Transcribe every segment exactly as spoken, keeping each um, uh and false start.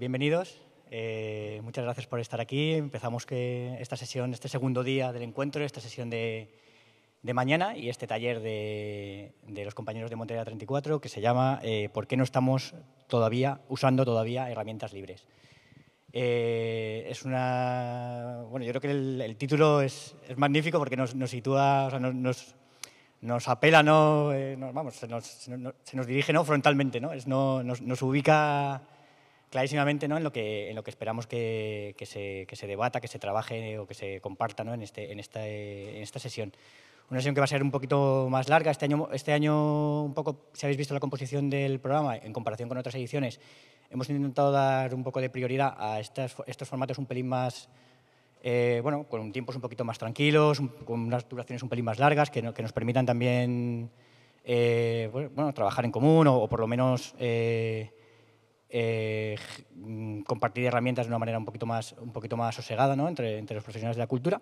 bienvenidos. Eh, muchas gracias por estar aquí. Empezamos que esta sesión, este segundo día del encuentro, esta sesión de, de mañana y este taller de, de los compañeros de Montera treinta y cuatro que se llama eh, ¿Por qué no estamos todavía usando todavía herramientas libres? Eh, es una... Bueno, yo creo que el, el título es, es magnífico porque nos, nos sitúa, o sea, nos, nos, nos apela, ¿no? Eh, nos, vamos, se nos, se nos, se nos dirige, ¿no? Frontalmente, ¿no? Es, no nos, nos ubica clarísimamente, ¿no? en, lo que, en lo que esperamos que, que, se, que se debata, que se trabaje o que se comparta, ¿no? en, este, en, esta, en esta sesión. Una sesión que va a ser un poquito más larga. Este año, este año, un poco, si habéis visto la composición del programa, en comparación con otras ediciones, hemos intentado dar un poco de prioridad a estas, estos formatos un pelín más, eh, bueno, con tiempos un poquito más tranquilos, un, con unas duraciones un pelín más largas, que, no, que nos permitan también eh, bueno, trabajar en común o, o por lo menos eh, eh, compartir herramientas de una manera un poquito más, un poquito más sosegada, ¿no? entre, entre los profesionales de la cultura.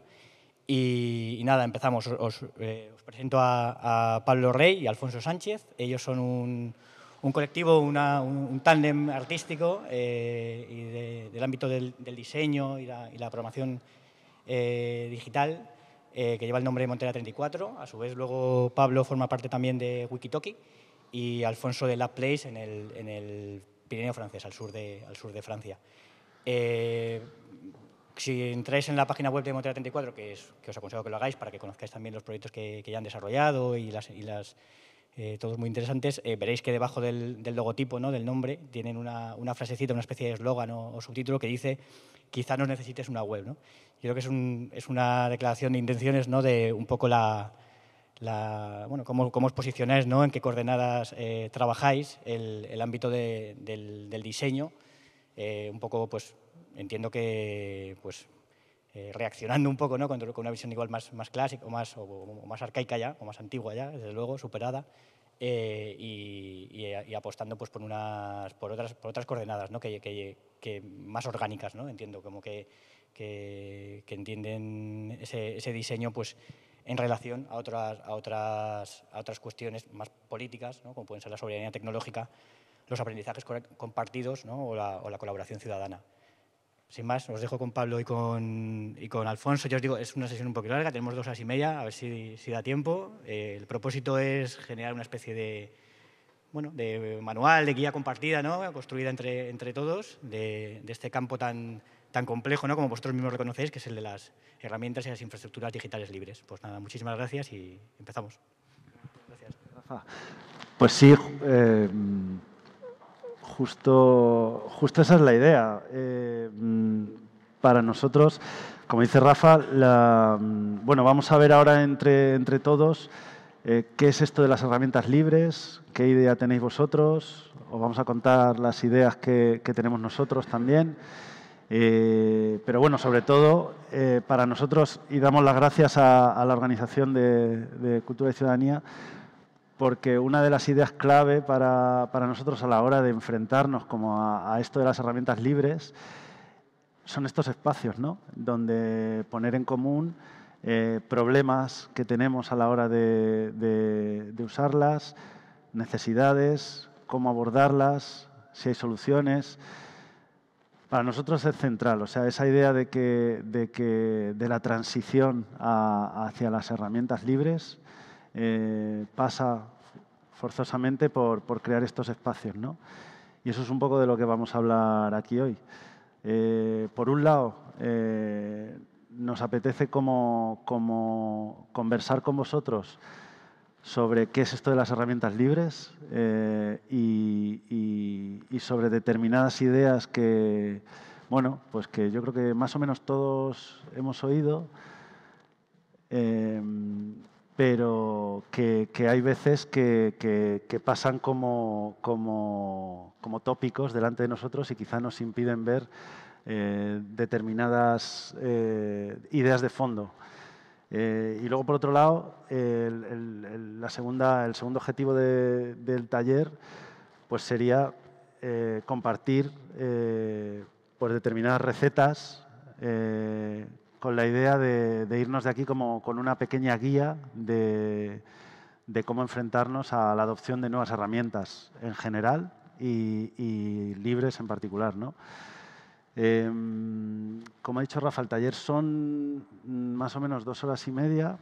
Y, y nada, empezamos. Os, os, eh, os presento a, a Pablo Rey y Alfonso Sánchez. Ellos son un, un colectivo, una, un, un tándem artístico eh, y de, del ámbito del, del diseño y la, y la programación eh, digital eh, que lleva el nombre de Montera treinta y cuatro. A su vez, luego Pablo forma parte también de Wikitoki y Alfonso de Lab Place en el, en el Pirineo francés, al sur de, al sur de Francia. Eh, si entráis en la página web de Montera treinta y cuatro, que, es, que os aconsejo que lo hagáis para que conozcáis también los proyectos que, que ya han desarrollado y las, y las eh, todos muy interesantes, eh, veréis que debajo del, del logotipo, ¿no? del nombre, tienen una, una frasecita, una especie de eslogan o, o subtítulo que dice quizá no necesites una web, ¿no? Yo creo que es, un, es una declaración de intenciones, ¿no? de un poco la, la bueno, cómo, cómo os posicionáis, ¿no? en qué coordenadas eh, trabajáis el, el ámbito de, del, del diseño, eh, un poco, pues, entiendo que, pues, eh, reaccionando un poco, ¿no? con, con una visión igual más, más clásica o más, o, o más arcaica ya, o más antigua ya, desde luego, superada, eh, y, y, y apostando pues, por, unas, por, otras, por otras coordenadas, ¿no? que, que, que más orgánicas, ¿no? entiendo, como que, que, que entienden ese, ese diseño pues, en relación a otras, a, otras, a otras cuestiones más políticas, ¿no? como pueden ser la soberanía tecnológica, los aprendizajes compartidos, ¿no? o, la, o la colaboración ciudadana. Sin más, os dejo con Pablo y con, y con Alfonso. Yo os digo, es una sesión un poco larga, tenemos dos horas y media, a ver si, si da tiempo. Eh, el propósito es generar una especie de, bueno, de manual, de guía compartida, ¿no? construida entre, entre todos, de, de este campo tan, tan complejo, ¿no? como vosotros mismos reconocéis, que es el de las herramientas y las infraestructuras digitales libres. Pues nada, muchísimas gracias y empezamos. Gracias. Rafa. Pues sí, eh, justo, justo esa es la idea. Eh, para nosotros, como dice Rafa, la, bueno, vamos a ver ahora entre, entre todos eh, qué es esto de las herramientas libres, qué idea tenéis vosotros, os vamos a contar las ideas que, que tenemos nosotros también. Eh, pero bueno, sobre todo eh, para nosotros, y damos las gracias a, a la Organización de, de Cultura y Ciudadanía, porque una de las ideas clave para, para nosotros a la hora de enfrentarnos como a, a esto de las herramientas libres son estos espacios, ¿no? Donde poner en común eh, problemas que tenemos a la hora de, de, de usarlas, necesidades, cómo abordarlas, si hay soluciones. Para nosotros es central, o sea, esa idea de que de, que, de la transición a, hacia las herramientas libres eh, pasa forzosamente por, por crear estos espacios, ¿no? Y eso es un poco de lo que vamos a hablar aquí hoy. Eh, por un lado, eh, nos apetece como, como conversar con vosotros sobre qué es esto de las herramientas libres eh, y, y, y sobre determinadas ideas que, bueno, pues que yo creo que más o menos todos hemos oído, eh, pero que, que hay veces que, que, que pasan como, como, como tópicos delante de nosotros y quizá nos impiden ver eh, determinadas eh, ideas de fondo. Eh, y luego, por otro lado, el, el, el, la segunda, el segundo objetivo de, del taller pues sería eh, compartir eh, pues determinadas recetas eh, con la idea de, de irnos de aquí como con una pequeña guía de, de cómo enfrentarnos a la adopción de nuevas herramientas en general y, y libres en particular, ¿no? Eh, como ha dicho Rafa, el taller son más o menos dos horas y media.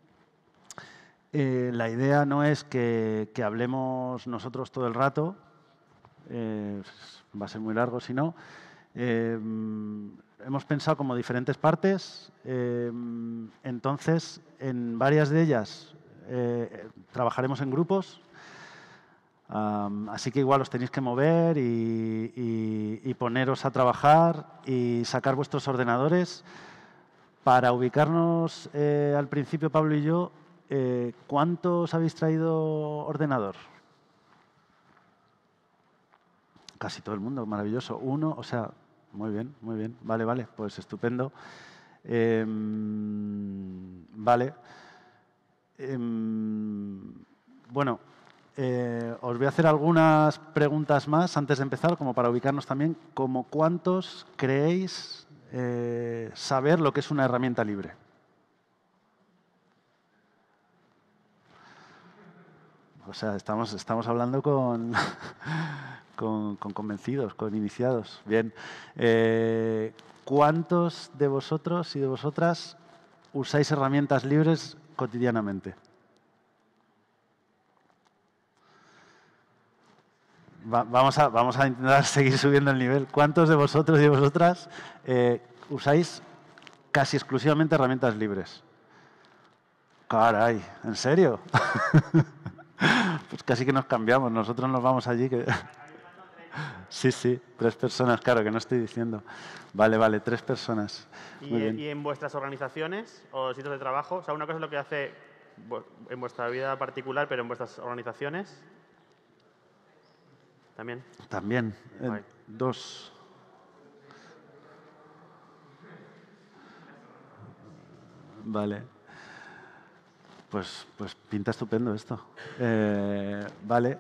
Eh, la idea no es que, que hablemos nosotros todo el rato, eh, va a ser muy largo si no. Eh, hemos pensado como diferentes partes, eh, entonces en varias de ellas eh, trabajaremos en grupos, um, así que igual os tenéis que mover y, y, y poneros a trabajar y sacar vuestros ordenadores. Para ubicarnos eh, al principio, Pablo y yo, eh, ¿cuántos habéis traído ordenador? Casi todo el mundo, maravilloso. Uno, o sea, muy bien, muy bien. Vale, vale, pues estupendo. Eh, vale. Eh, bueno, eh, os voy a hacer algunas preguntas más antes de empezar, como para ubicarnos también. Como ¿cuántos creéis eh, saber lo que es una herramienta libre? O sea, estamos, estamos hablando con, con, con convencidos, con iniciados. Bien. Eh, ¿Cuántos de vosotros y de vosotras usáis herramientas libres cotidianamente? Va, vamos, a, vamos a intentar seguir subiendo el nivel. ¿Cuántos de vosotros y de vosotras eh, usáis casi exclusivamente herramientas libres? Caray, ¿en serio? Pues casi que nos cambiamos, nosotros nos vamos allí. Que... Sí, sí, tres personas, claro, que no estoy diciendo. Vale, vale, tres personas. ¿Y, ¿Y en vuestras organizaciones o sitios de trabajo? O sea, una cosa es lo que hace en vuestra vida particular, pero en vuestras organizaciones, ¿también? También, eh, dos. Vale. Pues, pues pinta estupendo esto. Eh, vale.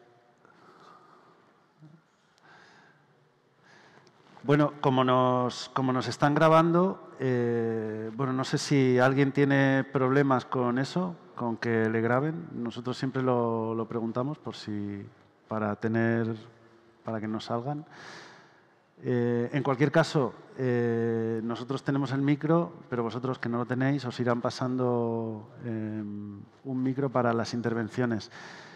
Bueno, como nos, como nos están grabando, eh, bueno, no sé si alguien tiene problemas con eso, con que le graben. Nosotros siempre lo, lo preguntamos por si, para tener, para que nos salgan. Eh, en cualquier caso, eh, nosotros tenemos el micro, pero vosotros que no lo tenéis, os irán pasando eh, un micro para las intervenciones.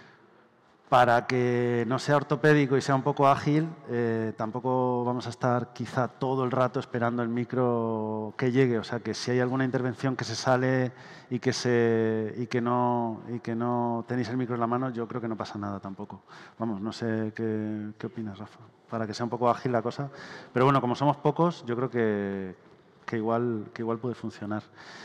Para que no sea ortopédico y sea un poco ágil, eh, tampoco vamos a estar quizá todo el rato esperando el micro que llegue. O sea, que si hay alguna intervención que se sale y que, se, y que, no, y que no tenéis el micro en la mano, yo creo que no pasa nada tampoco. Vamos, no sé qué, qué opinas, Rafa, para que sea un poco ágil la cosa. Pero bueno, como somos pocos, yo creo que, que, igual, que igual puede funcionar.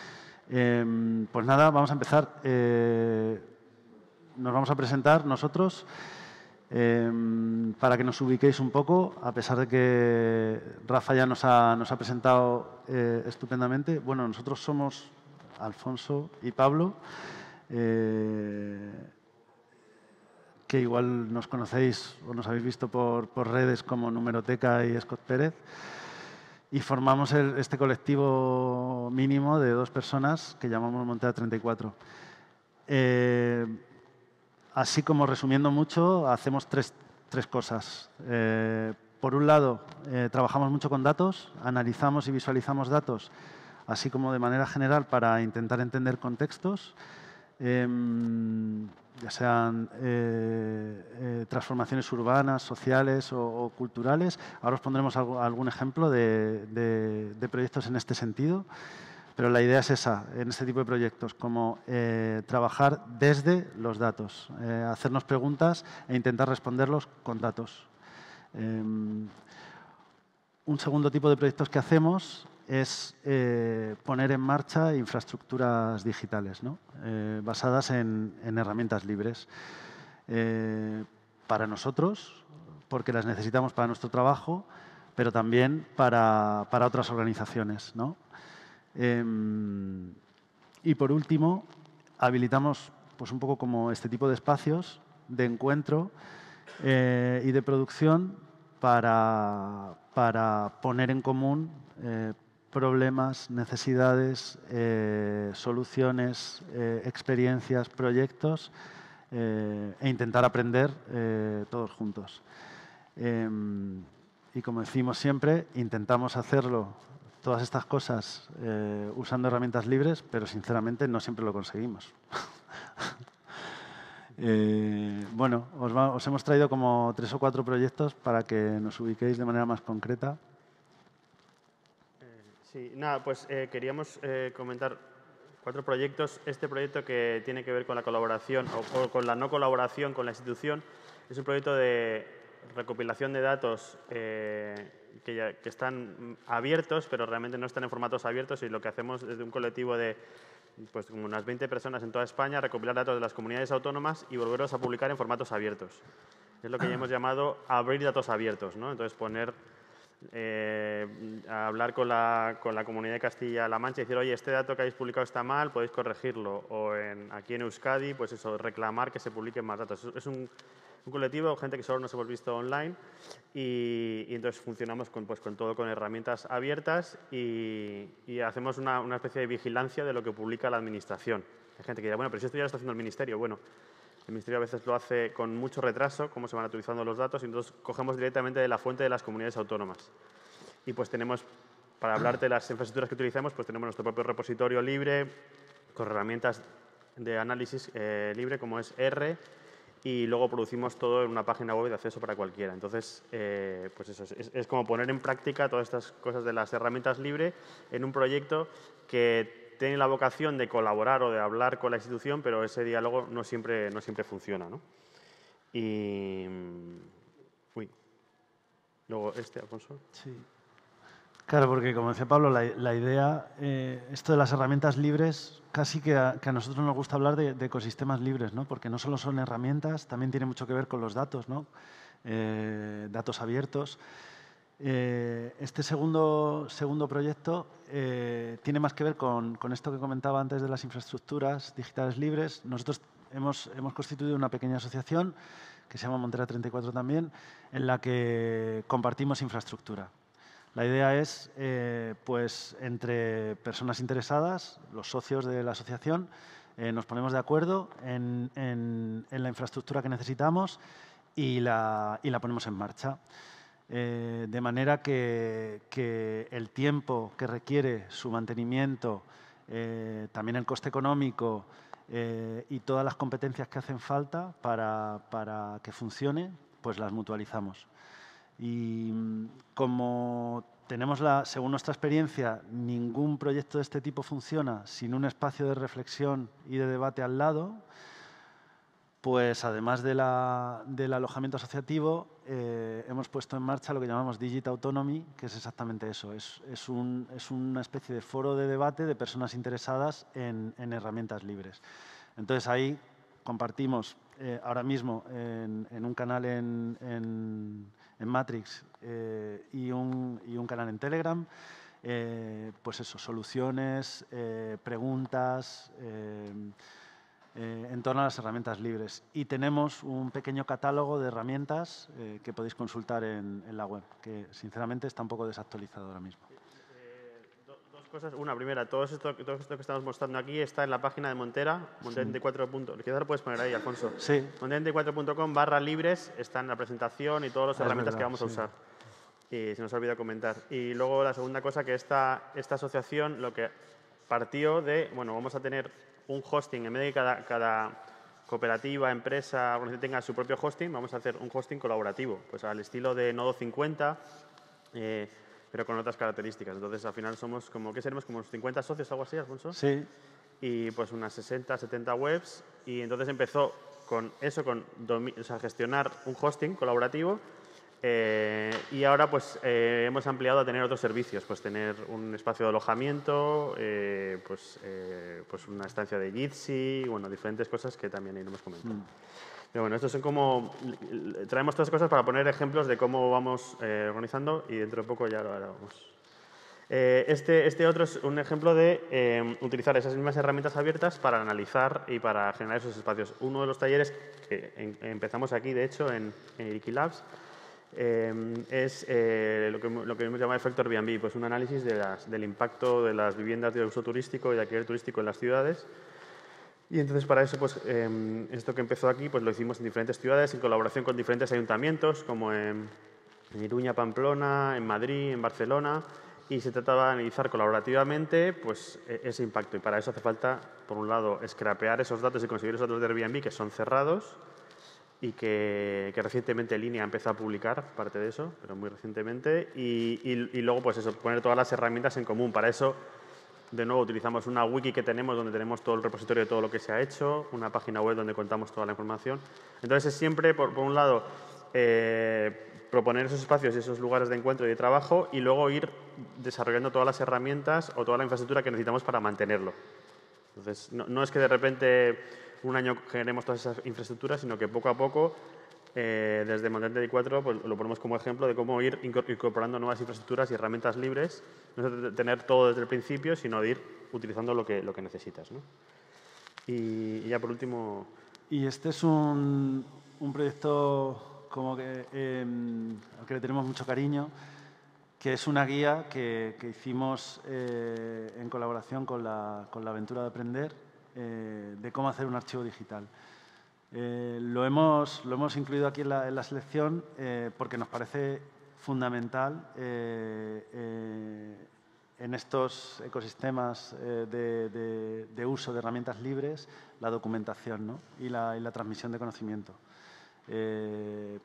Eh, pues nada, vamos a empezar. Eh, Nos vamos a presentar nosotros eh, para que nos ubiquéis un poco, a pesar de que Rafa ya nos ha, nos ha presentado eh, estupendamente. Bueno, nosotros somos Alfonso y Pablo, eh, que igual nos conocéis o nos habéis visto por, por redes como Numeroteca y Scott Pérez. Y formamos el, este colectivo mínimo de dos personas que llamamos Montera treinta y cuatro. Eh, Así como resumiendo mucho, hacemos tres, tres cosas. Eh, por un lado, eh, trabajamos mucho con datos, analizamos y visualizamos datos, así como de manera general para intentar entender contextos, eh, ya sean eh, eh, transformaciones urbanas, sociales o, o culturales. Ahora os pondremos algo, algún ejemplo de, de, de proyectos en este sentido. Pero la idea es esa, en este tipo de proyectos, como eh, trabajar desde los datos, eh, hacernos preguntas e intentar responderlos con datos. Eh, un segundo tipo de proyectos que hacemos es eh, poner en marcha infraestructuras digitales, ¿no? eh, basadas en, en herramientas libres. Eh, para nosotros, porque las necesitamos para nuestro trabajo, pero también para, para otras organizaciones, ¿no? Eh, y por último, habilitamos pues, un poco como este tipo de espacios de encuentro eh, y de producción para, para poner en común eh, problemas, necesidades, eh, soluciones, eh, experiencias, proyectos eh, e intentar aprender eh, todos juntos. Eh, y como decimos siempre, intentamos hacerlo, todas estas cosas, eh, usando herramientas libres, pero sinceramente no siempre lo conseguimos. eh, bueno, os, va, os hemos traído como tres o cuatro proyectos para que nos ubiquéis de manera más concreta. Sí, nada, pues eh, queríamos eh, comentar cuatro proyectos. Este proyecto que tiene que ver con la colaboración o, o con la no colaboración con la institución es un proyecto de recopilación de datos eh, que, ya, que están abiertos, pero realmente no están en formatos abiertos, y lo que hacemos desde un colectivo de pues, como unas veinte personas en toda España, recopilar datos de las comunidades autónomas y volverlos a publicar en formatos abiertos. Es lo que ya hemos llamado abrir datos abiertos, ¿no? Entonces, poner Eh, a hablar con la, con la comunidad de Castilla-La Mancha y decir, oye, este dato que habéis publicado está mal, podéis corregirlo. O en, aquí en Euskadi, pues eso, reclamar que se publiquen más datos. Es un, un colectivo, gente que solo nos hemos visto online y, y entonces funcionamos con, pues, con todo con herramientas abiertas y, y hacemos una, una especie de vigilancia de lo que publica la administración. Hay gente que dirá, bueno, pero si esto ya lo está haciendo el Ministerio. Bueno, el Ministerio a veces lo hace con mucho retraso, cómo se van actualizando los datos, y entonces cogemos directamente de la fuente de las comunidades autónomas. Y pues tenemos, para hablarte de las infraestructuras que utilizamos, pues tenemos nuestro propio repositorio libre, con herramientas de análisis eh, libre, como es R, y luego producimos todo en una página web de acceso para cualquiera. Entonces, eh, pues eso, es, es como poner en práctica todas estas cosas de las herramientas libres en un proyecto que tiene la vocación de colaborar o de hablar con la institución, pero ese diálogo no siempre, no siempre funciona, ¿no? Y... Uy. Luego este, Alfonso. Sí. Claro, porque como decía Pablo, la, la idea, eh, esto de las herramientas libres, casi que a, que a nosotros nos gusta hablar de, de ecosistemas libres, ¿no? Porque no solo son herramientas, también tiene mucho que ver con los datos, ¿no? Eh, datos abiertos. Eh, este segundo, segundo proyecto eh, tiene más que ver con, con esto que comentaba antes de las infraestructuras digitales libres. Nosotros hemos, hemos constituido una pequeña asociación que se llama Montera treinta y cuatro también, en la que compartimos infraestructura. La idea es, eh, pues, entre personas interesadas, los socios de la asociación, eh, nos ponemos de acuerdo en, en, en la infraestructura que necesitamos y la, y la ponemos en marcha. Eh, de manera que, que el tiempo que requiere su mantenimiento, eh, también el coste económico eh, y todas las competencias que hacen falta para, para que funcione, pues las mutualizamos. Y como tenemos, la, según nuestra experiencia, ningún proyecto de este tipo funciona sin un espacio de reflexión y de debate al lado, pues además de la, del alojamiento asociativo, eh, hemos puesto en marcha lo que llamamos Digital Autonomy, que es exactamente eso. Es, es, un, es una especie de foro de debate de personas interesadas en, en herramientas libres. Entonces ahí compartimos eh, ahora mismo en, en un canal en, en, en Matrix eh, y, un, y un canal en Telegram, eh, pues eso, soluciones, eh, preguntas, eh, Eh, en torno a las herramientas libres. Y tenemos un pequeño catálogo de herramientas eh, que podéis consultar en, en la web, que sinceramente está un poco desactualizado ahora mismo. Eh, do, dos cosas. Una, primera, todo esto, todo esto que estamos mostrando aquí está en la página de Montera, Montera treinta y cuatro. Quizás lo puedes poner ahí, Alfonso. Sí. Montera treinta y cuatro punto com barra libres está en la presentación y todas las ah, herramientas verdad, que vamos sí. a usar. Y se nos ha olvidado comentar. Y luego la segunda cosa, que esta, esta asociación lo que partió de, bueno, vamos a tener un hosting, en vez de que cada, cada cooperativa, empresa, organización tenga su propio hosting, vamos a hacer un hosting colaborativo, pues al estilo de Nodo cincuenta, eh, pero con otras características. Entonces, al final somos como, ¿qué seremos? Como unos cincuenta socios, algo así, Alfonso. Sí. Y pues unas sesenta, setenta webs, y entonces empezó con eso, con o sea, gestionar un hosting colaborativo. Eh, y ahora pues eh, hemos ampliado a tener otros servicios, pues tener un espacio de alojamiento, eh, pues, eh, pues una estancia de Jitsi, bueno, diferentes cosas que también iremos comentando. Mm. Pero bueno, estos son como, traemos todas las cosas para poner ejemplos de cómo vamos eh, organizando, y dentro de poco ya lo haremos. Eh, este, este otro es un ejemplo de eh, utilizar esas mismas herramientas abiertas para analizar y para generar esos espacios. Uno de los talleres que en, empezamos aquí, de hecho, en, en Wikilabs, Eh, es eh, lo, que, lo que hemos llamado efecto Airbnb, pues un análisis de las, del impacto de las viviendas de uso turístico y de alquiler turístico en las ciudades. Y entonces para eso, pues eh, esto que empezó aquí, pues lo hicimos en diferentes ciudades en colaboración con diferentes ayuntamientos, como en en Iruña, Pamplona, en Madrid, en Barcelona, y se trataba de analizar colaborativamente pues, ese impacto. Y para eso hace falta, por un lado, scrapear esos datos y conseguir esos datos de Airbnb que son cerrados y que, que recientemente Línea empezó a publicar parte de eso, pero muy recientemente, y, y, y luego pues eso, poner todas las herramientas en común. Para eso, de nuevo, utilizamos una wiki que tenemos donde tenemos todo el repositorio de todo lo que se ha hecho, una página web donde contamos toda la información. Entonces es siempre, por, por un lado, eh, proponer esos espacios y esos lugares de encuentro y de trabajo y luego ir desarrollando todas las herramientas o toda la infraestructura que necesitamos para mantenerlo. Entonces, no, no es que de repente un año generemos todas esas infraestructuras, sino que poco a poco, eh, desde Montera treinta y cuatro, pues, lo ponemos como ejemplo de cómo ir incorporando nuevas infraestructuras y herramientas libres, no es de tener todo desde el principio, sino de ir utilizando lo que, lo que necesitas, ¿no? Y, y ya por último... Y este es un, un proyecto como que, eh, al que le tenemos mucho cariño, que es una guía que, que hicimos eh, en colaboración con la, con la Aventura de Aprender, eh, de cómo hacer un archivo digital. Eh, lo, hemos, lo hemos incluido aquí en la, en la selección eh, porque nos parece fundamental eh, eh, en estos ecosistemas eh, de, de, de uso de herramientas libres la documentación, ¿no? y, la, y la transmisión de conocimiento. Eh,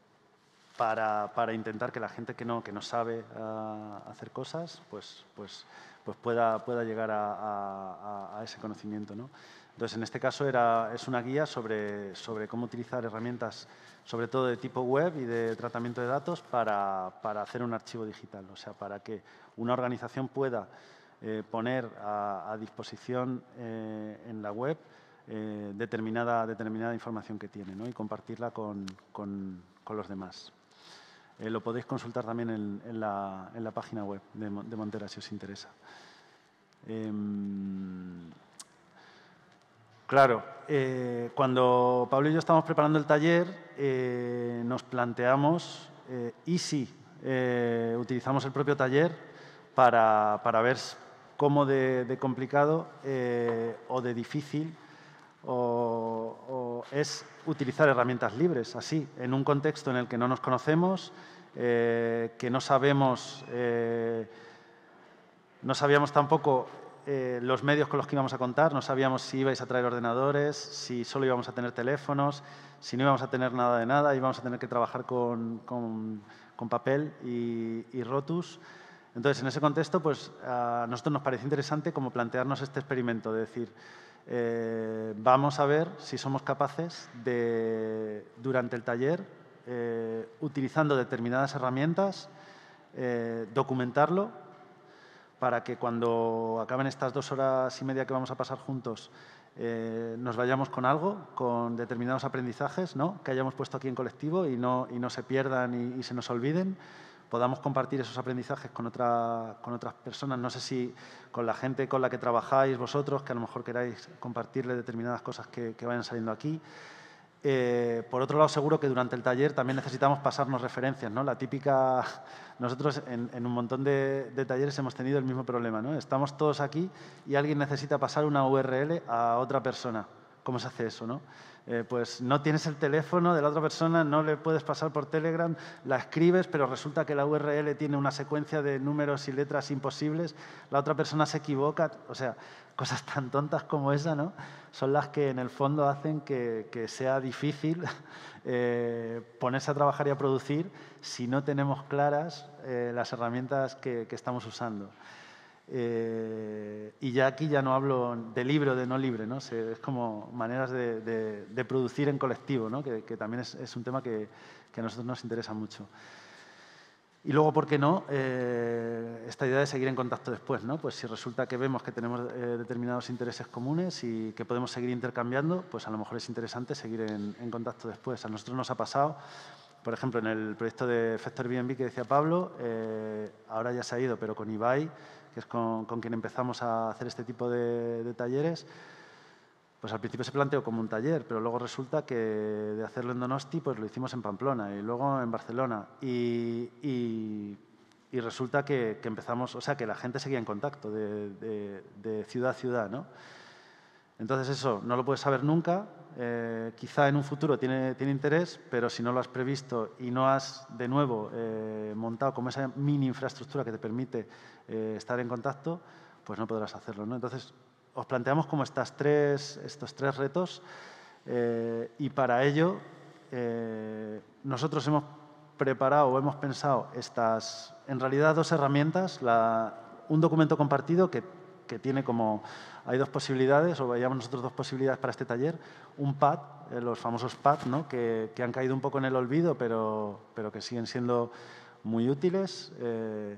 para, para intentar que la gente que no, que no sabe uh, hacer cosas pues, pues, pues pueda, pueda llegar a, a, a ese conocimiento, ¿no? Entonces, en este caso era, es una guía sobre, sobre cómo utilizar herramientas, sobre todo de tipo web y de tratamiento de datos, para, para hacer un archivo digital. O sea, para que una organización pueda eh, poner a, a disposición eh, en la web eh, determinada, determinada información que tiene, ¿no? y compartirla con, con, con los demás. Eh, lo podéis consultar también en, en, la, en la página web de, de Montera, si os interesa. Eh, claro, eh, cuando Pablo y yo estábamos preparando el taller, eh, nos planteamos, eh, ¿y si eh, utilizamos el propio taller para, para ver cómo de, de complicado eh, o de difícil O, o es utilizar herramientas libres, así, en un contexto en el que no nos conocemos, eh, que no sabemos, eh, no sabíamos tampoco eh, los medios con los que íbamos a contar, no sabíamos si ibais a traer ordenadores, si solo íbamos a tener teléfonos, si no íbamos a tener nada de nada, íbamos a tener que trabajar con, con, con papel y, y rotus. Entonces, en ese contexto, pues a nosotros nos pareció interesante como plantearnos este experimento, de decir, Eh, vamos a ver si somos capaces de, durante el taller, eh, utilizando determinadas herramientas, eh, documentarlo para que cuando acaben estas dos horas y media que vamos a pasar juntos, eh, nos vayamos con algo, con determinados aprendizajes, ¿no? que hayamos puesto aquí en colectivo y no, y no se pierdan y, y se nos olviden. Podamos compartir esos aprendizajes con, otra, con otras personas. No sé si con la gente con la que trabajáis vosotros, que a lo mejor queráis compartirle determinadas cosas que, que vayan saliendo aquí. Eh, por otro lado, seguro que durante el taller también necesitamos pasarnos referencias, ¿no? La típica... Nosotros en, en un montón de, de talleres hemos tenido el mismo problema, ¿no? Estamos todos aquí y alguien necesita pasar una U R L a otra persona. ¿Cómo se hace eso, no? Eh, pues no tienes el teléfono de la otra persona, no le puedes pasar por Telegram, la escribes, pero resulta que la U R L tiene una secuencia de números y letras imposibles, la otra persona se equivoca, o sea, cosas tan tontas como esa, ¿no? Son las que en el fondo hacen que, que sea difícil eh, ponerse a trabajar y a producir si no tenemos claras eh, las herramientas que, que estamos usando. Eh, y ya aquí ya no hablo de libre o de no libre, ¿no? Se, es como maneras de, de, de producir en colectivo, ¿no? que, que también es, es un tema que, que a nosotros nos interesa mucho. Y luego, ¿por qué no? Eh, esta idea de seguir en contacto después, ¿no? Pues si resulta que vemos que tenemos eh, determinados intereses comunes y que podemos seguir intercambiando, pues a lo mejor es interesante seguir en, en contacto después. A nosotros nos ha pasado, por ejemplo, en el proyecto de Efecto Airbnb que decía Pablo, eh, ahora ya se ha ido, pero con Ibai, que es con, con quien empezamos a hacer este tipo de, de talleres, pues al principio se planteó como un taller, pero luego resulta que de hacerlo en Donosti, pues lo hicimos en Pamplona y luego en Barcelona. Y, y, y resulta que, que empezamos, o sea, que la gente seguía en contacto de, de, de ciudad a ciudad, ¿no? Entonces eso no lo puedes saber nunca, eh, quizá en un futuro tiene, tiene interés, pero si no lo has previsto y no has, de nuevo, eh, montado como esa mini infraestructura que te permite eh, estar en contacto, pues no podrás hacerlo, ¿no? Entonces, os planteamos como estas tres, estos tres retos eh, y para ello eh, nosotros hemos preparado o hemos pensado estas, en realidad, dos herramientas. La, un documento compartido que, que tiene como, hay dos posibilidades, o veíamos nosotros dos posibilidades para este taller. Un pad, eh, los famosos pad, ¿no? que, que han caído un poco en el olvido, pero, pero que siguen siendo muy útiles. Eh,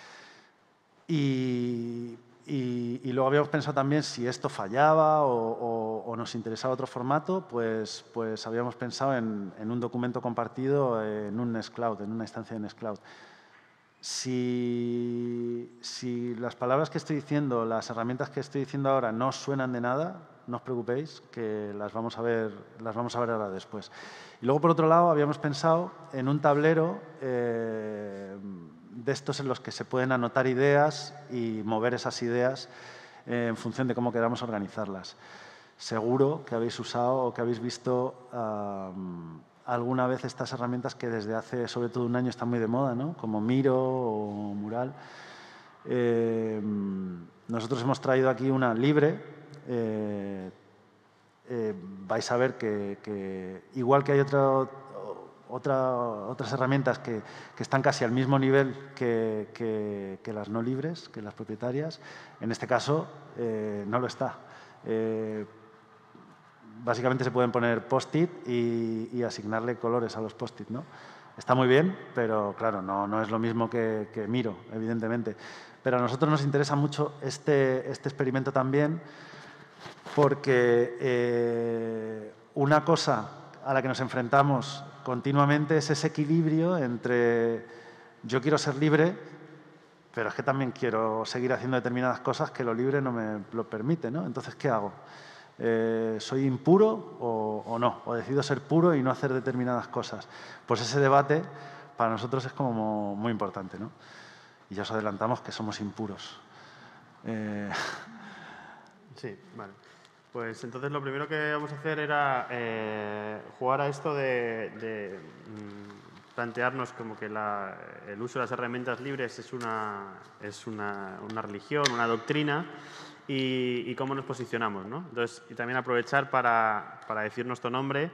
y, y, y luego habíamos pensado también si esto fallaba o, o, o nos interesaba otro formato, pues, pues habíamos pensado en, en un documento compartido en un Nextcloud, en una instancia de Nextcloud. Si, si las palabras que estoy diciendo, las herramientas que estoy diciendo ahora no suenan de nada, no os preocupéis, que las vamos a ver, las vamos a ver ahora después. Y luego, por otro lado, habíamos pensado en un tablero eh, de estos en los que se pueden anotar ideas y mover esas ideas eh, en función de cómo queramos organizarlas. Seguro que habéis usado o que habéis visto um, alguna vez estas herramientas que desde hace sobre todo un año están muy de moda, ¿no? Como Miro o Mural. Eh, nosotros hemos traído aquí una libre. Eh, eh, vais a ver que, que igual que hay otro, otra, otras herramientas que, que están casi al mismo nivel que, que, que las no libres, que las propietarias, en este caso eh, no lo está. Eh, Básicamente se pueden poner post-it y, y asignarle colores a los post-it, ¿no? Está muy bien, pero claro, no, no es lo mismo que, que Miro, evidentemente. Pero a nosotros nos interesa mucho este, este experimento también porque eh, una cosa a la que nos enfrentamos continuamente es ese equilibrio entre yo quiero ser libre, pero es que también quiero seguir haciendo determinadas cosas que lo libre no me lo permite, ¿no? Entonces, ¿qué hago? Eh, ¿Soy impuro o, o no? ¿O decido ser puro y no hacer determinadas cosas? Pues ese debate para nosotros es como muy importante, ¿no? Y ya os adelantamos que somos impuros. Eh... Sí, vale. Pues entonces lo primero que vamos a hacer era eh, jugar a esto de, de mm, plantearnos como que la, el uso de las herramientas libres es una, es una, una religión, una doctrina. Y, y cómo nos posicionamos, ¿no? Entonces, y también aprovechar para, para decir nuestro nombre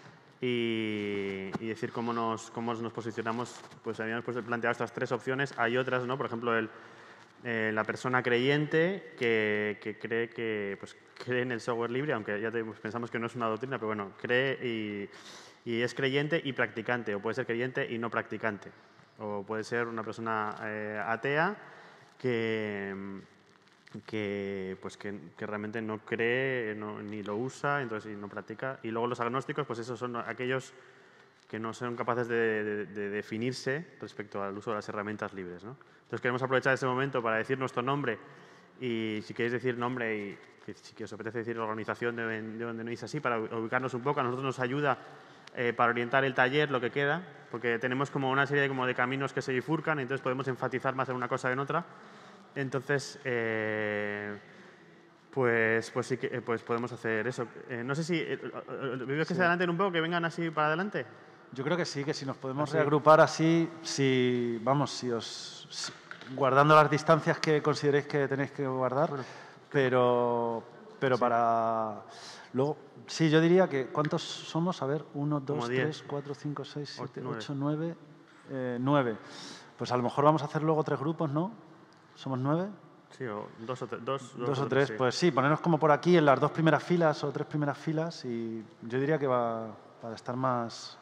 y, y decir cómo nos, cómo nos posicionamos. Pues habíamos pues, planteado estas tres opciones. Hay otras, ¿no? Por ejemplo, el, eh, la persona creyente que, que cree que pues, cree en el software libre, aunque ya te, pues, pensamos que no es una doctrina, pero bueno, cree y, y es creyente y practicante, o puede ser creyente y no practicante. O puede ser una persona eh, atea que... Que, pues que, que realmente no cree no, ni lo usa, entonces y no practica. Y luego los agnósticos, pues esos son aquellos que no son capaces de, de, de definirse respecto al uso de las herramientas libres, ¿no? Entonces queremos aprovechar ese momento para decir nuestro nombre y si queréis decir nombre y si os apetece decir organización de, de donde no es así, para ubicarnos un poco. A nosotros nos ayuda eh, para orientar el taller, lo que queda, porque tenemos como una serie de, como de caminos que se bifurcan, entonces podemos enfatizar más en una cosa que en otra. Entonces, eh, pues, pues sí que pues podemos hacer eso. Eh, no sé si... Eh, ¿Veo que sí. Se adelanten un poco, que vengan así para adelante? Yo creo que sí, que si nos podemos ¿Así? reagrupar así, si, vamos, si os... Si, guardando las distancias que consideréis que tenéis que guardar, bueno, pero, pero sí. Para... Luego, sí, yo diría que... ¿Cuántos somos? A ver, uno, dos, tres, cuatro, cinco, seis, siete, ocho, nueve, eh, nueve. Pues a lo mejor vamos a hacer luego tres grupos, ¿no? ¿Somos nueve? Sí, o dos o, tres, dos, dos, dos o tres. Sí. Pues sí, ponernos como por aquí en las dos primeras filas o tres primeras filas y yo diría que va para estar más...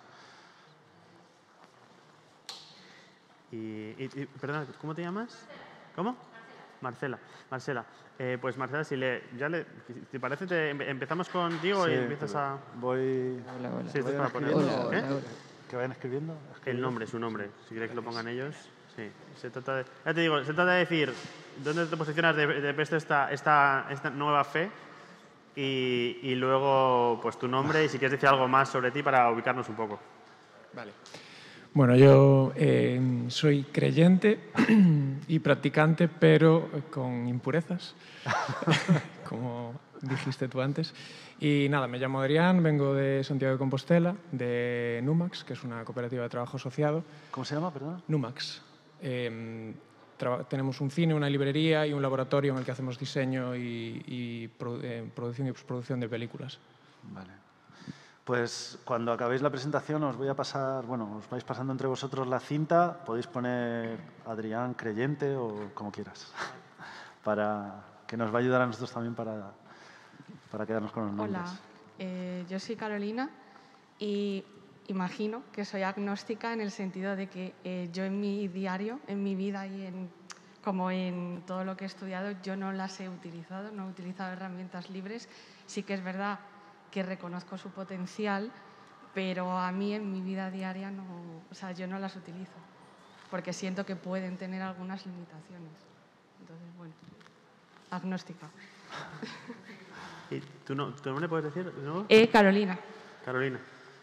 Y, y, y perdona, ¿cómo te llamas? ¿Cómo? Marcela. Marcela. Eh, pues Marcela, si le, ya le, ¿te parece? Te, empezamos contigo sí, y empiezas a... Voy... Hola, hola. Sí, voy para poner... hola, hola, ¿Eh? hola. Que vayan escribiendo. El nombre, su nombre. Si queréis que lo pongan ellos. Sí, se trata de, ya te digo, se trata de decir dónde te posicionas de, de, de esta, esta, esta nueva fe y, y luego pues tu nombre y si quieres decir algo más sobre ti para ubicarnos un poco. Vale. Bueno, yo eh, soy creyente y practicante, pero con impurezas, como dijiste tú antes. Y nada, me llamo Adrián, vengo de Santiago de Compostela, de Numax, que es una cooperativa de trabajo asociado. ¿Cómo se llama, perdón? Numax. Eh, tenemos un cine, una librería y un laboratorio en el que hacemos diseño y, y produ eh, producción y postproducción de películas. Vale. Pues cuando acabéis la presentación os voy a pasar, bueno, os vais pasando entre vosotros la cinta, podéis poner Adrián Creyente o como quieras, para que nos va a ayudar a nosotros también para, para quedarnos con los nombres. Hola, eh, yo soy Carolina y imagino que soy agnóstica en el sentido de que eh, yo en mi diario, en mi vida y en, como en todo lo que he estudiado, yo no las he utilizado, no he utilizado herramientas libres. Sí que es verdad que reconozco su potencial, pero a mí en mi vida diaria no, o sea, yo no las utilizo, porque siento que pueden tener algunas limitaciones. Entonces, bueno, agnóstica. ¿Y tu, no, tu nombre puedes decir de nuevo? Eh, Carolina. Carolina.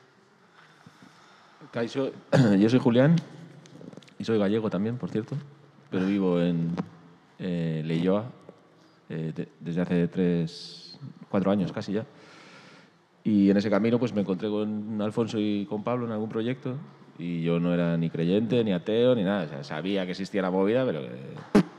Yo, yo soy Julián y soy gallego también, por cierto, pero vivo en eh, Leioa eh, de, desde hace tres, cuatro años casi ya. Y en ese camino pues me encontré con Alfonso y con Pablo en algún proyecto y yo no era ni creyente, ni ateo, ni nada. O sea, sabía que existía la movida, pero que...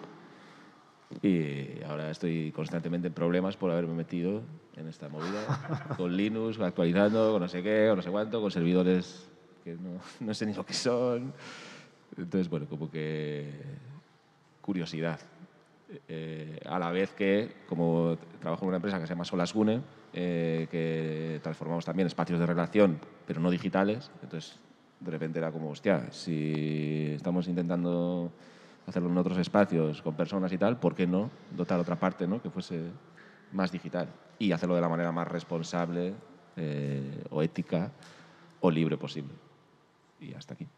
Y ahora estoy constantemente en problemas por haberme metido en esta movida, con Linux, actualizando, con no sé qué, con no sé cuánto, con servidores que no, no sé ni lo que son. Entonces, bueno, como que curiosidad. Eh, a la vez que, como trabajo en una empresa que se llama Solasgune, eh, que transformamos también espacios de relación, pero no digitales, entonces de repente era como, hostia, si estamos intentando hacerlo en otros espacios con personas y tal, ¿por qué no dotar otra parte, ¿no?, que fuese más digital y hacerlo de la manera más responsable eh, o ética o libre posible? Y hasta aquí.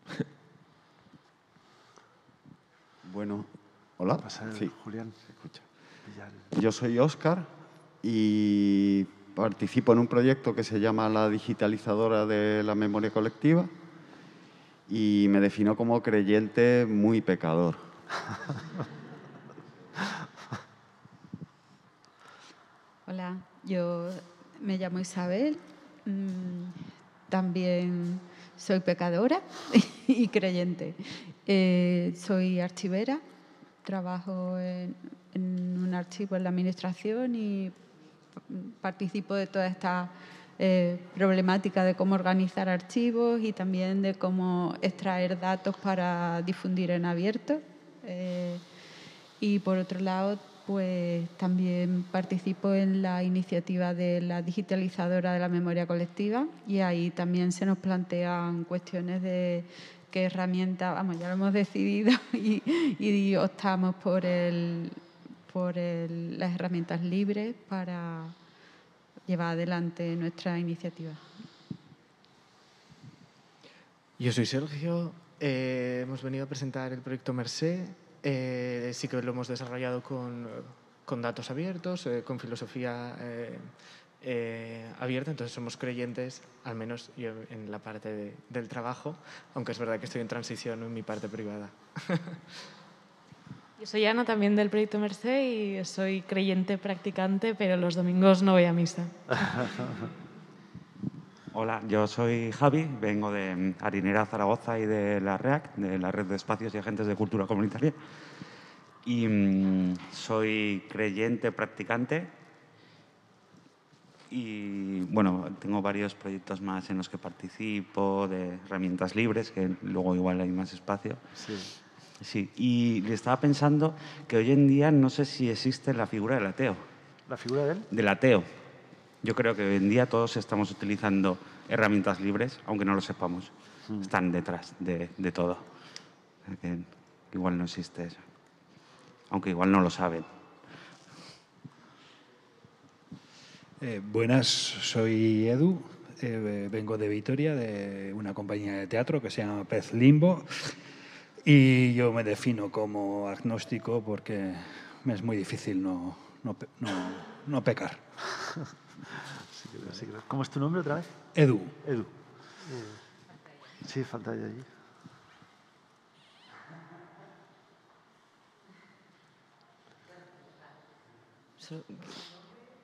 Bueno, hola. Sí. Julián. Se escucha. Yo soy Óscar y participo en un proyecto que se llama la digitalizadora de la memoria colectiva y me defino como creyente muy pecador. Hola, yo me llamo Isabel, también soy pecadora y creyente. Eh, soy archivera, trabajo en, en un archivo en la administración y participo de toda esta eh, problemática de cómo organizar archivos y también de cómo extraer datos para difundir en abierto. Eh, y por otro lado, pues también participo en la iniciativa de la digitalizadora de la memoria colectiva y ahí también se nos plantean cuestiones de qué herramientas, vamos, ya lo hemos decidido y, y optamos por, el, por el, las herramientas libres para llevar adelante nuestra iniciativa. Yo soy Sergio, eh, hemos venido a presentar el proyecto Mercé. Eh, sí que lo hemos desarrollado con, con datos abiertos, eh, con filosofía eh, eh, abierta, entonces somos creyentes, al menos yo en la parte de, del trabajo, aunque es verdad que estoy en transición en mi parte privada. Yo soy Ana, también del proyecto Mercé, y soy creyente practicante, pero los domingos no voy a misa. Hola, yo soy Javi, vengo de Harinera Zaragoza y de la REAC, de la Red de Espacios y Agentes de Cultura Comunitaria. Y mmm, soy creyente practicante y, bueno, tengo varios proyectos más en los que participo, de herramientas libres, que luego igual hay más espacio. Sí. Sí, y le estaba pensando que hoy en día no sé si existe la figura del ateo. ¿La figura de él? Del ateo. Yo creo que hoy en día todos estamos utilizando herramientas libres, aunque no lo sepamos. Mm. Están detrás de, de todo. Que igual no existe eso. Aunque igual no lo saben. Eh, buenas, soy Edu. Eh, vengo de Vitoria, de una compañía de teatro que se llama Pez Limbo. Y yo me defino como agnóstico porque me es muy difícil no, no, no, no pecar. Sí, sí, ¿cómo es tu nombre otra vez? Edu. Edu. Sí, falta de allí.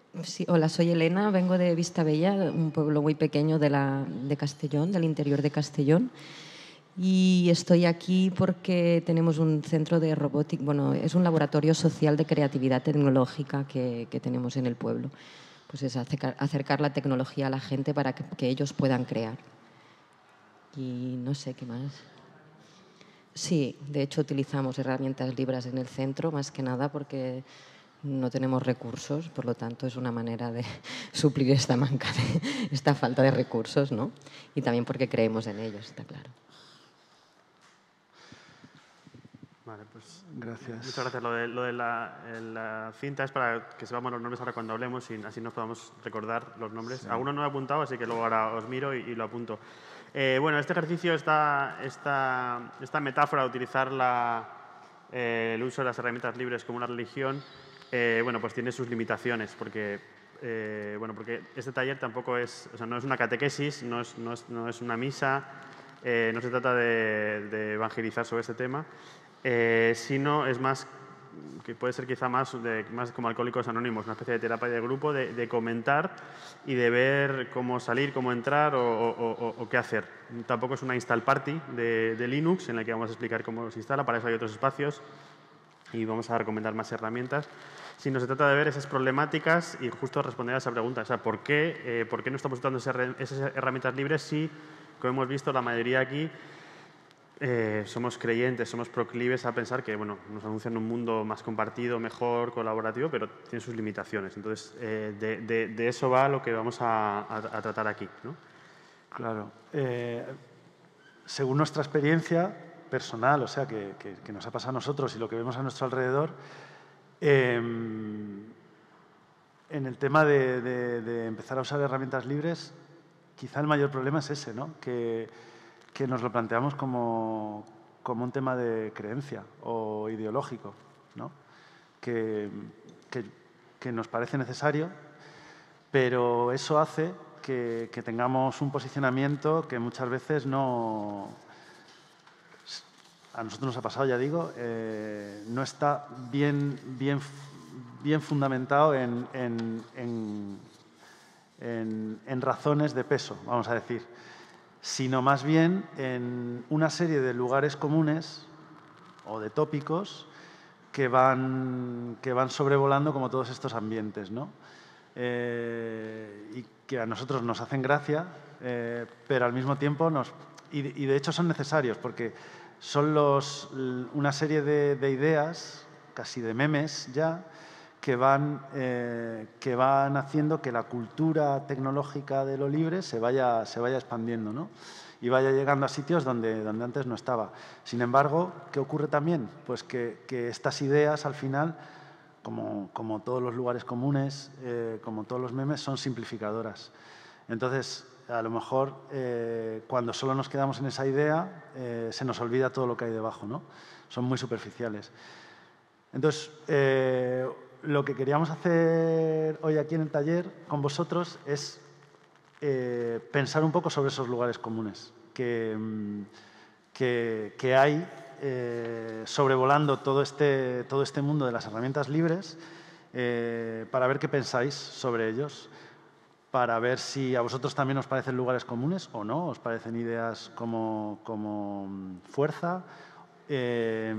Sí, hola, soy Elena, vengo de Vistabella, un pueblo muy pequeño de, la, de Castellón, del interior de Castellón. Y estoy aquí porque tenemos un centro de robótica, bueno, es un laboratorio social de creatividad tecnológica que, que tenemos en el pueblo. Pues es acercar, acercar la tecnología a la gente para que, que ellos puedan crear. Y no sé qué más. Sí, de hecho utilizamos herramientas libres en el centro, más que nada porque no tenemos recursos, por lo tanto es una manera de suplir esta manca de, esta falta de recursos, ¿no? Y también porque creemos en ellos, está claro. Vale, pues gracias. Muchas gracias. Lo de, lo de la, la cinta es para que sepamos los nombres ahora cuando hablemos y así nos podamos recordar los nombres. Sí. Algunos no he apuntado, así que luego ahora os miro y, y lo apunto. Eh, bueno, este ejercicio, esta, esta, esta metáfora de utilizar la, eh, el uso de las herramientas libres como una religión, eh, bueno, pues tiene sus limitaciones, porque, eh, bueno, porque este taller tampoco es, o sea, no es una catequesis, no es, no es, no es una misa, eh, no se trata de, de evangelizar sobre este tema, eh, sino es más, que puede ser quizá más, de, más como Alcohólicos Anónimos, una especie de terapia de grupo, de, de comentar y de ver cómo salir, cómo entrar o, o, o, o qué hacer. Tampoco es una install party de, de Linux en la que vamos a explicar cómo se instala, para eso hay otros espacios y vamos a recomendar más herramientas, sino se trata de ver esas problemáticas y justo responder a esa pregunta. O sea, ¿por qué, eh, ¿por qué no estamos usando esas herramientas libres si, como hemos visto, la mayoría aquí Eh, somos creyentes, somos proclives a pensar que bueno, nos anuncian un mundo más compartido, mejor, colaborativo, pero tiene sus limitaciones. Entonces, eh, de, de, de eso va lo que vamos a, a, a tratar aquí, ¿no? Claro. Eh, según nuestra experiencia personal, o sea, que, que, que nos ha pasado a nosotros y lo que vemos a nuestro alrededor, eh, en el tema de, de, de empezar a usar herramientas libres, quizá el mayor problema es ese, ¿no? Que, que nos lo planteamos como, como un tema de creencia o ideológico, ¿no? que, que, que nos parece necesario, pero eso hace que, que tengamos un posicionamiento que muchas veces no... A nosotros nos ha pasado, ya digo, eh, no está bien, bien, bien fundamentado en, en, en, en, en razones de peso, vamos a decir, sino más bien en una serie de lugares comunes o de tópicos que van, que van sobrevolando como todos estos ambientes, ¿no? Eh, y que a nosotros nos hacen gracia, eh, pero al mismo tiempo nos... Y, y de hecho son necesarios porque son los, una serie de, de ideas, casi de memes ya, que van, eh, que van haciendo que la cultura tecnológica de lo libre se vaya, se vaya expandiendo, ¿no? Y vaya llegando a sitios donde, donde antes no estaba. Sin embargo, ¿qué ocurre también? Pues que, que estas ideas, al final, como, como todos los lugares comunes, eh, como todos los memes, son simplificadoras. Entonces, a lo mejor, eh, cuando solo nos quedamos en esa idea, eh, se nos olvida todo lo que hay debajo, ¿no? Son muy superficiales. Entonces, eh, lo que queríamos hacer hoy aquí en el taller con vosotros es eh, pensar un poco sobre esos lugares comunes que, que, que hay eh, sobrevolando todo este, todo este mundo de las herramientas libres, eh, para ver qué pensáis sobre ellos, para ver si a vosotros también os parecen lugares comunes o no, os parecen ideas como, como fuerza. Eh,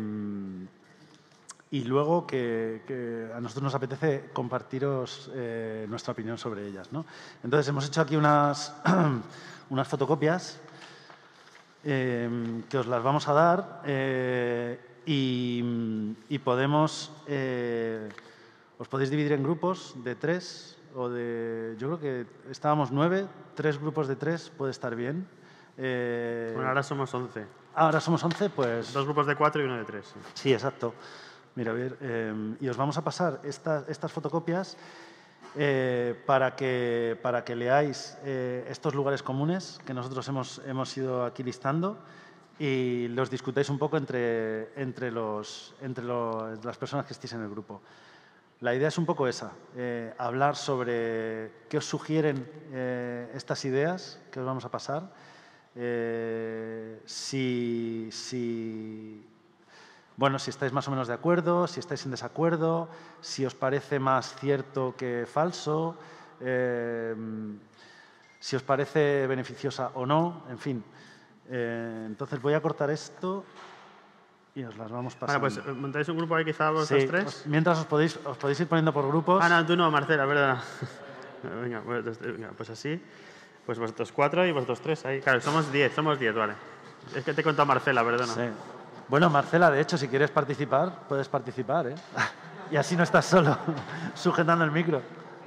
Y luego que, que a nosotros nos apetece compartiros eh, nuestra opinión sobre ellas, ¿no? Entonces, hemos hecho aquí unas, unas fotocopias eh, que os las vamos a dar eh, y, y podemos... Eh, os podéis dividir en grupos de tres o de... Yo creo que estábamos nueve, tres grupos de tres puede estar bien. Eh, bueno, ahora somos once. Ahora somos once, pues... Dos grupos de cuatro y uno de tres. Sí, sí, exacto. Mira, a ver, eh, y os vamos a pasar esta, estas fotocopias eh, para, que, para que leáis eh, estos lugares comunes que nosotros hemos, hemos ido aquí listando y los discutáis un poco entre, entre, los, entre los, las personas que estéis en el grupo. La idea es un poco esa, eh, hablar sobre qué os sugieren eh, estas ideas que os vamos a pasar, eh, si... si bueno, si estáis más o menos de acuerdo, si estáis en desacuerdo, si os parece más cierto que falso, eh, si os parece beneficiosa o no, en fin. Eh, entonces voy a cortar esto y os las vamos pasando. Vale, pues montáis un grupo ahí quizá vosotros Sí, tres. os- mientras os podéis, os podéis ir poniendo por grupos. Ah, no, tú no, Marcela, perdona. Venga, pues, venga, pues así. Pues vosotros cuatro y vosotros tres ahí. Claro, somos diez, somos diez, vale. Es que te he contado Marcela, perdona. Sí. Bueno, Marcela, de hecho, si quieres participar, puedes participar, ¿eh? Y así no estás solo, sujetando el micro.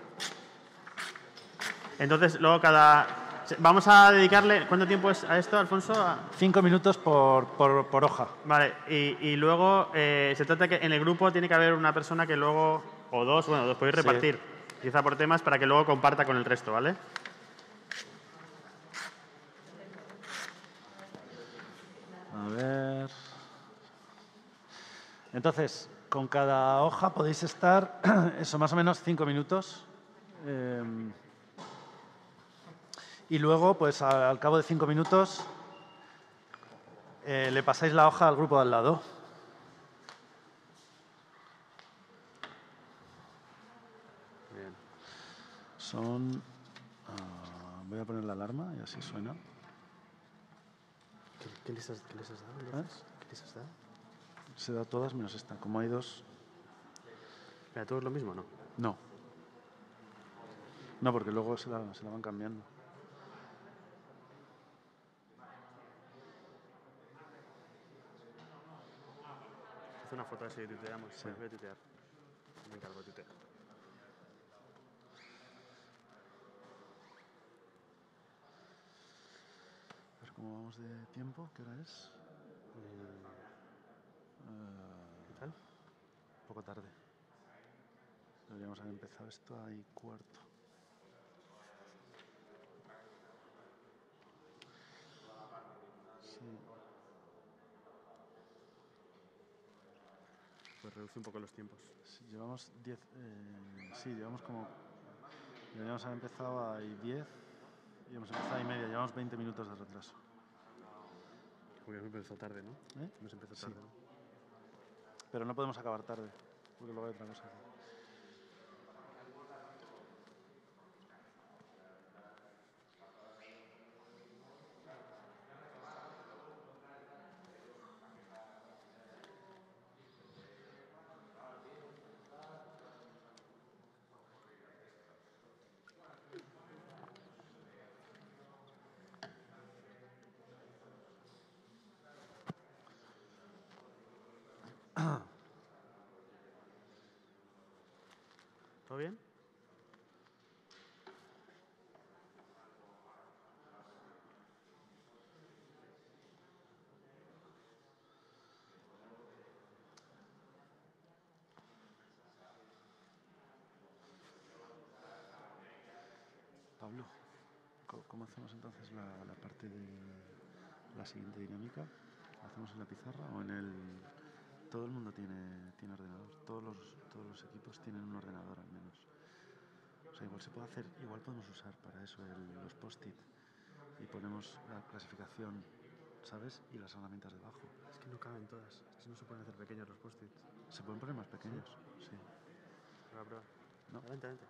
Entonces, luego cada... Vamos a dedicarle... ¿Cuánto tiempo es a esto, Alfonso? A... Cinco minutos por, por, por hoja. Vale, y, y luego eh, se trata que en el grupo tiene que haber una persona que luego... O dos, bueno, los podéis Sí. repartir. Quizá por temas para que luego comparta con el resto, ¿vale? A ver. Entonces, con cada hoja podéis estar, eso, más o menos cinco minutos. Eh, y luego, pues al, al cabo de cinco minutos, eh, le pasáis la hoja al grupo de al lado. Bien. Son... ah, voy a poner la alarma y así suena. ¿Qué, qué les, has, qué les has dado? entonces? ¿Eh? ¿Qué les has dado? Se da todas menos esta. Como hay dos... ¿Para todos lo mismo o no? No. No, porque luego se la, se la van cambiando. Haz una foto así y tuiteamos. Sí. Voy a tuitear. Me encargo de tuitear. A ver cómo vamos de tiempo. ¿Qué hora es? ¿Qué tal? Un poco tarde. Deberíamos haber empezado esto ahí cuarto. Sí. Pues reduce un poco los tiempos. Sí, llevamos diez. Eh, sí, llevamos como. Deberíamos haber empezado ahí diez y hemos empezado ahí media. Llevamos veinte minutos de retraso. Porque hemos empezado tarde, ¿no? ¿Eh? Hemos empezado Sí. tarde, ¿no? Pero no podemos acabar tarde, porque luego hay otra cosa. ¿Todo bien? Pablo, ¿cómo- ¿cómo hacemos entonces la, la parte de la siguiente dinámica? ¿La hacemos en la pizarra o en el...? Todo el mundo tiene, tiene ordenador, todos los, todos los equipos tienen un ordenador al menos. O sea, igual se puede hacer, igual podemos usar para eso el- los post-it y ponemos la clasificación, ¿sabes? Y las herramientas debajo. Es que no caben todas. Es que no se pueden hacer pequeños los post-its. ¿Se pueden poner más pequeños? Sí. Prueba, prueba. ¿No? Vente, vente.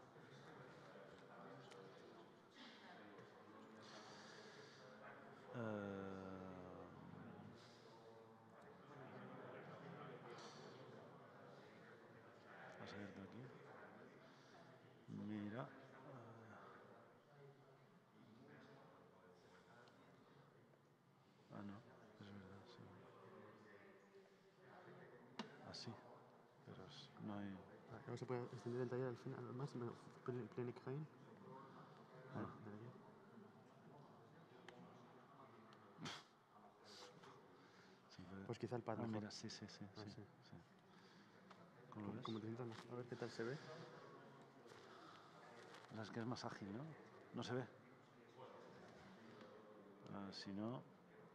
Eh, Vamos a ver de aquí. Mira. eh, Ah, no, es verdad, sí. Así. Pero es- no hay... Vale, ¿no se puede extender el taller al final más? ¿Me Plenic Jain? Ah. Sí, pero- Pues quizá el pad Ah, mejor. mira, sí, sí, sí. Ah, sí, sí. sí. ¿Cómo lo Como, ves? como te sientas más. A ver qué tal se ve. O sea, es que es más ágil, ¿no? No se ve. Ah, si no...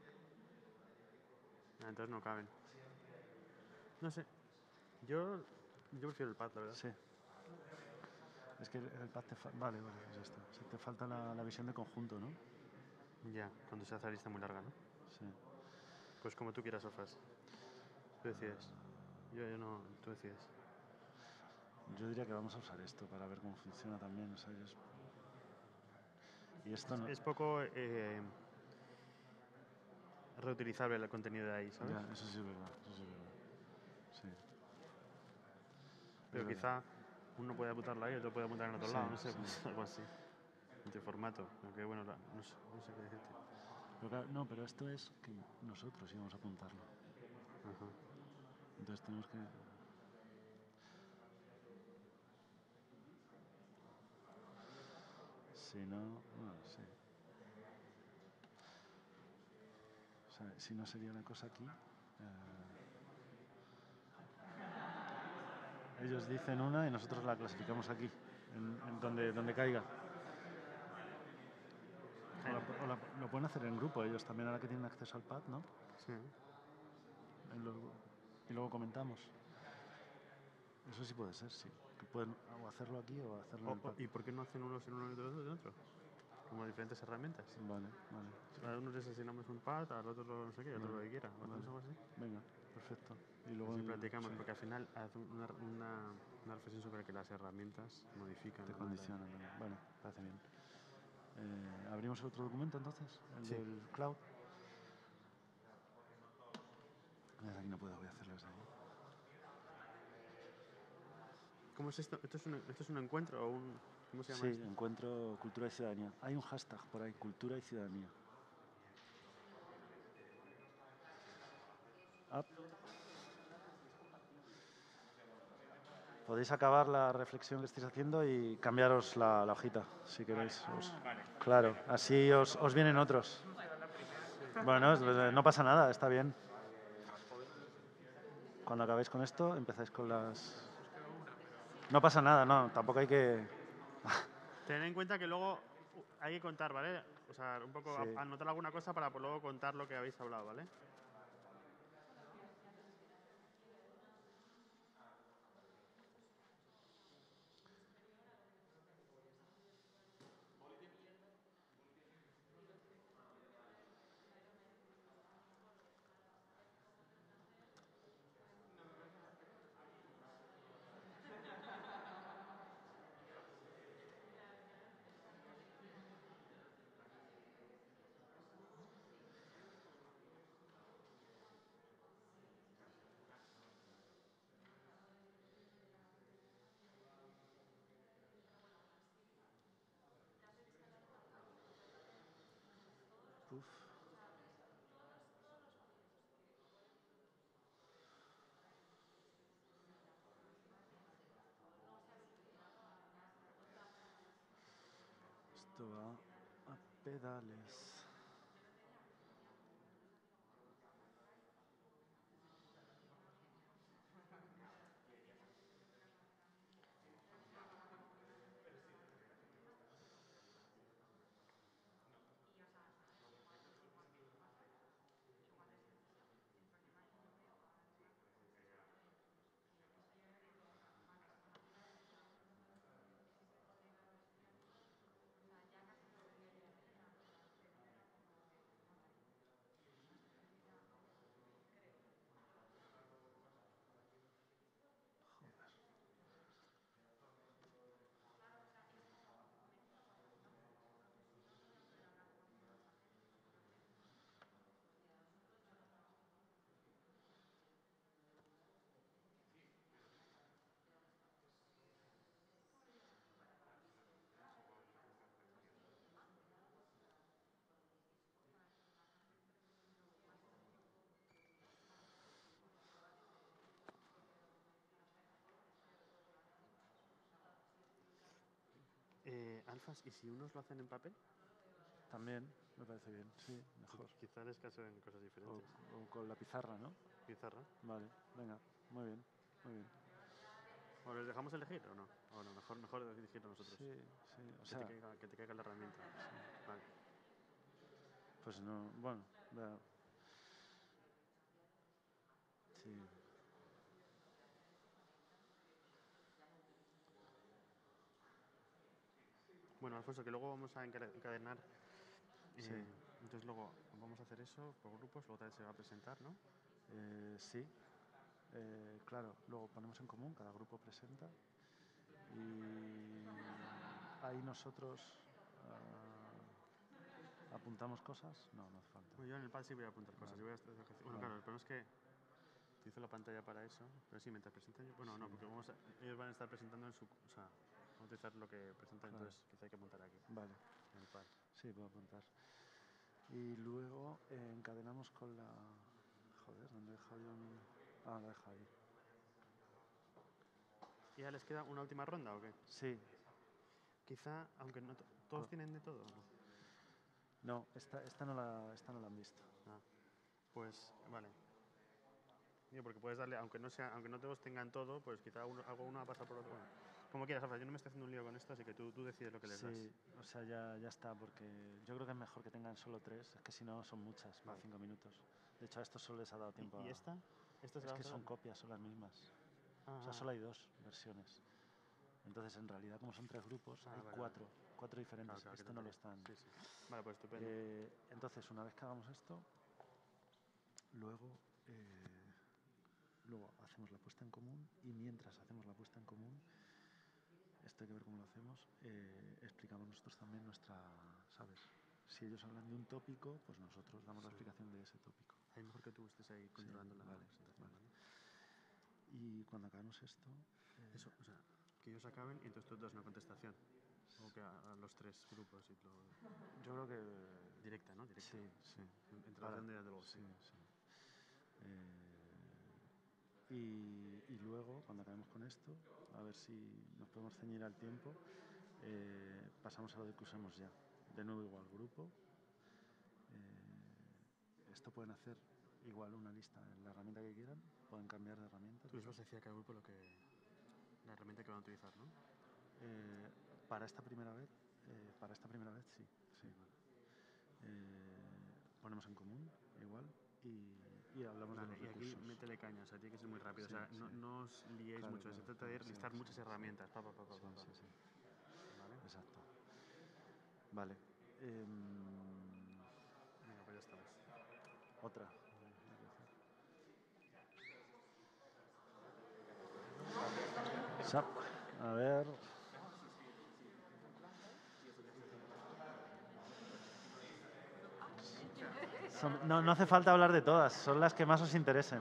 Ah, entonces no caben. No sé. Yo, yo prefiero el pad, la verdad. Sí. Es que el, el pad te falta... Vale, vale, pues ya está. O sea, te falta la, la visión de conjunto, ¿no? Ya, cuando se hace la lista muy larga, ¿no? Sí. Pues como tú quieras, Ofas. Tú decides. Yo, yo no, tú decides. Yo diría que vamos a usar esto para ver cómo funciona también. O sea, es... Y esto no... Es poco eh, reutilizable el contenido de ahí, ¿sabes? Ya, eso sí es verdad, eso sí es verdad. Sí. Pero Es quizá verdad. uno puede apuntarlo ahí, otro puede apuntar en otro Sí, lado, no sé, sí. pues algo así. Entre formato, aunque bueno, la- no sé, no sé qué decirte. Pero claro, no, pero esto es que nosotros íbamos a apuntarlo. Ajá. Entonces tenemos que... Si no, bueno, sí. O sea, si no sería una cosa aquí. Eh, ellos dicen una y nosotros la clasificamos aquí, en, en donde, donde caiga. O, la, o la, lo pueden hacer en grupo ellos también, ahora que tienen acceso al pad, ¿no? Sí. En los- y luego comentamos. Eso sí puede ser, sí. Que pueden o hacerlo aquí o hacerlo O- en el o- pad. ¿Y por qué no hacen unos en uno y otros en otro? Como diferentes herramientas. Vale, vale. A uno les asignamos un pad, al otro no sé qué, al otro Vale, lo que quiera. ¿Hacemos vale. algo así? Venga, perfecto. Y luego Así el- practicamos, sí, porque al final hace una, una, una reflexión sobre que las herramientas modifican te la manera. condicionan. Vale, vale, parece bien. Eh, ¿Abrimos otro documento entonces? El Sí. del cloud. Desde aquí no puedo, voy a hacerlo desde ahí. ¿Cómo es esto? ¿Esto es un, esto es un encuentro o un...? ¿Cómo se llama Sí, esto? encuentro cultura y ciudadanía. Hay un hashtag por ahí, cultura y ciudadanía. Ah. Podéis acabar la reflexión que estáis haciendo y cambiaros la, la hojita, si queréis. Os- Vale. Claro, así os, os vienen otros. Bueno, es- no pasa nada, está bien. Cuando acabéis con esto, empezáis con las... No pasa nada, no, tampoco hay que... Ten en cuenta que luego uh, hay que contar, ¿vale? O sea, un poco Sí. a- anotar alguna cosa para por luego contar lo que habéis hablado, ¿vale? Uf. Esto va a pedales. Eh, alfas, ¿y si unos lo hacen en papel? También, me parece bien, sí, mejor. Quizá les caso en cosas O, diferentes. o con la pizarra, ¿no? Pizarra. Vale, venga, muy bien, muy bien. ¿O les dejamos elegir o no? O no, mejor, mejor elegirlo nosotros. Sí, sí, o que, sea... te caiga, que te caiga la herramienta. Vale. Pues no, bueno, vea. Sí. Bueno, Alfonso, que luego vamos a encade- encadenar. eh, Sí. Entonces luego vamos a hacer eso por grupos, luego también se va a presentar, ¿no? Eh, sí. eh, claro, luego ponemos en común, cada grupo presenta y ahí nosotros uh, apuntamos cosas. No, no hace falta. Bueno, yo en el pad sí voy a apuntar cosas. Vale. Yo voy a estar, bueno, Vale. claro, el problema es que utilizo la pantalla para eso, pero sí, mientras presentan... Bueno, sí. no, porque vamos a, ellos van a estar presentando en su... O sea, vamos a utilizar lo que presentan, claro. Entonces quizá hay que apuntar aquí. Vale. En el pad. Sí, puedo apuntar. Y luego eh, encadenamos con la... Joder, ¿dónde he dejado yo mi...? Ah, la dejo ahí. ¿Y ya les queda una última ronda o qué? Sí. Quizá, aunque no todos oh. tienen de todo, ¿no? No, esta, esta, no la, esta no la han visto. Ah, pues, vale. Digo, porque puedes darle, aunque no sea, aunque no todos tengan todo, pues quizá uno, algo uno va a pasar por otro. Bueno, como quieras, Rafa, yo no me estoy haciendo un lío con esto, así que tú, tú decides lo que les sí, das. Sí, o sea, ya, ya está, porque yo creo que es mejor que tengan solo tres, es que si no son muchas, vale. Para cinco minutos. De hecho, a estos solo les ha dado tiempo. ¿Y, a... y esta? ¿Esta es que son copias, son las mismas. Ah, o sea, solo hay dos versiones. Entonces, en realidad, como son tres grupos, ah, hay vale, cuatro, vale. cuatro diferentes. Claro, claro, esto no lo están. Sí, sí. Vale, pues estupendo. Eh, entonces, una vez que hagamos esto, luego, eh, luego hacemos la puesta en común y mientras hacemos la puesta en común, esto hay que ver cómo lo hacemos, eh, explicamos nosotros también nuestra, ¿sabes? Si ellos hablan de un tópico, pues nosotros damos sí. la explicación de ese tópico. Es mejor que tú estés ahí controlando sí, la vale, presentación. Vale. Y cuando acabemos esto... Eh, Eso, o sea, que ellos acaben y entonces tú das una contestación. O que a, a los tres grupos y todo. Yo creo que... Directa, ¿no? Directa. Sí, sí. Introducción de luego, sí. sí. Eh, y, y luego, cuando acabemos con esto, a ver si nos podemos ceñir al tiempo, eh, pasamos a lo de que usemos ya. De nuevo igual grupo. Eh, esto pueden hacer igual una lista en la herramienta que quieran, pueden cambiar de herramienta. Tú les vas a decir a cada grupo lo que, la herramienta que van a utilizar, ¿no? Eh, para esta primera vez, eh, para esta primera vez sí, sí. Eh, ponemos en común igual y, y hablamos vale, de los y recursos. Aquí métele caña, o sea, tiene que ser muy rápido, sí, o sea, sí. no, no os liéis claro, mucho, claro, se trata claro, de sí, listar sí, muchas sí, herramientas. Sí, pa, pa, pa, pa, sí, pa, pa. sí, sí. ¿Vale? Exacto. Vale. Eh, Venga, pues ya estamos. Otra. A ver. Son, no, no hace falta hablar de todas, son las que más os interesen.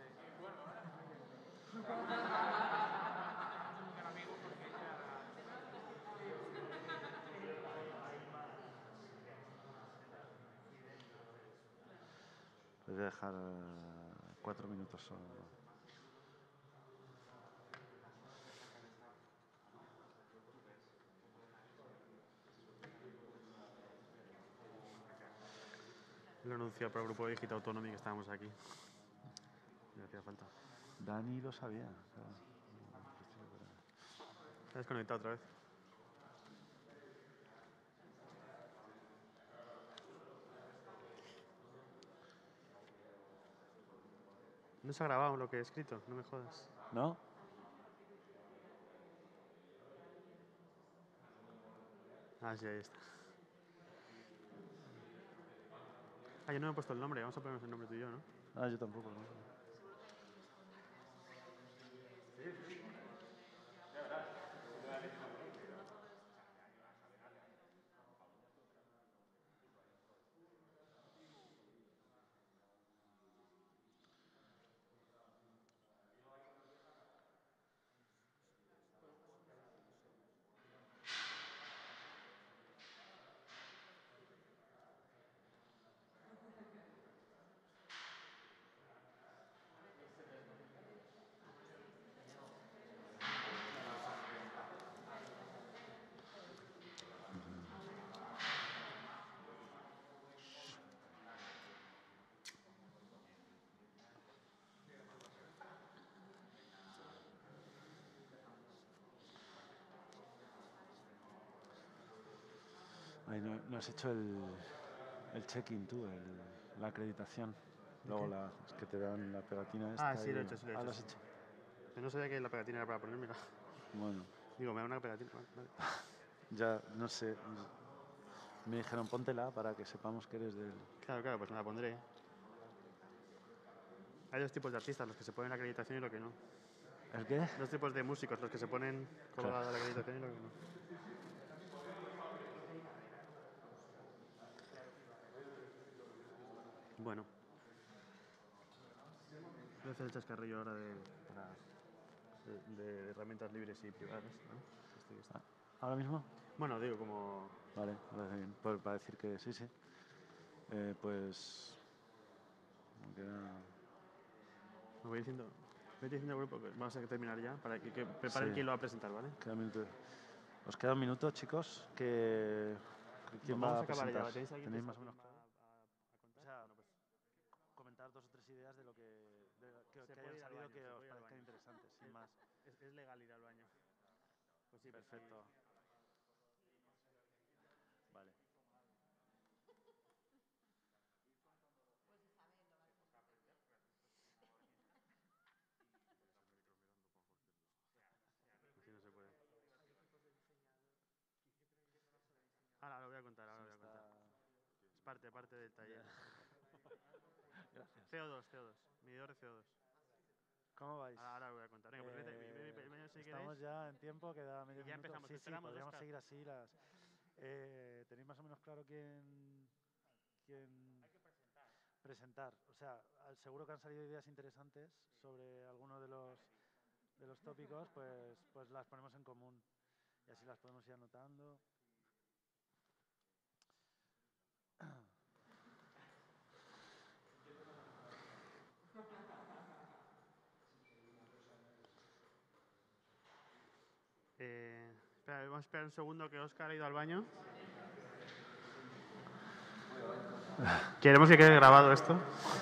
Les voy a dejar cuatro minutos solo. Lo anunciado por el grupo de Digital Autonomy que estábamos aquí. Me hacía falta. Dani lo sabía. Claro. ¿Te has desconectado otra vez? No se ha grabado lo que he escrito, no me jodas. ¿No? Ah, sí, ahí está. Ah, yo no me he puesto el nombre, vamos a ponernos el nombre tú y yo, ¿no? Ah, yo tampoco, ¿no? Sí. Ay, no, no has hecho el, el check-in tú, el, la acreditación. Luego la, es que te dan la pegatina esta. Ah, sí, lo he hecho, sí, lo he hecho. Ah, lo has hecho. Yo no sabía que la pegatina era para ponérmela. Bueno. Digo, me da una pegatina. Vale. Ya, no sé. Me dijeron, póntela para que sepamos que eres del... Claro, claro, pues me la pondré. Hay dos tipos de artistas, los que se ponen la acreditación y los que no. ¿El qué? Dos tipos de músicos, los que se ponen colgada la acreditación y los que no. Bueno. Voy a hacer el chascarrillo ahora de, para, de, de herramientas libres y privadas, ¿no? Esto ya está. ¿Ahora mismo? Bueno, digo como... Vale, parece bien. Por- para decir que sí, sí. Eh, pues... me queda- Me voy diciendo... Voy diciendo al grupo que vamos a terminar ya para que, que preparen Sí. quién lo va a presentar, ¿vale? Queda un minuto. Os queda un minuto, chicos. Que... que ¿Quién Vamos va a a acabar ya. presentar? ¿Tenéis alguien ¿Tenéis que más o está- menos claro? O sea, comentar dos o tres ideas de lo que, de, que, Se que puede hayan ir al salido baño, que se os puede ir al parezcan baño. interesantes, sin Es- más. Es, es legal ir al baño. Pues sí, Perfecto. Vale. Así no se puede. Ahora lo voy a contar, ahora lo voy a contar. Es parte, parte del taller. Gracias. C O dos, C O dos. Medidor de C O dos. ¿Cómo vais? Ahora, ahora lo voy a contar. Venga, pues vete, Eh, vete, vete, vete, si estamos queréis. ya en tiempo, queda medio Y ya minuto. empezamos, Sí, te sí, esperamos, podríamos Óscar. seguir así las... Eh, ¿Tenéis más o menos claro quién, quién presentar? O sea, al- seguro que han salido ideas interesantes sobre alguno de los, de los tópicos, pues, pues las ponemos en común y así las podemos ir anotando. Eh, espera, vamos a esperar un segundo que Óscar ha ido al baño. ¿Queremos que quede grabado esto?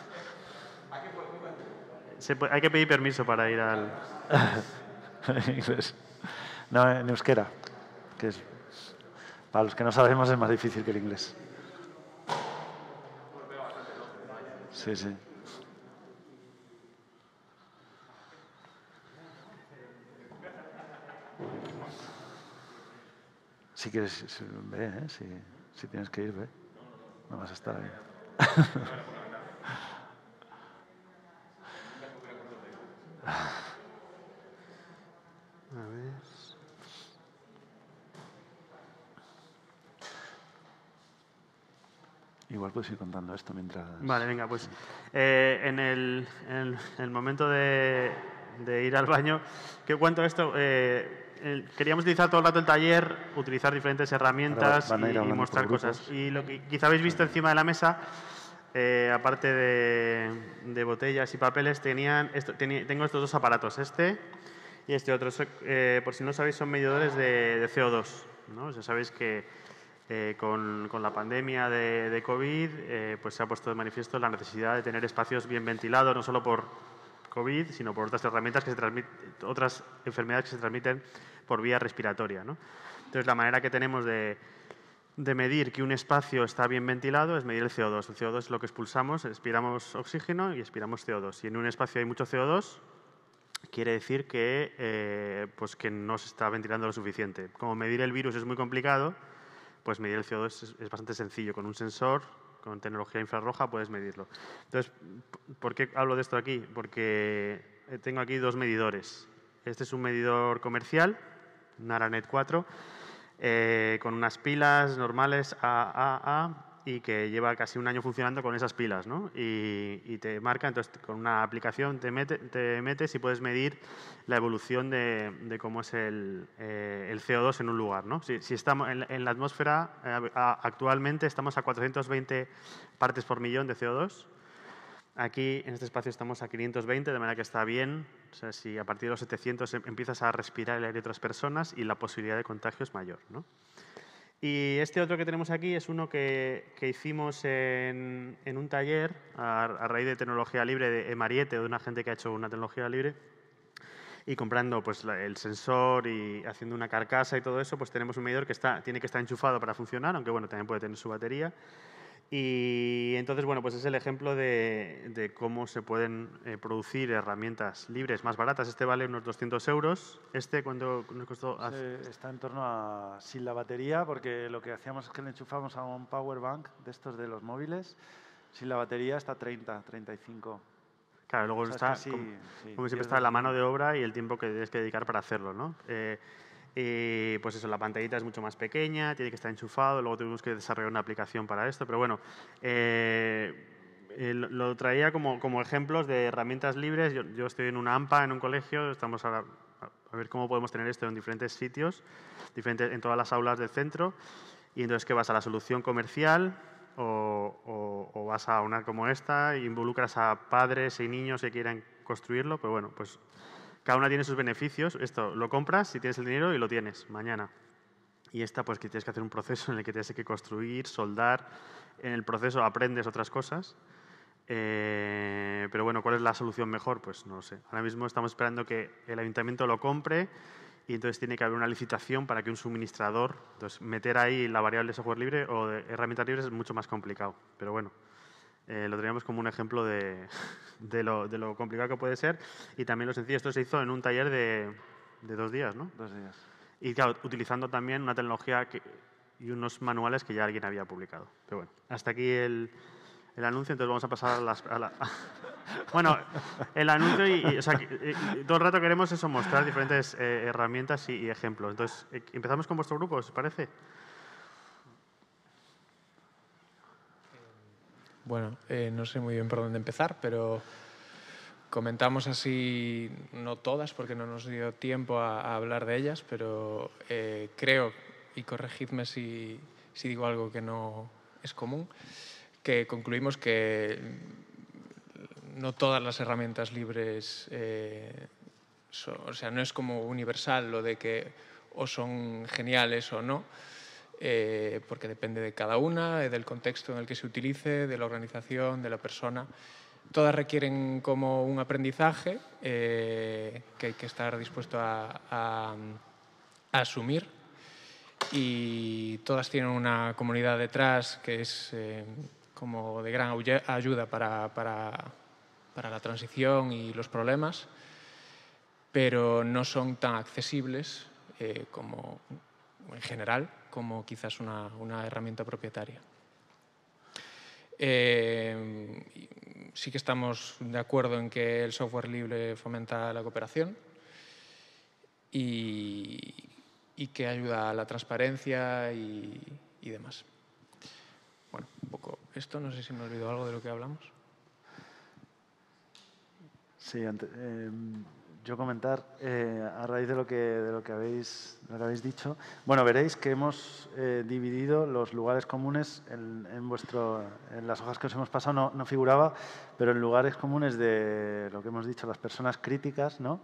Se puede- hay que pedir permiso para ir al... En inglés. No, en euskera, que es, para los que no sabemos es más difícil que el inglés. Sí, sí. Si quieres, si- ve, ¿eh? si, si tienes que ir, ve. No vas a estar ahí. A ver... Igual puedes ir contando esto mientras... Vale, venga, pues eh, en, el, en el- en el momento de, de ir al baño, que cuento esto, eh, el- queríamos utilizar todo el rato el taller, utilizar diferentes herramientas van a ir y- y, hablando mostrar por cosas. grupos. Y lo que quizá habéis visto encima de la mesa, eh, aparte de, de botellas y papeles, tenían esto, teni- tengo estos dos aparatos, este y este otro. So- eh, por si no sabéis, son medidores de, de C O dos, ¿no? O sea, sabéis que eh, con, con la pandemia de, de COVID eh, pues se ha puesto de manifiesto la necesidad de tener espacios bien ventilados, no solo por COVID, sino por otras herramientas que se transmiten, otras enfermedades que se transmiten por vía respiratoria, ¿no? Entonces, la manera que tenemos de, de medir que un espacio está bien ventilado es medir el C O dos. El C O dos es lo que expulsamos, expiramos oxígeno y expiramos C O dos. Si en un espacio hay mucho C O dos, quiere decir que, eh, pues que no se está ventilando lo suficiente. Como medir el virus es muy complicado, pues medir el C O dos es, es bastante sencillo. Con un sensor, con tecnología infrarroja, puedes medirlo. Entonces, ¿por qué hablo de esto aquí? Porque tengo aquí dos medidores. Este es un medidor comercial, Naranet cuatro, eh, con unas pilas normales A A A y que lleva casi un año funcionando con esas pilas, ¿no? Y, y te marca, entonces con una aplicación te, mete, te metes y puedes medir la evolución de, de cómo es el, eh, el C O dos en un lugar, ¿no? Si, si estamos en, en la atmósfera, eh, a, actualmente estamos a cuatrocientos veinte partes por millón de C O dos. Aquí, en este espacio, estamos a quinientos veinte, de manera que está bien. O sea, si a partir de los setecientos em- empiezas a respirar el aire de otras personas y la posibilidad de contagio es mayor, ¿no? Y este otro que tenemos aquí es uno que, que hicimos en, en un taller a, a raíz de tecnología libre de Emariete, de una gente que ha hecho una tecnología libre. Y comprando pues, la- el sensor y haciendo una carcasa y todo eso, pues tenemos un medidor que está, tiene que estar enchufado para funcionar, aunque bueno, también puede tener su batería. Y entonces, bueno, pues es el ejemplo de, de cómo se pueden eh, producir herramientas libres más baratas. Este vale unos doscientos euros. Este, ¿cuánto nos costó? Se- está en torno a sin la batería, porque lo que hacíamos es que le enchufamos a un power bank de estos de los móviles. Sin la batería está treinta, treinta y cinco. Claro, luego O sea, es está, que sí, como, sí, como siempre, pierdes está la el- mano de obra y el tiempo que tienes que dedicar para hacerlo, ¿no? Eh, y pues eso, la pantallita es mucho más pequeña, tiene que estar enchufado, luego tuvimos que desarrollar una aplicación para esto, pero bueno, eh, eh, lo, lo traía como, como ejemplos de herramientas libres. Yo, yo estoy en una AMPA, en un colegio, estamos ahora a ver cómo podemos tener esto en diferentes sitios, diferentes, en todas las aulas del centro, y entonces que vas a la solución comercial o, o, o vas a una como esta e involucras a padres y niños que quieran construirlo, pero bueno, pues cada una tiene sus beneficios. Esto lo compras si tienes el dinero y lo tienes mañana. Y esta, pues que tienes que hacer un proceso en el que tienes que construir, soldar. En el proceso aprendes otras cosas. Eh, pero bueno, ¿cuál es la solución mejor? Pues no lo sé. Ahora mismo estamos esperando que el ayuntamiento lo compre y entonces tiene que haber una licitación para que un suministrador, entonces meter ahí la variable software libre o de herramientas libres es mucho más complicado. Pero bueno, eh, lo teníamos como un ejemplo de, de, lo, de lo complicado que puede ser y también lo sencillo. Esto se hizo en un taller de, de dos días, ¿no? Dos días. Y claro, utilizando también una tecnología que, y unos manuales que ya alguien había publicado. Pero bueno, hasta aquí el, el anuncio, entonces vamos a pasar a las... A la, bueno, el anuncio y, y, o sea, que, y, todo el rato queremos eso, mostrar diferentes eh, herramientas y, y ejemplos. Entonces, eh, empezamos con vuestro grupo, ¿os parece? Bueno, eh, no sé muy bien por dónde empezar, pero comentamos así, no todas, porque no nos dio tiempo a, a hablar de ellas, pero eh, creo, y corregidme si, si digo algo que no es común, que concluimos que no todas las herramientas libres, eh, son, o sea, no es como universal lo de que o son geniales o no, eh, porque depende de cada una, del contexto en el que se utilice, de la organización, de la persona. Todas requieren como un aprendizaje eh, que hay que estar dispuesto a, a, a asumir, y todas tienen una comunidad detrás que es eh, como de gran ayuda para, para, para la transición y los problemas, pero no son tan accesibles eh, como en general como quizás una, una herramienta propietaria. Eh, sí que estamos de acuerdo en que el software libre fomenta la cooperación y, y que ayuda a la transparencia y, y demás. Bueno, un poco esto, no sé si me olvidó algo de lo que hablamos. Sí, ante, eh, yo comentar eh, a raíz de lo que, de lo que, habéis, lo que habéis dicho. Bueno, veréis que hemos eh, dividido los lugares comunes en, en, vuestro, en las hojas que os hemos pasado, no, no figuraba, pero en lugares comunes de lo que hemos dicho, las personas críticas, ¿no?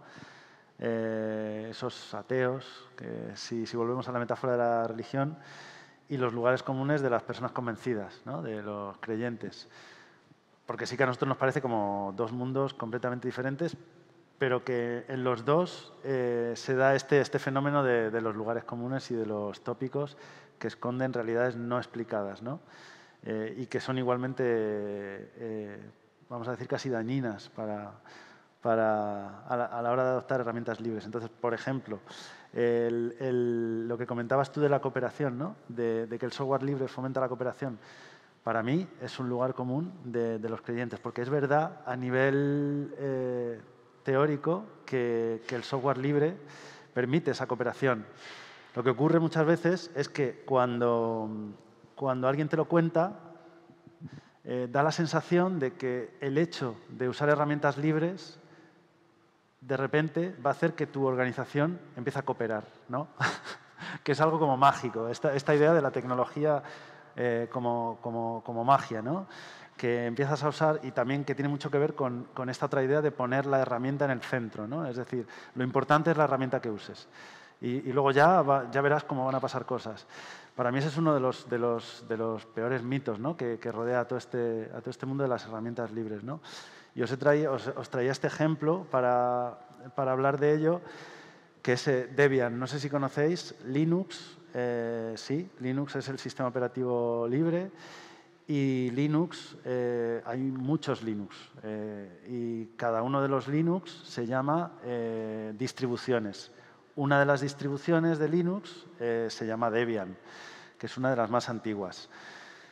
Eh, esos ateos, que si, si volvemos a la metáfora de la religión, y los lugares comunes de las personas convencidas, ¿no? De los creyentes. Porque sí que a nosotros nos parece como dos mundos completamente diferentes, pero que en los dos eh, se da este, este fenómeno de, de los lugares comunes y de los tópicos que esconden realidades no explicadas, ¿no? Eh, y que son igualmente, eh, vamos a decir, casi dañinas para, para, a, la, a la hora de adoptar herramientas libres. Entonces, por ejemplo, el, el, lo que comentabas tú de la cooperación, ¿no? de, de que el software libre fomenta la cooperación, para mí es un lugar común de, de los creyentes, porque es verdad a nivel eh, teórico que, que el software libre permite esa cooperación. Lo que ocurre muchas veces es que cuando, cuando alguien te lo cuenta, eh, da la sensación de que el hecho de usar herramientas libres de repente va a hacer que tu organización empiece a cooperar, ¿no? Que es algo como mágico, esta, esta idea de la tecnología Eh, como, como, como magia, ¿no? Que empiezas a usar y también que tiene mucho que ver con, con esta otra idea de poner la herramienta en el centro, ¿no? Es decir, lo importante es la herramienta que uses y, y luego ya, va, ya verás cómo van a pasar cosas. Para mí ese es uno de los, de los, de los peores mitos, ¿no? que, que rodea a todo, este, a todo este mundo de las herramientas libres, ¿no? Y os, he traído, os, os traía este ejemplo para, para hablar de ello, que es eh, Debian. No sé si conocéis Linux. Eh, sí, Linux es el sistema operativo libre y Linux, eh, hay muchos Linux eh, y cada uno de los Linux se llama eh, distribuciones. Una de las distribuciones de Linux eh, se llama Debian, que es una de las más antiguas.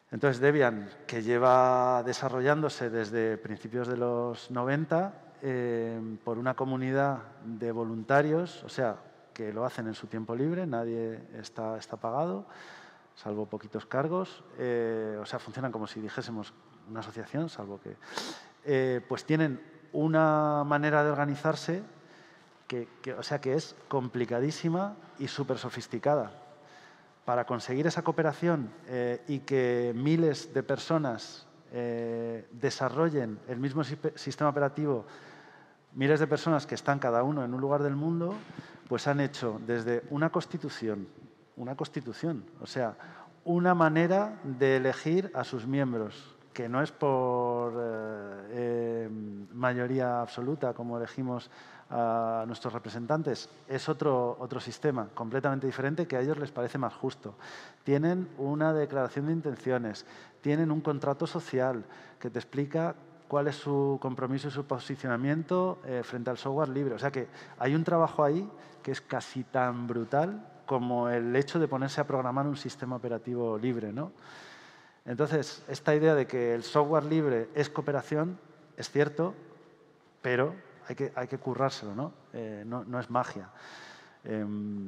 Entonces, Debian, que lleva desarrollándose desde principios de los noventa eh, por una comunidad de voluntarios, o sea, que lo hacen en su tiempo libre, nadie está, está pagado, salvo poquitos cargos, eh, o sea, funcionan como si dijésemos una asociación, salvo que... Eh, pues tienen una manera de organizarse que, que, o sea, que es complicadísima y súper sofisticada. Para conseguir esa cooperación eh, y que miles de personas eh, desarrollen el mismo sistema operativo, miles de personas que están cada uno en un lugar del mundo, pues han hecho desde una constitución, una constitución, o sea, una manera de elegir a sus miembros, que no es por eh, eh, mayoría absoluta, como elegimos a nuestros representantes, es otro, otro sistema completamente diferente que a ellos les parece más justo. Tienen una declaración de intenciones, tienen un contrato social que te explica cuál es su compromiso y su posicionamiento eh, frente al software libre. O sea que hay un trabajo ahí que es casi tan brutal como el hecho de ponerse a programar un sistema operativo libre, ¿no? Entonces, esta idea de que el software libre es cooperación es cierto, pero hay que, hay que currárselo, ¿no? Eh, no, no es magia. Eh,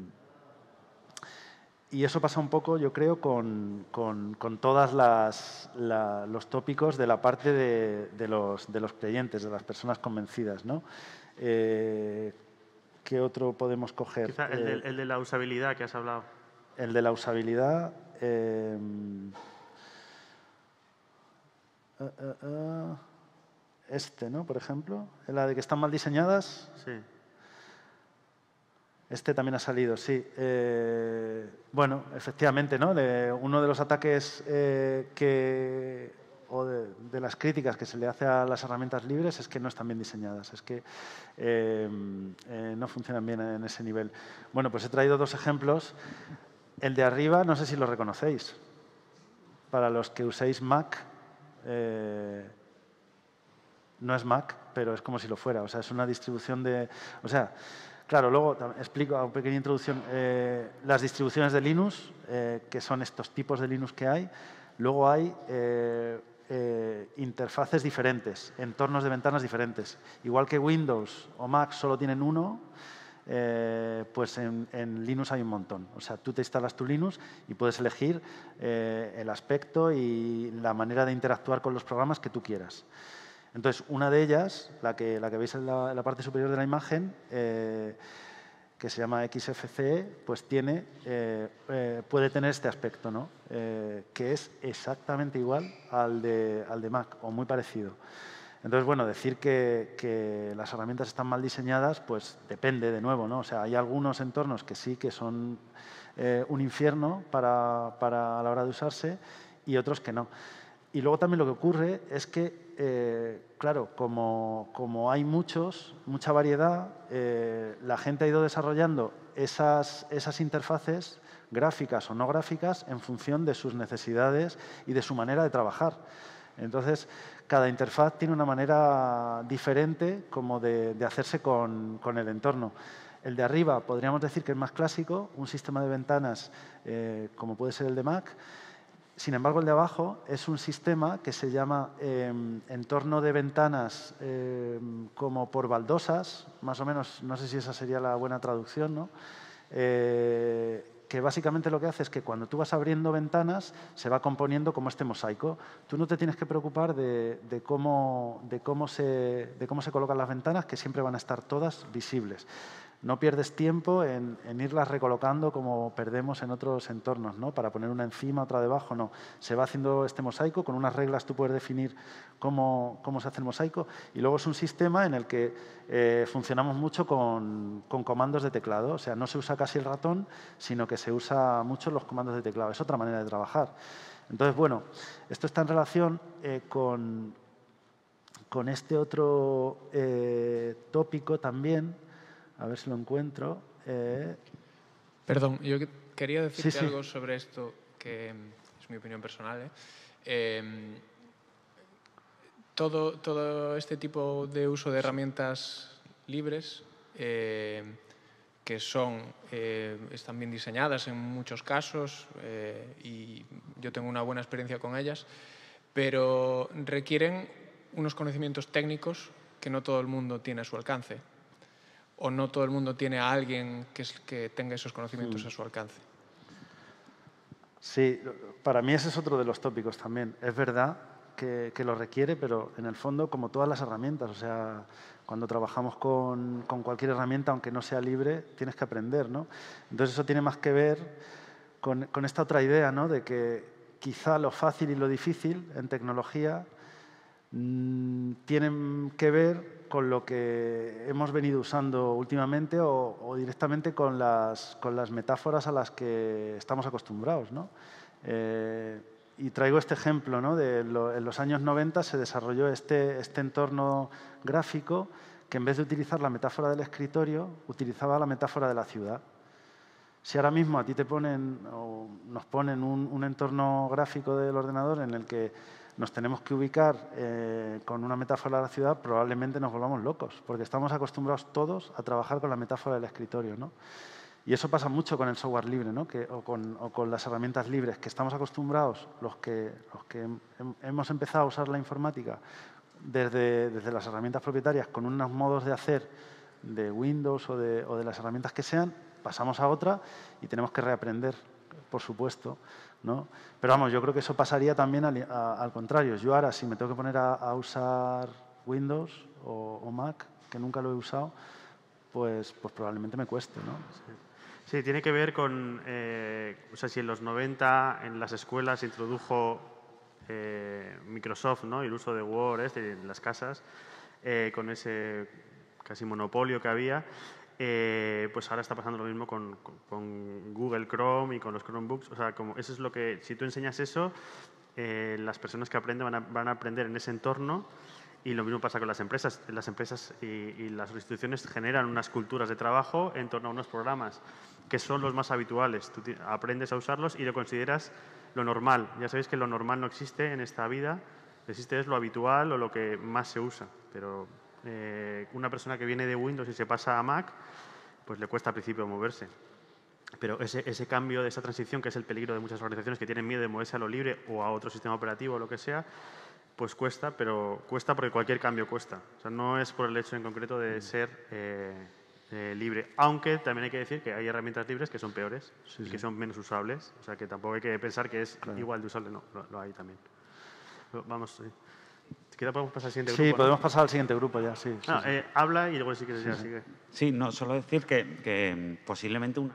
y eso pasa un poco, yo creo, con, con, con todos la, los tópicos de la parte de, de, los, de los creyentes, de las personas convencidas, ¿no? Eh, ¿Qué otro podemos coger? Quizá el, eh, de, el de la usabilidad que has hablado. El de la usabilidad... Eh, Uh, uh, uh, este, ¿no? Por ejemplo, la de que están mal diseñadas. Sí. Este también ha salido, sí. Eh, bueno, efectivamente, ¿no? De, uno de los ataques eh, que, o de, de las críticas que se le hace a las herramientas libres es que no están bien diseñadas, es que eh, eh, no funcionan bien en ese nivel. Bueno, pues he traído dos ejemplos. El de arriba, no sé si lo reconocéis. Para los que uséis Mac, Eh, no es Mac, pero es como si lo fuera. O sea, es una distribución de... O sea, claro, luego explico una pequeña introducción. Eh, las distribuciones de Linux, eh, que son estos tipos de Linux que hay, luego hay eh, eh, interfaces diferentes, entornos de ventanas diferentes. Igual que Windows o Mac solo tienen uno, Eh, pues en, en Linux hay un montón. O sea, tú te instalas tu Linux y puedes elegir eh, el aspecto y la manera de interactuar con los programas que tú quieras. Entonces, una de ellas, la que, la que veis en la, en la parte superior de la imagen, eh, que se llama X F C E, pues tiene, eh, eh, puede tener este aspecto, ¿no? Eh, que es exactamente igual al de, al de Mac, o muy parecido. Entonces, bueno, decir que, que las herramientas están mal diseñadas, pues depende de nuevo, ¿no? O sea, hay algunos entornos que sí que son eh, un infierno para, para a la hora de usarse y otros que no. Y luego también lo que ocurre es que, eh, claro, como, como hay muchos, mucha variedad, eh, la gente ha ido desarrollando esas, esas interfaces gráficas o no gráficas en función de sus necesidades y de su manera de trabajar. Entonces, cada interfaz tiene una manera diferente como de, de hacerse con, con el entorno. El de arriba podríamos decir que es más clásico, un sistema de ventanas eh, como puede ser el de Mac. Sin embargo, el de abajo es un sistema que se llama eh, entorno de ventanas eh, como por baldosas, más o menos, no sé si esa sería la buena traducción, ¿no? Eh, que básicamente lo que hace es que cuando tú vas abriendo ventanas se va componiendo como este mosaico. Tú no te tienes que preocupar de, de, cómo, de, cómo se, de cómo se colocan las ventanas, que siempre van a estar todas visibles. No pierdes tiempo en, en irlas recolocando como perdemos en otros entornos, ¿no? Para poner una encima, otra debajo, no. Se va haciendo este mosaico, con unas reglas tú puedes definir cómo, cómo se hace el mosaico y luego es un sistema en el que eh, funcionamos mucho con, con comandos de teclado. O sea, no se usa casi el ratón, sino que se usa mucho los comandos de teclado. Es otra manera de trabajar. Entonces, bueno, esto está en relación eh, con, con este otro eh, tópico también. A ver si lo encuentro. Eh... Perdón, yo quería decirte sí, sí. algo sobre esto, que es mi opinión personal. ¿eh? Eh, todo, todo este tipo de uso de herramientas libres, eh, que que son, eh, están bien diseñadas en muchos casos eh, y yo tengo una buena experiencia con ellas, pero requieren unos conocimientos técnicos que no todo el mundo tiene a su alcance o no todo el mundo tiene a alguien que, es, que tenga esos conocimientos mm. a su alcance. Sí, para mí ese es otro de los tópicos también. Es verdad que, que lo requiere, pero en el fondo como todas las herramientas, o sea, cuando trabajamos con, con cualquier herramienta, aunque no sea libre, tienes que aprender, ¿no? Entonces eso tiene más que ver con, con esta otra idea, ¿no? De que quizá lo fácil y lo difícil en tecnología mmm, tienen que ver con lo que hemos venido usando últimamente o, o directamente con las, con las metáforas a las que estamos acostumbrados, ¿no? Eh, y traigo este ejemplo, ¿no? De lo, en los años noventa se desarrolló este, este entorno gráfico que en vez de utilizar la metáfora del escritorio, utilizaba la metáfora de la ciudad. Si ahora mismo a ti te ponen o nos ponen un, un entorno gráfico del ordenador en el que nos tenemos que ubicar eh, con una metáfora de la ciudad, probablemente nos volvamos locos, porque estamos acostumbrados todos a trabajar con la metáfora del escritorio, ¿no? Y eso pasa mucho con el software libre, ¿no? Que, o, con, o con las herramientas libres, que estamos acostumbrados, los que, los que hemos empezado a usar la informática desde, desde las herramientas propietarias con unos modos de hacer de Windows o de, o de las herramientas que sean, pasamos a otra y tenemos que reaprender, por supuesto, ¿no? Pero vamos, yo creo que eso pasaría también al, a, al contrario. Yo ahora, si me tengo que poner a, a usar Windows o, o Mac, que nunca lo he usado, pues, pues probablemente me cueste, ¿no? Sí, sí, tiene que ver con, eh, o sea, si en los noventa en las escuelas se introdujo eh, Microsoft, ¿no? Y el uso de Word este, en las casas, eh, con ese casi monopolio que había. Eh, pues ahora está pasando lo mismo con, con, con Google Chrome y con los Chromebooks. O sea, como eso es lo que, si tú enseñas eso, eh, las personas que aprenden van a, van a aprender en ese entorno y lo mismo pasa con las empresas. Las empresas y, y las instituciones generan unas culturas de trabajo en torno a unos programas que son los más habituales. Tú aprendes a usarlos y lo consideras lo normal. Ya sabéis que lo normal no existe en esta vida, existe es lo habitual o lo que más se usa, pero Eh, una persona que viene de Windows y se pasa a Mac, pues le cuesta al principio moverse. Pero ese, ese cambio, de esa transición, que es el peligro de muchas organizaciones que tienen miedo de moverse a lo libre o a otro sistema operativo o lo que sea, pues cuesta, pero cuesta porque cualquier cambio cuesta. O sea, no es por el hecho en concreto de ser eh, eh, libre. Aunque también hay que decir que hay herramientas libres que son peores sí, y que sí. son menos usables. O sea, que tampoco hay que pensar que es claro. igual de usable. No, lo, lo hay también. Vamos, sí. Si quieres podemos pasar al siguiente sí, grupo. Sí, podemos ¿no? pasar al siguiente grupo ya, sí. sí, no, sí. Eh, habla y luego sí que sí, ya sí. sigue. Sí, no, solo decir que, que posiblemente un...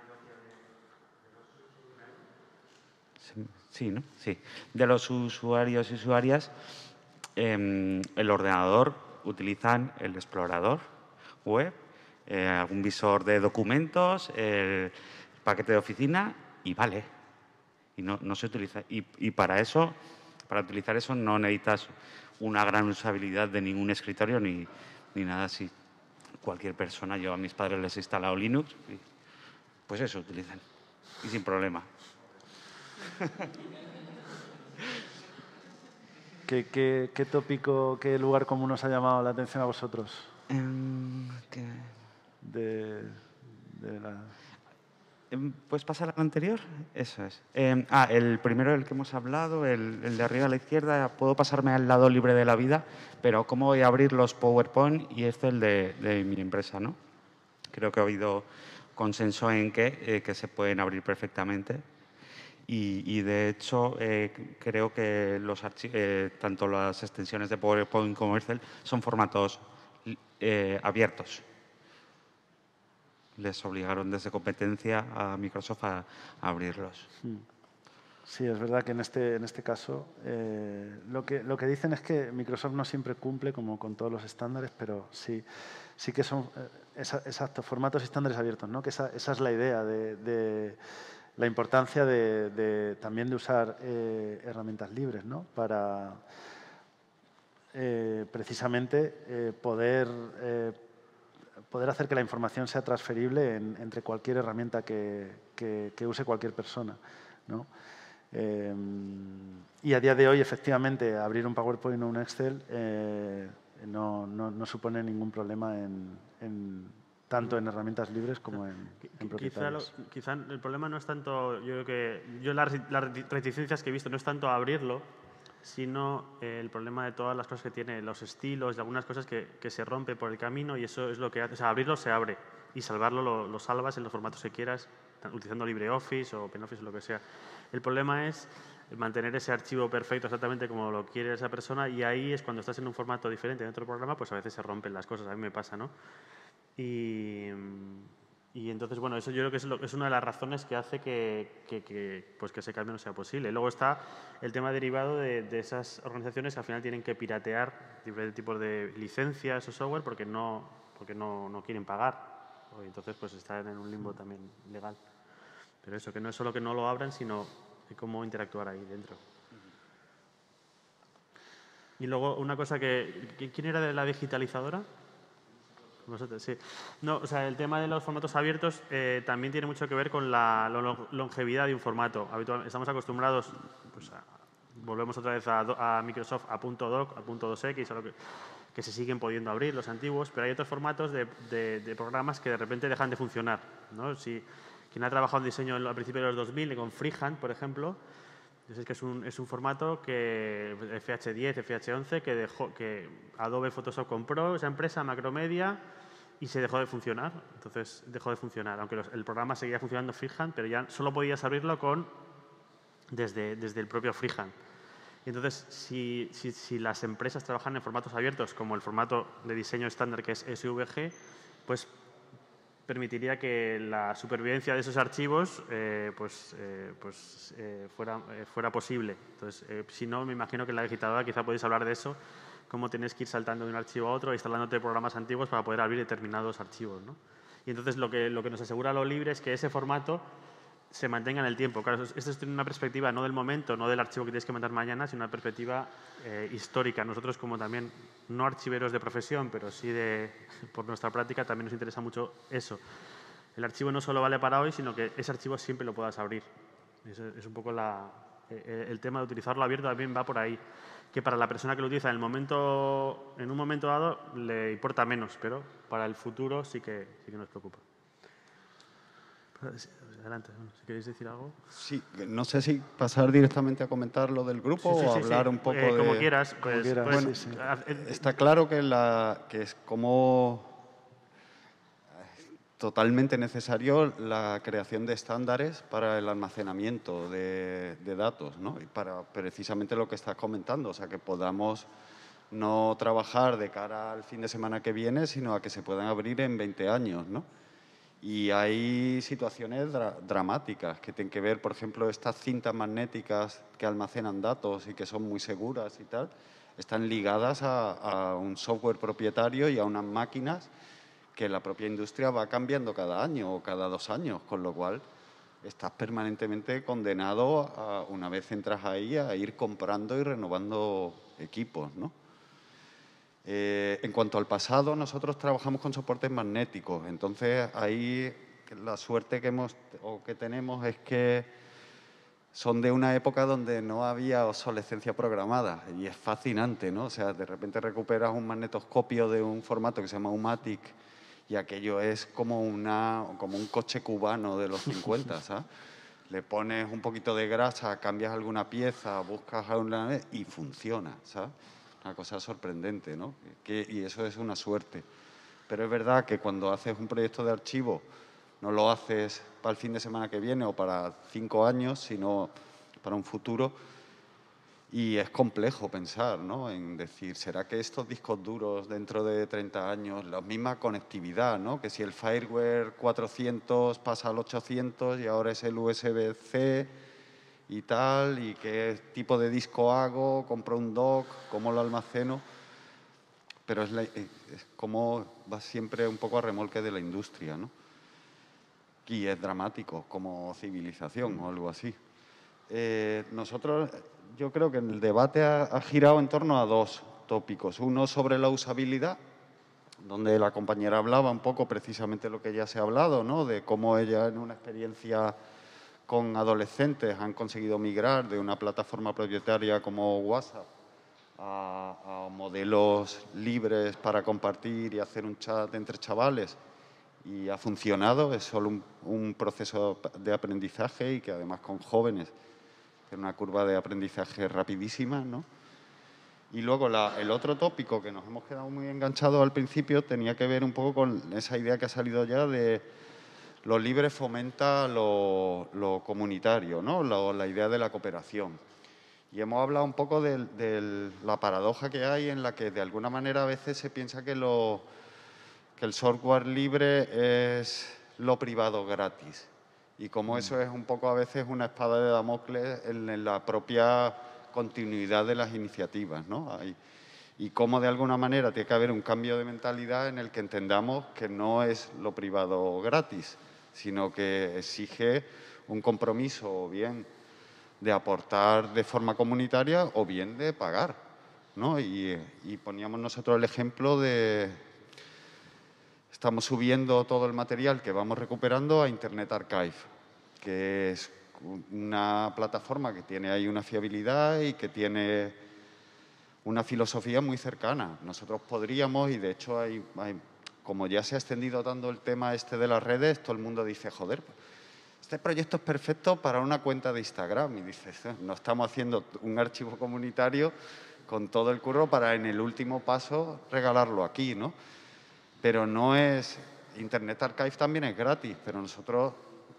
Sí, sí, ¿no? Sí. De los usuarios y usuarias, eh, el ordenador utilizan el explorador web, eh, algún visor de documentos, el paquete de oficina y vale. Y no, no se utiliza. Y, y para eso, para utilizar eso no necesitas una gran usabilidad de ningún escritorio ni, ni nada así. Cualquier persona, yo a mis padres les he instalado Linux y pues eso utilizan y sin problema. ¿Qué, qué, qué tópico, qué lugar común os ha llamado la atención a vosotros? Um, ¿qué? De, de la... ¿Puedes pasar al anterior? Eso es. Eh, ah, el primero del que hemos hablado, el, el de arriba a la izquierda, puedo pasarme al lado libre de la vida, pero ¿cómo voy a abrir los PowerPoint y este el de, de mi empresa, ¿no? Creo que ha habido consenso en que, eh, que se pueden abrir perfectamente y, y de hecho, eh, creo que los eh, tanto las extensiones de PowerPoint como Excel son formatos eh, abiertos. Les obligaron desde competencia a Microsoft a, a abrirlos. Sí, es verdad que en este, en este caso eh, lo, que, lo que dicen es que Microsoft no siempre cumple como con todos los estándares, pero sí, sí que son eh, esa, exacto, formatos y estándares abiertos, ¿no? Que esa, esa es la idea de, de la importancia de, de también de usar eh, herramientas libres, ¿no? Para eh, precisamente eh, poder eh, poder hacer que la información sea transferible en, entre cualquier herramienta que, que, que use cualquier persona, ¿no? Eh, y a día de hoy, efectivamente, abrir un PowerPoint o un Excel eh, no, no, no supone ningún problema en, en, tanto en herramientas libres como en, en quizá, lo, propietarias. quizá el problema no es tanto, yo creo que yo las, las reticencias que he visto no es tanto abrirlo, sino eh, el problema de todas las cosas que tiene, los estilos y algunas cosas que, que se rompe por el camino, y eso es lo que hace. O sea, abrirlo se abre y salvarlo lo, lo salvas en los formatos que quieras, utilizando LibreOffice o OpenOffice o lo que sea. El problema es mantener ese archivo perfecto exactamente como lo quiere esa persona, y ahí es cuando estás en un formato diferente dentro del programa, pues a veces se rompen las cosas, a mí me pasa, ¿no? Y, y entonces, bueno, eso yo creo que es, lo, es una de las razones que hace que, que, que, pues que ese cambio no sea posible. Luego está el tema derivado de, de esas organizaciones que al final tienen que piratear diferentes tipos de licencias o software porque no, porque no, no quieren pagar. Y entonces, pues están en un limbo también legal. Pero eso, que no es solo que no lo abran, sino cómo interactuar ahí dentro. Y luego una cosa que... ¿Quién era de la digitalizadora? Vosotros, sí. No, o sea, el tema de los formatos abiertos eh, también tiene mucho que ver con la, la longevidad de un formato. Habitual, estamos acostumbrados, pues a, volvemos otra vez a, a Microsoft, a .doc, a .dos equis, a lo que, que se siguen pudiendo abrir, los antiguos, pero hay otros formatos de, de, de programas que de repente dejan de funcionar, ¿no? Si quien ha trabajado en diseño al principio de los dos mil, con Freehand, por ejemplo, es que es un, es un formato que F H diez, F H once, que, dejó, que Adobe Photoshop compró esa empresa, Macromedia, y se dejó de funcionar. Entonces dejó de funcionar, aunque los, el programa seguía funcionando Freehand, pero ya solo podías abrirlo con, desde, desde el propio Freehand. Y entonces, si, si, si las empresas trabajan en formatos abiertos, como el formato de diseño estándar que es S V G, pues permitiría que la supervivencia de esos archivos eh, pues, eh, pues, eh, fuera, eh, fuera posible. Entonces, eh, si no, me imagino que en la digitalizadora quizá podéis hablar de eso, cómo tienes que ir saltando de un archivo a otro, instalándote programas antiguos para poder abrir determinados archivos, ¿no? Y entonces lo que, lo que nos asegura lo libre es que ese formato se mantenga en el tiempo. Claro, esto es una perspectiva no del momento, no del archivo que tienes que mandar mañana, sino una perspectiva eh, histórica. Nosotros, como también no archiveros de profesión, pero sí de, por nuestra práctica, también nos interesa mucho eso. El archivo no solo vale para hoy, sino que ese archivo siempre lo puedas abrir. Eso es un poco la, eh, el tema de utilizarlo abierto también va por ahí. Que para la persona que lo utiliza en, el momento, en un momento dado le importa menos, pero para el futuro sí que, sí que nos preocupa. Adelante, si queréis decir algo. Sí, no sé si pasar directamente a comentar lo del grupo sí, sí, o sí, hablar sí. un poco eh, de... Como quieras. Pues, como quieras. Pues, bueno, sí, sí. Está claro que, la, que es como totalmente necesario la creación de estándares para el almacenamiento de, de datos, ¿no? Y para precisamente lo que estás comentando, o sea, que podamos no trabajar de cara al fin de semana que viene, sino a que se puedan abrir en veinte años, ¿no? Y hay situaciones dra dramáticas que tienen que ver, por ejemplo, estas cintas magnéticas que almacenan datos y que son muy seguras y tal, están ligadas a, a un software propietario y a unas máquinas que la propia industria va cambiando cada año o cada dos años, con lo cual estás permanentemente condenado, a, una vez entras ahí, a ir comprando y renovando equipos, ¿no? Eh, en cuanto al pasado, nosotros trabajamos con soportes magnéticos. Entonces, ahí la suerte que, hemos, o que tenemos es que son de una época donde no había obsolescencia programada. Y es fascinante, ¿no? O sea, de repente recuperas un magnetoscopio de un formato que se llama U MATIC y aquello es como, una, como un coche cubano de los cincuenta, ¿sabes? Le pones un poquito de grasa, cambias alguna pieza, buscas alguna vez y funciona, ¿sabes? Una cosa sorprendente, ¿no? Que, y eso es una suerte. Pero es verdad que cuando haces un proyecto de archivo no lo haces para el fin de semana que viene o para cinco años, sino para un futuro. Y es complejo pensar, ¿no? En decir, ¿será que estos discos duros dentro de treinta años, la misma conectividad, ¿no? Que si el fireware cuatrocientos pasa al ochocientos y ahora es el U S B C y tal, y qué tipo de disco hago, compro un dock, cómo lo almaceno, pero es, la, es como va siempre un poco a remolque de la industria, ¿no? Y es dramático como civilización o algo así. Eh, nosotros, yo creo que el debate ha, ha girado en torno a dos tópicos. Uno sobre la usabilidad, donde la compañera hablaba un poco precisamente lo que ya se ha hablado, ¿no? De cómo ella en una experiencia con adolescentes han conseguido migrar de una plataforma propietaria como WhatsApp a, a modelos libres para compartir y hacer un chat entre chavales y ha funcionado, es solo un, un proceso de aprendizaje y que además con jóvenes tiene una curva de aprendizaje rapidísima, ¿no? Y luego la, el otro tópico que nos hemos quedado muy enganchados al principio tenía que ver un poco con esa idea que ha salido ya de lo libre fomenta lo, lo comunitario, ¿no? Lo, la idea de la cooperación. Y hemos hablado un poco de, de la paradoja que hay en la que de alguna manera a veces se piensa que, lo, que el software libre es lo privado gratis. Y como eso es un poco a veces una espada de Damocles en, en la propia continuidad de las iniciativas, ¿no? Hay, y cómo de alguna manera tiene que haber un cambio de mentalidad en el que entendamos que no es lo privado gratis, sino que exige un compromiso o bien de aportar de forma comunitaria o bien de pagar, ¿no? Y, y poníamos nosotros el ejemplo de... Estamos subiendo todo el material que vamos recuperando a Internet Archive, que es una plataforma que tiene ahí una fiabilidad y que tiene una filosofía muy cercana. Nosotros podríamos, y de hecho hay, hay, como ya se ha extendido tanto el tema este de las redes, todo el mundo dice, joder, este proyecto es perfecto para una cuenta de Instagram. Y dices, no estamos haciendo un archivo comunitario con todo el curro para en el último paso regalarlo aquí, ¿no? Pero no es... Internet Archive también es gratis, pero nosotros,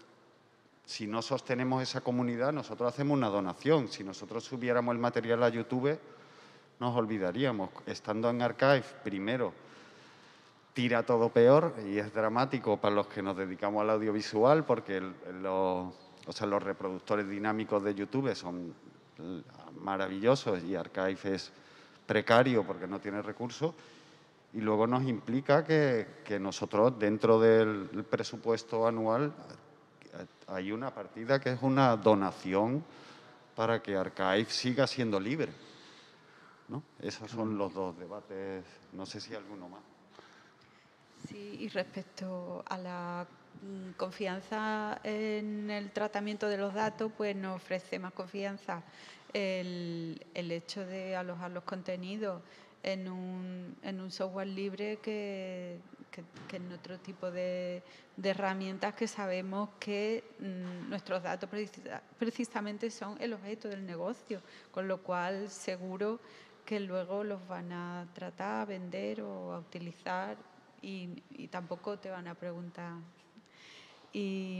si no sostenemos esa comunidad, nosotros hacemos una donación. Si nosotros subiéramos el material a YouTube, nos olvidaríamos. Estando en Archive, primero, tira todo peor y es dramático para los que nos dedicamos al audiovisual porque el, los, o sea, los reproductores dinámicos de YouTube son maravillosos y Archive es precario porque no tiene recursos. Y luego nos implica que, que nosotros, dentro del presupuesto anual, hay una partida que es una donación para que Archive siga siendo libre, ¿no? Esos son los dos debates. No sé si hay alguno más. Sí, y respecto a la confianza en el tratamiento de los datos, pues nos ofrece más confianza el, el hecho de alojar los contenidos en un, en un software libre que, que, que en otro tipo de, de herramientas que sabemos que mmm, nuestros datos precisa, precisamente son el objeto del negocio, con lo cual seguro que luego los van a tratar, a vender o a utilizar y, y tampoco te van a preguntar. Y...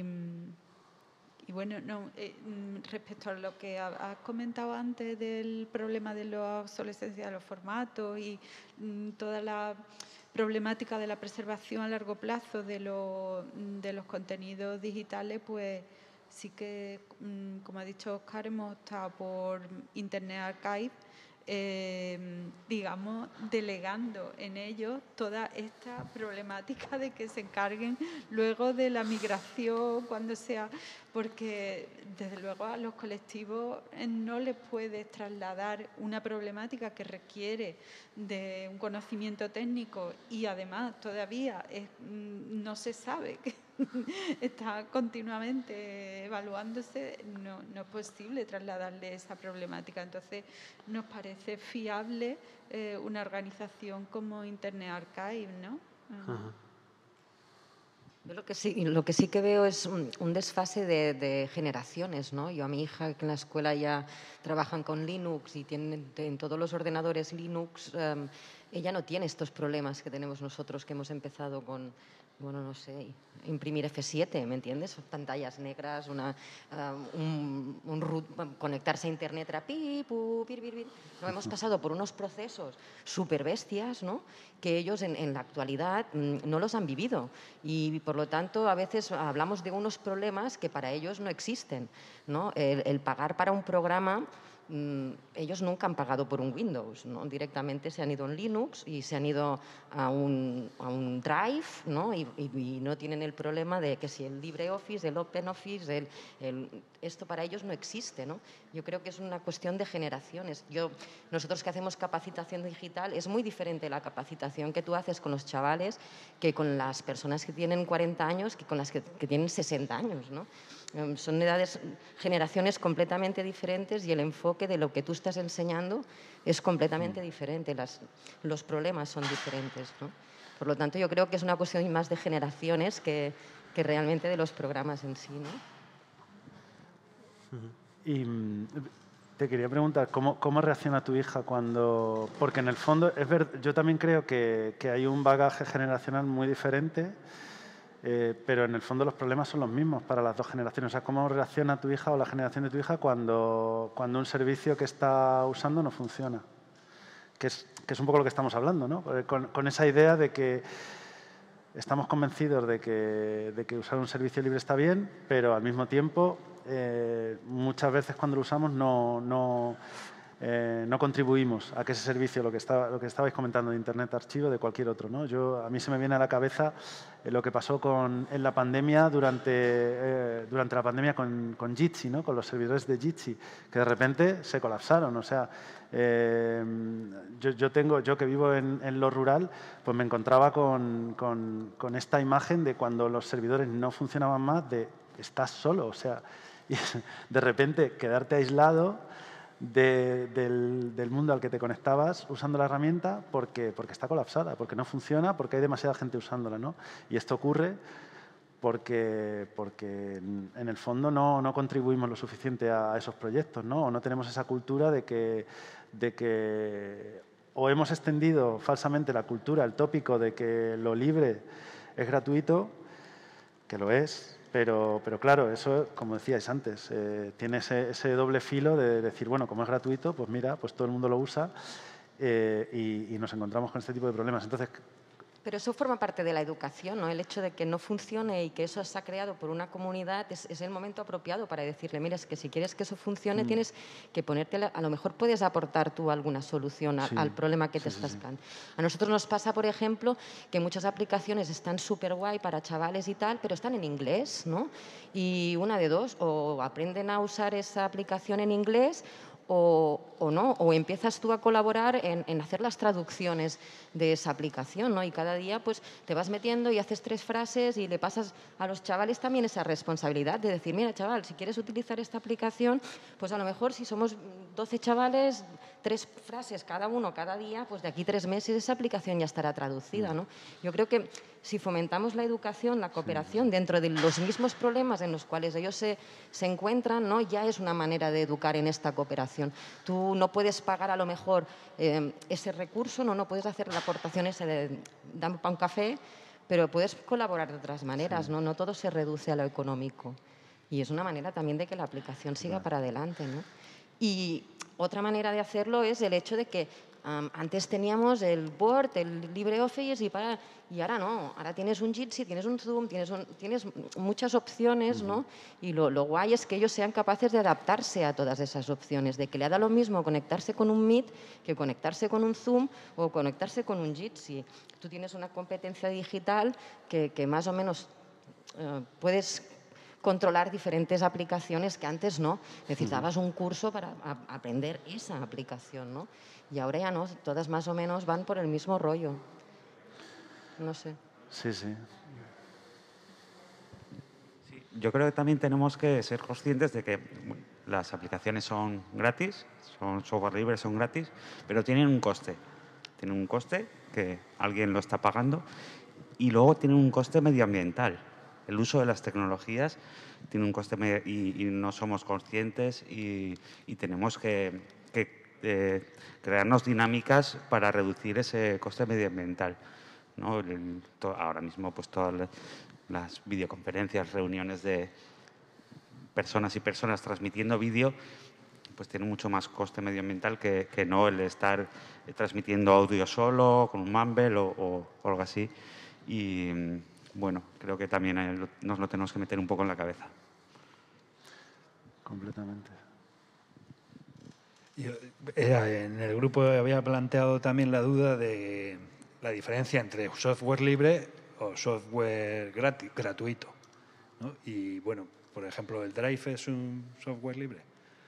Y bueno, no, eh, respecto a lo que has comentado antes del problema de la obsolescencia de los formatos y mm, toda la problemática de la preservación a largo plazo de, lo, de los contenidos digitales, pues sí que, mm, como ha dicho Óscar, hemos optado por Internet Archive, eh, digamos, delegando en ellos toda esta problemática de que se encarguen luego de la migración cuando sea, porque desde luego a los colectivos no les puedes trasladar una problemática que requiere de un conocimiento técnico y además todavía es, no se sabe que está continuamente evaluándose, no, no es posible trasladarle esa problemática. Entonces, nos parece fiable eh, una organización como Internet Archive, ¿no? Ajá. Yo lo que sí, lo que sí que veo es un, un desfase de, de generaciones, ¿no? Yo a mi hija, que en la escuela ya trabajan con Linux y tienen en todos los ordenadores Linux, um, ella no tiene estos problemas que tenemos nosotros, que hemos empezado con, bueno, no sé, imprimir F siete, ¿me entiendes? Pantallas negras, una, uh, un, un root, conectarse a Internet, era pi, pu, pir, pir, pir. No, hemos pasado por unos procesos súper bestias, ¿no? Que ellos en, en la actualidad mmm, no los han vivido y por lo tanto a veces hablamos de unos problemas que para ellos no existen, ¿no? El, el pagar para un programa, mmm, ellos nunca han pagado por un Windows, ¿no? Directamente se han ido en Linux y se han ido a un, a un Drive, ¿no? Y, y, y no tienen el problema de que si el LibreOffice, el OpenOffice, el, el, esto para ellos no existe, ¿no? Yo creo que es una cuestión de generaciones. Yo, nosotros que hacemos capacitación digital, es muy diferente la capacitación que tú haces con los chavales que con las personas que tienen cuarenta años que con las que, que tienen sesenta años, ¿no? Um, son edades, generaciones completamente diferentes y el enfoque de lo que tú estás enseñando es completamente diferente. Las, los problemas son diferentes, ¿no? Por lo tanto, yo creo que es una cuestión más de generaciones que, que realmente de los programas en sí, ¿no? Y mm, te quería preguntar, ¿cómo, ¿cómo reacciona tu hija cuando...? Porque en el fondo, es ver, yo también creo que, que hay un bagaje generacional muy diferente, eh, pero en el fondo los problemas son los mismos para las dos generaciones. O sea, ¿cómo reacciona tu hija o la generación de tu hija cuando, cuando un servicio que está usando no funciona? Que es, que es un poco lo que estamos hablando, ¿no? Con, con esa idea de que estamos convencidos de que, de que usar un servicio libre está bien, pero al mismo tiempo, eh, muchas veces cuando lo usamos no, no, eh, no contribuimos a que ese servicio, lo que, estaba, lo que estabais comentando de Internet Archivo, de cualquier otro, ¿no? Yo, a mí se me viene a la cabeza eh, lo que pasó con, en la pandemia, durante, eh, durante la pandemia con, con Jitsi, ¿no? Con los servidores de Jitsi, que de repente se colapsaron. O sea, eh, yo, yo, tengo, yo que vivo en, en lo rural, pues me encontraba con, con, con esta imagen de cuando los servidores no funcionaban más, de estás solo, o sea, y de repente quedarte aislado de, del, del mundo al que te conectabas usando la herramienta porque, porque está colapsada, porque no funciona, porque hay demasiada gente usándola, ¿no? Y esto ocurre porque, porque en el fondo no, no contribuimos lo suficiente a esos proyectos, ¿no? O no tenemos esa cultura de que, de que o hemos extendido falsamente la cultura, el tópico de que lo libre es gratuito, que lo es, pero, pero claro, eso, como decíais antes, eh, tiene ese, ese doble filo de decir, bueno, como es gratuito, pues mira, pues todo el mundo lo usa eh, y, y nos encontramos con este tipo de problemas. Entonces, pero eso forma parte de la educación, ¿no? El hecho de que no funcione y que eso se ha creado por una comunidad es, es el momento apropiado para decirle, mira, es que si quieres que eso funcione mm. tienes que ponerte, a lo mejor puedes aportar tú alguna solución a, sí. al problema que sí, te sí, estás sí. planteando. A nosotros nos pasa, por ejemplo, que muchas aplicaciones están súper guay para chavales y tal, pero están en inglés, ¿no? Y una de dos, o aprenden a usar esa aplicación en inglés O, o no, o empiezas tú a colaborar en, en hacer las traducciones de esa aplicación, ¿no? Y cada día pues te vas metiendo y haces tres frases y le pasas a los chavales también esa responsabilidad de decir, mira, chaval, si quieres utilizar esta aplicación, pues a lo mejor si somos doce chavales, tres frases cada uno cada día, pues de aquí tres meses esa aplicación ya estará traducida, ¿no? Yo creo que si fomentamos la educación, la cooperación dentro de los mismos problemas en los cuales ellos se, se encuentran, ¿no? Ya es una manera de educar en esta cooperación. Tú no puedes pagar a lo mejor eh, ese recurso, no, no puedes hacer la aportación esa de dame para un café, pero puedes colaborar de otras maneras, sí. ¿no? No todo se reduce a lo económico. Y es una manera también de que la aplicación siga claro. para adelante, ¿no? Y otra manera de hacerlo es el hecho de que um, antes teníamos el Word, el LibreOffice y, para, y ahora no. Ahora tienes un Jitsi, tienes un Zoom, tienes, un, tienes muchas opciones, ¿no? Y lo, lo guay es que ellos sean capaces de adaptarse a todas esas opciones, de que le da lo mismo conectarse con un Meet que conectarse con un Zoom o conectarse con un Jitsi. Tú tienes una competencia digital que, que más o menos uh, puedes controlar diferentes aplicaciones que antes no. Necesitabas un curso para a, aprender esa aplicación, ¿no? Y ahora ya no, todas más o menos van por el mismo rollo. No sé. Sí, sí. sí yo creo que también tenemos que ser conscientes de que bueno, las aplicaciones son gratis, son software libre, son gratis, pero tienen un coste. Tienen un coste que alguien lo está pagando y luego tienen un coste medioambiental. El uso de las tecnologías tiene un coste y, y no somos conscientes y, y tenemos que, que eh, crearnos dinámicas para reducir ese coste medioambiental, ¿no? El, to, ahora mismo pues todas las videoconferencias, reuniones de personas y personas transmitiendo vídeo pues tienen mucho más coste medioambiental que, que no el estar transmitiendo audio solo con un Mumble o, o, o algo así. Y bueno, creo que también nos lo tenemos que meter un poco en la cabeza. Completamente. Yo, en el grupo había planteado también la duda de la diferencia entre software libre o software gratis, gratuito, ¿no? Y bueno, por ejemplo, ¿el Drive es un software libre?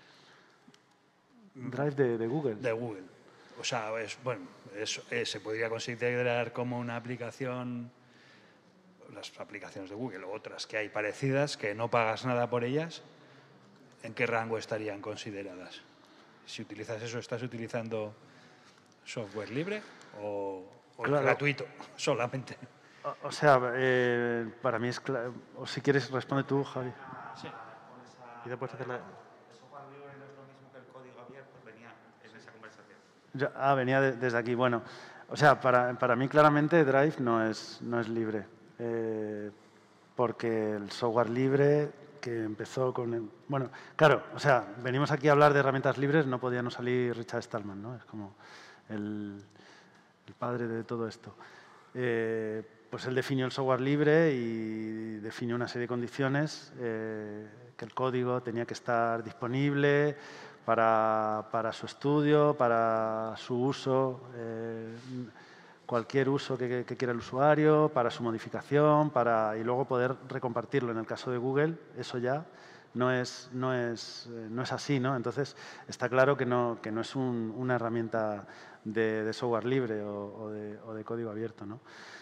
Drive de, de Google. De Google. O sea, es, bueno, es, es, se podría considerar como una aplicación, las aplicaciones de Google o otras que hay parecidas, que no pagas nada por ellas, ¿en qué rango estarían consideradas? Si utilizas eso, ¿estás utilizando software libre o, o Claro. es gratuito solamente. O, o sea, eh, para mí es claro. O si quieres, responde tú, Javi. Sí. Y después hacer la... El software libre no es lo mismo que el código abierto, venía en esa conversación. Ya, ah, venía de- desde aquí. Bueno, o sea, para, para mí claramente Drive no es, no es libre. Eh, porque el software libre que empezó con... el- bueno, claro, o sea, venimos aquí a hablar de herramientas libres, no podía no salir Richard Stallman, ¿no? Es como el, el padre de todo esto. Eh, pues él definió el software libre y definió una serie de condiciones, eh, que el código tenía que estar disponible para, para su estudio, para su uso, eh, cualquier uso que, que quiera el usuario, para su modificación, para, y luego poder recompartirlo. En el caso de Google, eso ya no es, no es, eh, no es así, ¿no? Entonces, está claro que no, que no es un- una herramienta de, de software libre o, o de, o de código abierto, ¿no?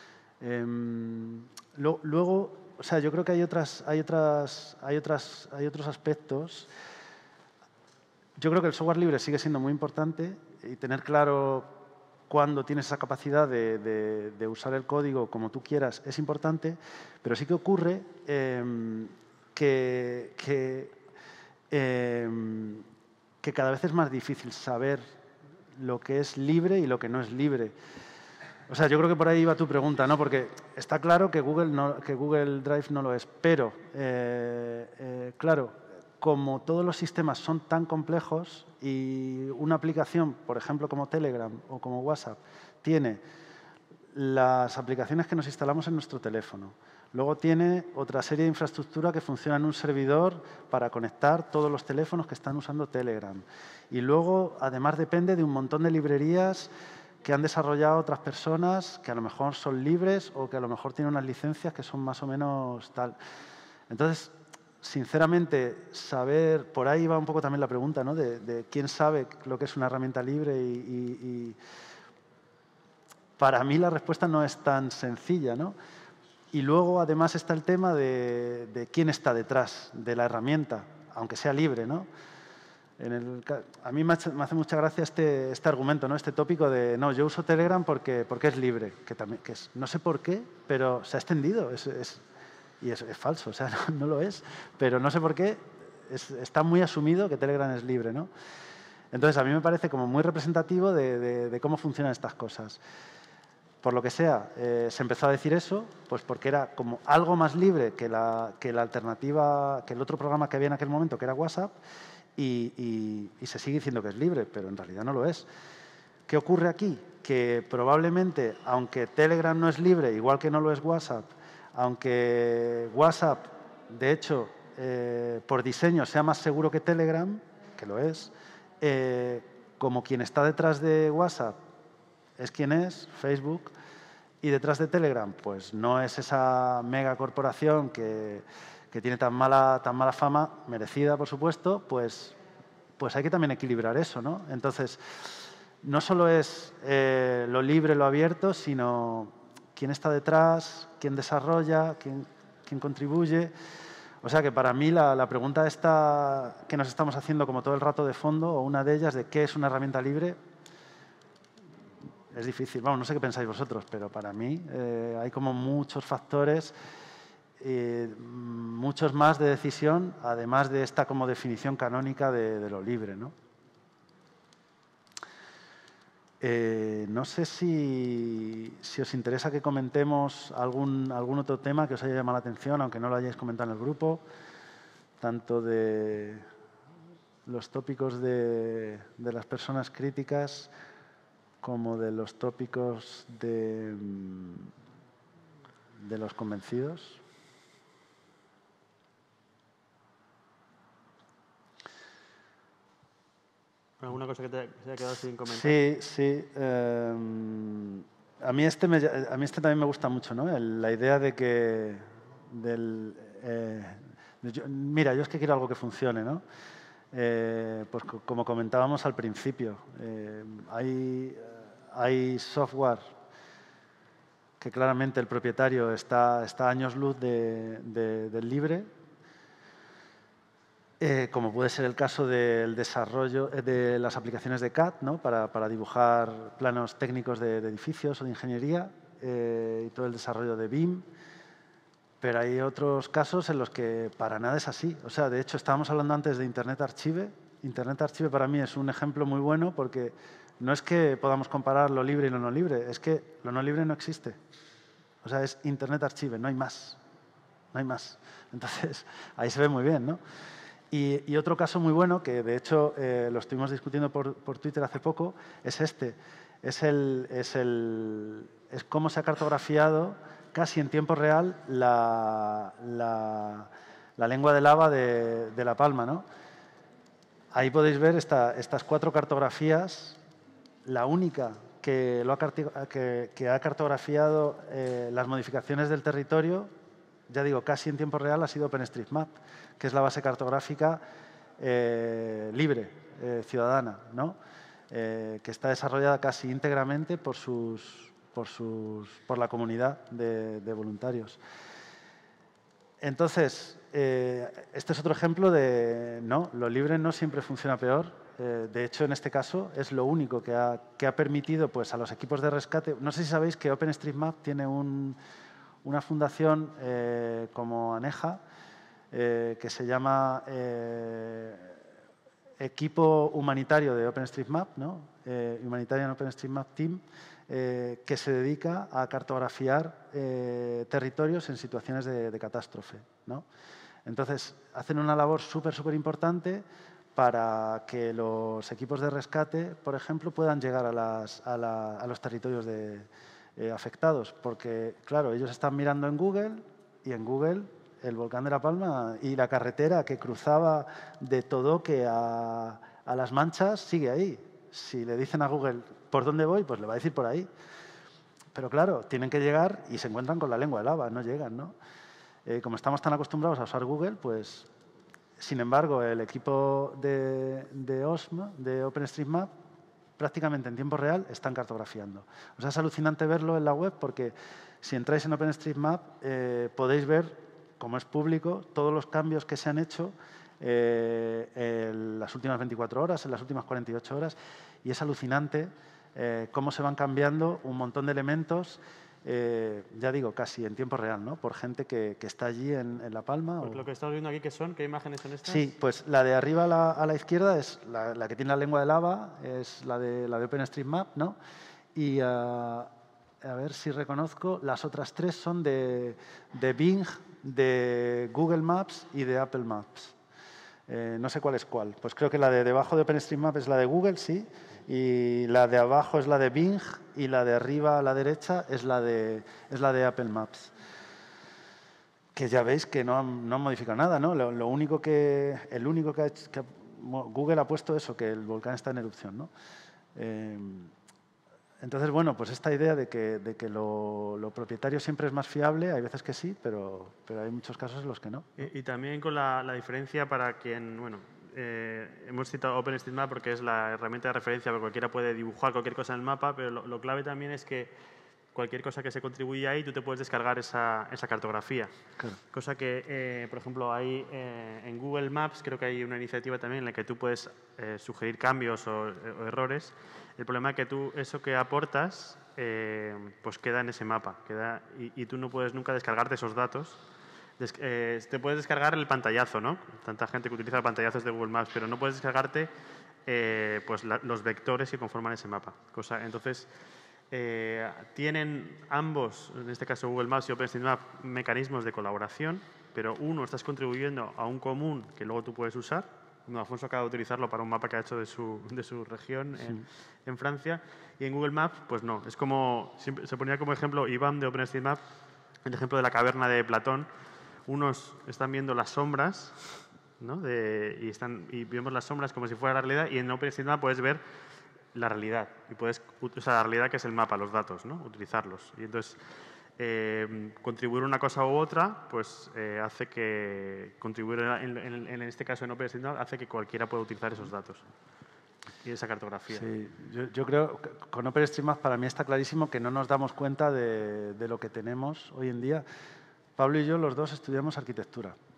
Em, lo- luego, o sea, yo creo que hay, otras, hay, otras, hay, otras, hay otros aspectos. Yo creo que el software libre sigue siendo muy importante y tener claro cuándo tienes esa capacidad de, de- de usar el código como tú quieras es importante, pero sí que ocurre em, que, que, em, que cada vez es más difícil saber lo que es libre y lo que no es libre. O sea, yo creo que por ahí va tu pregunta, ¿no? Porque está claro que Google, no, que Google Drive no lo es, pero, eh, eh, claro, como todos los sistemas son tan complejos y una aplicación, por ejemplo, como Telegram o como WhatsApp, tiene las aplicaciones que nos instalamos en nuestro teléfono. Luego tiene otra serie de infraestructura que funciona en un servidor para conectar todos los teléfonos que están usando Telegram. Y luego, además, depende de un montón de librerías que han desarrollado otras personas que a lo mejor son libres o que a lo mejor tienen unas licencias que son más o menos tal. Entonces, sinceramente, saber, por ahí va un poco también la pregunta, ¿no? De, de quién sabe lo que es una herramienta libre y, y, y para mí la respuesta no es tan sencilla, ¿no? Y luego, además, está el tema de, de quién está detrás de la herramienta, aunque sea libre, ¿no? En el, a mí me hace, me hace mucha gracia este, este argumento, ¿no? Este tópico de, no, yo uso Telegram porque, porque es libre, que también, que es, no sé por qué, pero se ha extendido, es, es, y es, es falso, o sea, no, no lo es, pero no sé por qué, es, está muy asumido que Telegram es libre, ¿no? Entonces, a mí me parece como muy representativo de, de, de cómo funcionan estas cosas. Por lo que sea, eh, se empezó a decir eso, pues porque era como algo más libre que la, que la alternativa, que el otro programa que había en aquel momento, que era WhatsApp, y, y, y se sigue diciendo que es libre, pero en realidad no lo es. ¿Qué ocurre aquí? Que probablemente, aunque Telegram no es libre, igual que no lo es WhatsApp, aunque WhatsApp, de hecho, eh, por diseño sea más seguro que Telegram, que lo es, eh, como quien está detrás de WhatsApp es quien es, Facebook, y detrás de Telegram, pues no es esa mega corporación que, que tiene tan mala, tan mala fama, merecida, por supuesto, pues, pues hay que también equilibrar eso, ¿no? Entonces, no solo es eh, lo libre, lo abierto, sino quién está detrás, quién desarrolla, quién, quién contribuye. O sea que para mí la, la pregunta esta que nos estamos haciendo como todo el rato de fondo, o una de ellas, de qué es una herramienta libre, es difícil. Bueno, no sé qué pensáis vosotros, pero para mí eh, hay como muchos factores, eh, muchos más de decisión, además de esta como definición canónica de, de lo libre, ¿no? Eh, no sé si, si os interesa que comentemos algún, algún otro tema que os haya llamado la atención, aunque no lo hayáis comentado en el grupo, tanto de los tópicos de, de las personas críticas como de los tópicos de, de los convencidos. ¿Alguna cosa que te se haya quedado sin comentar? Sí, sí. Eh, a, mí este me, a mí este también me gusta mucho, ¿no? El, la idea de que... Del, eh, de yo, mira, yo es que quiero algo que funcione, ¿no? Eh, pues co como comentábamos al principio, eh, hay, hay software que claramente el propietario está, está a años luz de, de, del libre, eh, como puede ser el caso del desarrollo de las aplicaciones de C A D, ¿no? para, para dibujar planos técnicos de, de edificios o de ingeniería, eh, y todo el desarrollo de B I M. Pero hay otros casos en los que para nada es así. O sea, de hecho, estábamos hablando antes de Internet Archive. Internet Archive para mí es un ejemplo muy bueno porque no es que podamos comparar lo libre y lo no libre, es que lo no libre no existe. O sea, es Internet Archive, no hay más. No hay más. Entonces, ahí se ve muy bien, ¿no? Y, y otro caso muy bueno, que de hecho eh, lo estuvimos discutiendo por, por Twitter hace poco, es este. Es, el, es, el, es cómo se ha cartografiado casi en tiempo real la, la, la lengua de lava de, de La Palma, ¿no? Ahí podéis ver esta, estas cuatro cartografías. La única que, lo ha, que, que ha cartografiado eh, las modificaciones del territorio, ya digo, casi en tiempo real, ha sido OpenStreetMap, que es la base cartográfica eh, libre, eh, ciudadana, ¿no? Eh, que está desarrollada casi íntegramente por, sus, por, sus, por la comunidad de, de voluntarios. Entonces, eh, este es otro ejemplo de, no, lo libre no siempre funciona peor. Eh, de hecho, en este caso, es lo único que ha, que ha permitido pues, a los equipos de rescate. No sé si sabéis que OpenStreetMap tiene un, una fundación eh, como ANEJA, eh, que se llama eh, Equipo Humanitario de OpenStreetMap, ¿no? eh, Humanitarian OpenStreetMap Team, eh, que se dedica a cartografiar eh, territorios en situaciones de, de catástrofe, ¿no? Entonces, hacen una labor súper, súper importante para que los equipos de rescate, por ejemplo, puedan llegar a, las, a, la, a los territorios de, eh, afectados. Porque, claro, ellos están mirando en Google y en Google el volcán de La Palma y la carretera que cruzaba de Todoque a, a Las Manchas sigue ahí. Si le dicen a Google por dónde voy, pues le va a decir por ahí. Pero, claro, tienen que llegar y se encuentran con la lengua de lava, no llegan, ¿no? Eh, como estamos tan acostumbrados a usar Google, pues... Sin embargo, el equipo de, de O S M, de OpenStreetMap, prácticamente en tiempo real están cartografiando. O sea, es alucinante verlo en la web porque si entráis en OpenStreetMap eh, podéis ver, como es público, todos los cambios que se han hecho eh, en las últimas veinticuatro horas, en las últimas cuarenta y ocho horas, y es alucinante eh, cómo se van cambiando un montón de elementos. Eh, ya digo, casi en tiempo real, ¿no? Por gente que, que está allí en, en La Palma. Porque o... lo que estamos viendo aquí, ¿qué son? ¿Qué imágenes son estas? Sí, pues la de arriba a la, a la izquierda es la, la que tiene la lengua de lava, es la de, la de OpenStreetMap, ¿no? Y uh, a ver si reconozco, las otras tres son de, de Bing, de Google Maps y de Apple Maps. Eh, no sé cuál es cuál. Pues creo que la de debajo de OpenStreetMap es la de Google, sí, y la de abajo es la de Bing y la de arriba a la derecha es la de, es la de Apple Maps. Que ya veis que no han, no han modificado nada, ¿no? Lo, lo único que, el único que, ha hecho, que Google ha puesto eso, que el volcán está en erupción, ¿no? Eh, entonces, bueno, pues esta idea de que, de que lo, lo propietario siempre es más fiable, hay veces que sí, pero, pero hay muchos casos en los que no. Y, y también con la, la diferencia para quien, bueno, eh, hemos citado OpenStreetMap porque es la herramienta de referencia, porque cualquiera puede dibujar cualquier cosa en el mapa, pero lo, lo clave también es que cualquier cosa que se contribuye ahí, tú te puedes descargar esa, esa cartografía. Claro. Cosa que, eh, por ejemplo, hay eh, en Google Maps, creo que hay una iniciativa también en la que tú puedes eh, sugerir cambios o, o errores. El problema es que tú, eso que aportas, eh, pues queda en ese mapa. Queda, y, y tú no puedes nunca descargarte esos datos. Des, eh, te puedes descargar el pantallazo, ¿no? Tanta gente que utiliza pantallazos de Google Maps, pero no puedes descargarte eh, pues la, los vectores que conforman ese mapa. Cosa, entonces... Eh, tienen ambos, en este caso Google Maps y OpenStreetMap, mecanismos de colaboración, pero uno estás contribuyendo a un común que luego tú puedes usar. No, Afonso acaba de utilizarlo para un mapa que ha hecho de su, de su región en, sí. en Francia. Y en Google Maps, pues no. Es como, siempre, se ponía como ejemplo Iván de OpenStreetMap, el ejemplo de la caverna de Platón. Unos están viendo las sombras, ¿no? de, y, están, y vemos las sombras como si fuera la realidad, y en OpenStreetMap puedes ver la realidad, y puedes usar la realidad que es el mapa, los datos, ¿no? Utilizarlos. Y entonces, eh, contribuir una cosa u otra, pues eh, hace que, contribuir en, en, en este caso en OpenStreetMap, hace que cualquiera pueda utilizar esos datos y esa cartografía. Sí, yo, yo creo que con OpenStreetMap para mí está clarísimo que no nos damos cuenta de, de lo que tenemos hoy en día. Pablo y yo, los dos, estudiamos arquitectura.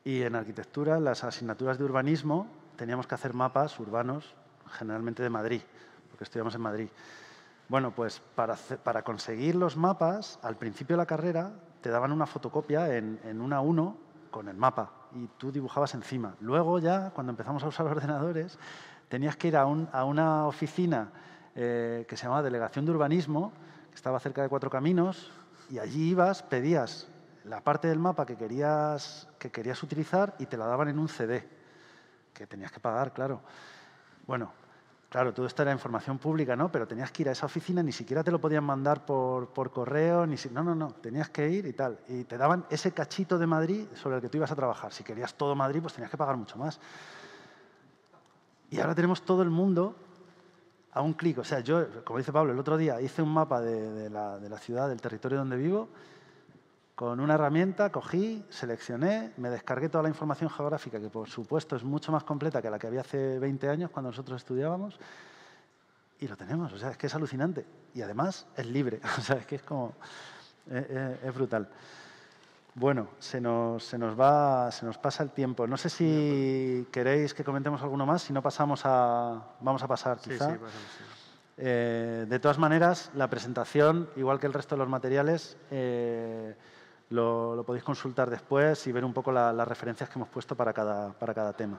Y en arquitectura, en las asignaturas de urbanismo, teníamos que hacer mapas urbanos, generalmente de Madrid, porque estudiamos en Madrid. Bueno, pues para, para conseguir los mapas, al principio de la carrera, te daban una fotocopia en, en una a uno con el mapa y tú dibujabas encima. Luego ya, cuando empezamos a usar ordenadores, tenías que ir a, un, a una oficina eh, que se llamaba Delegación de Urbanismo, que estaba cerca de Cuatro Caminos, y allí ibas, pedías la parte del mapa que querías, que querías utilizar y te la daban en un C D, que tenías que pagar, claro. Bueno, claro, todo esto era información pública, ¿no? Pero tenías que ir a esa oficina, ni siquiera te lo podían mandar por, por correo, ni si, no, no, no, tenías que ir y tal. Y te daban ese cachito de Madrid sobre el que tú ibas a trabajar. Si querías todo Madrid, pues tenías que pagar mucho más. Y ahora tenemos todo el mundo a un clic. O sea, yo, como dice Pablo, el otro día hice un mapa de, de, la, de la ciudad, del territorio donde vivo. Con una herramienta cogí, seleccioné, me descargué toda la información geográfica, que por supuesto es mucho más completa que la que había hace veinte años cuando nosotros estudiábamos, y lo tenemos. O sea, es que es alucinante. Y además es libre. O sea, es que es como... Es, es, es brutal. Bueno, se nos, se, nos va, se nos pasa el tiempo. No sé si queréis que comentemos alguno más. Si no, pasamos a... Vamos a pasar, quizá. Sí, sí, pasamos, sí. Eh, de todas maneras, la presentación, igual que el resto de los materiales, eh, Lo, lo podéis consultar después y ver un poco la, las referencias que hemos puesto para cada, para cada tema.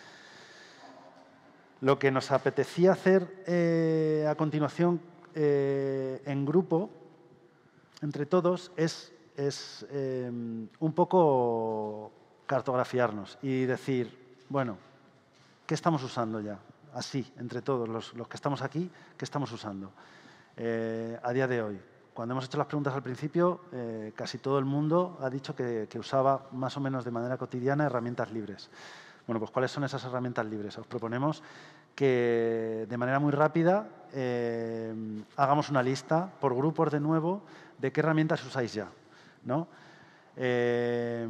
Lo que nos apetecía hacer eh, a continuación eh, en grupo, entre todos, es, es eh, un poco cartografiarnos y decir, bueno, ¿qué estamos usando ya? Así, entre todos, los, los que estamos aquí, ¿qué estamos usando eh, a día de hoy? Cuando hemos hecho las preguntas al principio, eh, casi todo el mundo ha dicho que, que usaba más o menos de manera cotidiana herramientas libres. Bueno, pues ¿cuáles son esas herramientas libres? Os proponemos que de manera muy rápida eh, hagamos una lista por grupos de nuevo de qué herramientas usáis ya, ¿no? Eh,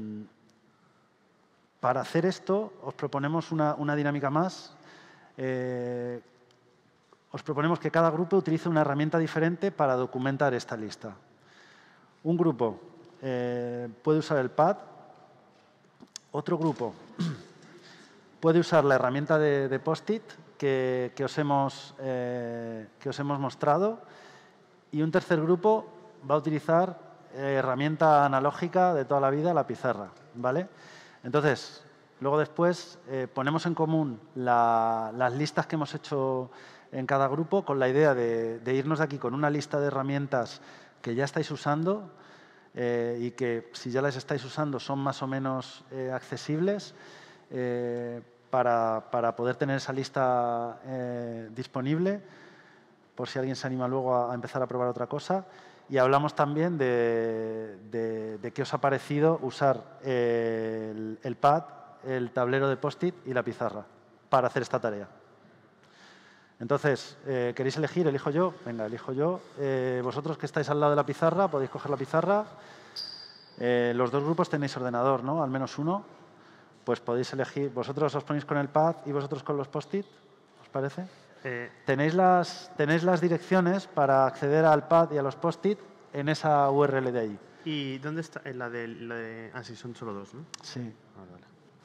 para hacer esto os proponemos una, una dinámica más. Eh, Os proponemos que cada grupo utilice una herramienta diferente para documentar esta lista. Un grupo eh, puede usar el pad, otro grupo puede usar la herramienta de, de Post-it que, que, os hemos, eh, que os hemos mostrado y un tercer grupo va a utilizar eh, herramienta analógica de toda la vida, la pizarra, ¿vale? Entonces, luego después eh, ponemos en común la, las listas que hemos hecho en cada grupo con la idea de, de irnos de aquí con una lista de herramientas que ya estáis usando eh, y que si ya las estáis usando son más o menos eh, accesibles eh, para, para poder tener esa lista eh, disponible por si alguien se anima luego a, a empezar a probar otra cosa. Y hablamos también de, de, de qué os ha parecido usar eh, el, el pad, el tablero de Post-it y la pizarra para hacer esta tarea. Entonces, eh, ¿queréis elegir? ¿Elijo yo? Venga, elijo yo. Eh, vosotros que estáis al lado de la pizarra, podéis coger la pizarra. Eh, los dos grupos tenéis ordenador, ¿no? Al menos uno. Pues podéis elegir. Vosotros os ponéis con el pad y vosotros con los post-it, ¿os parece? Eh, tenéis, las, tenéis las direcciones para acceder al pad y a los post-it en esa U R L de ahí. ¿Y dónde está? En la de, la de... Ah, sí, son solo dos, ¿no? Sí. Ah, vale.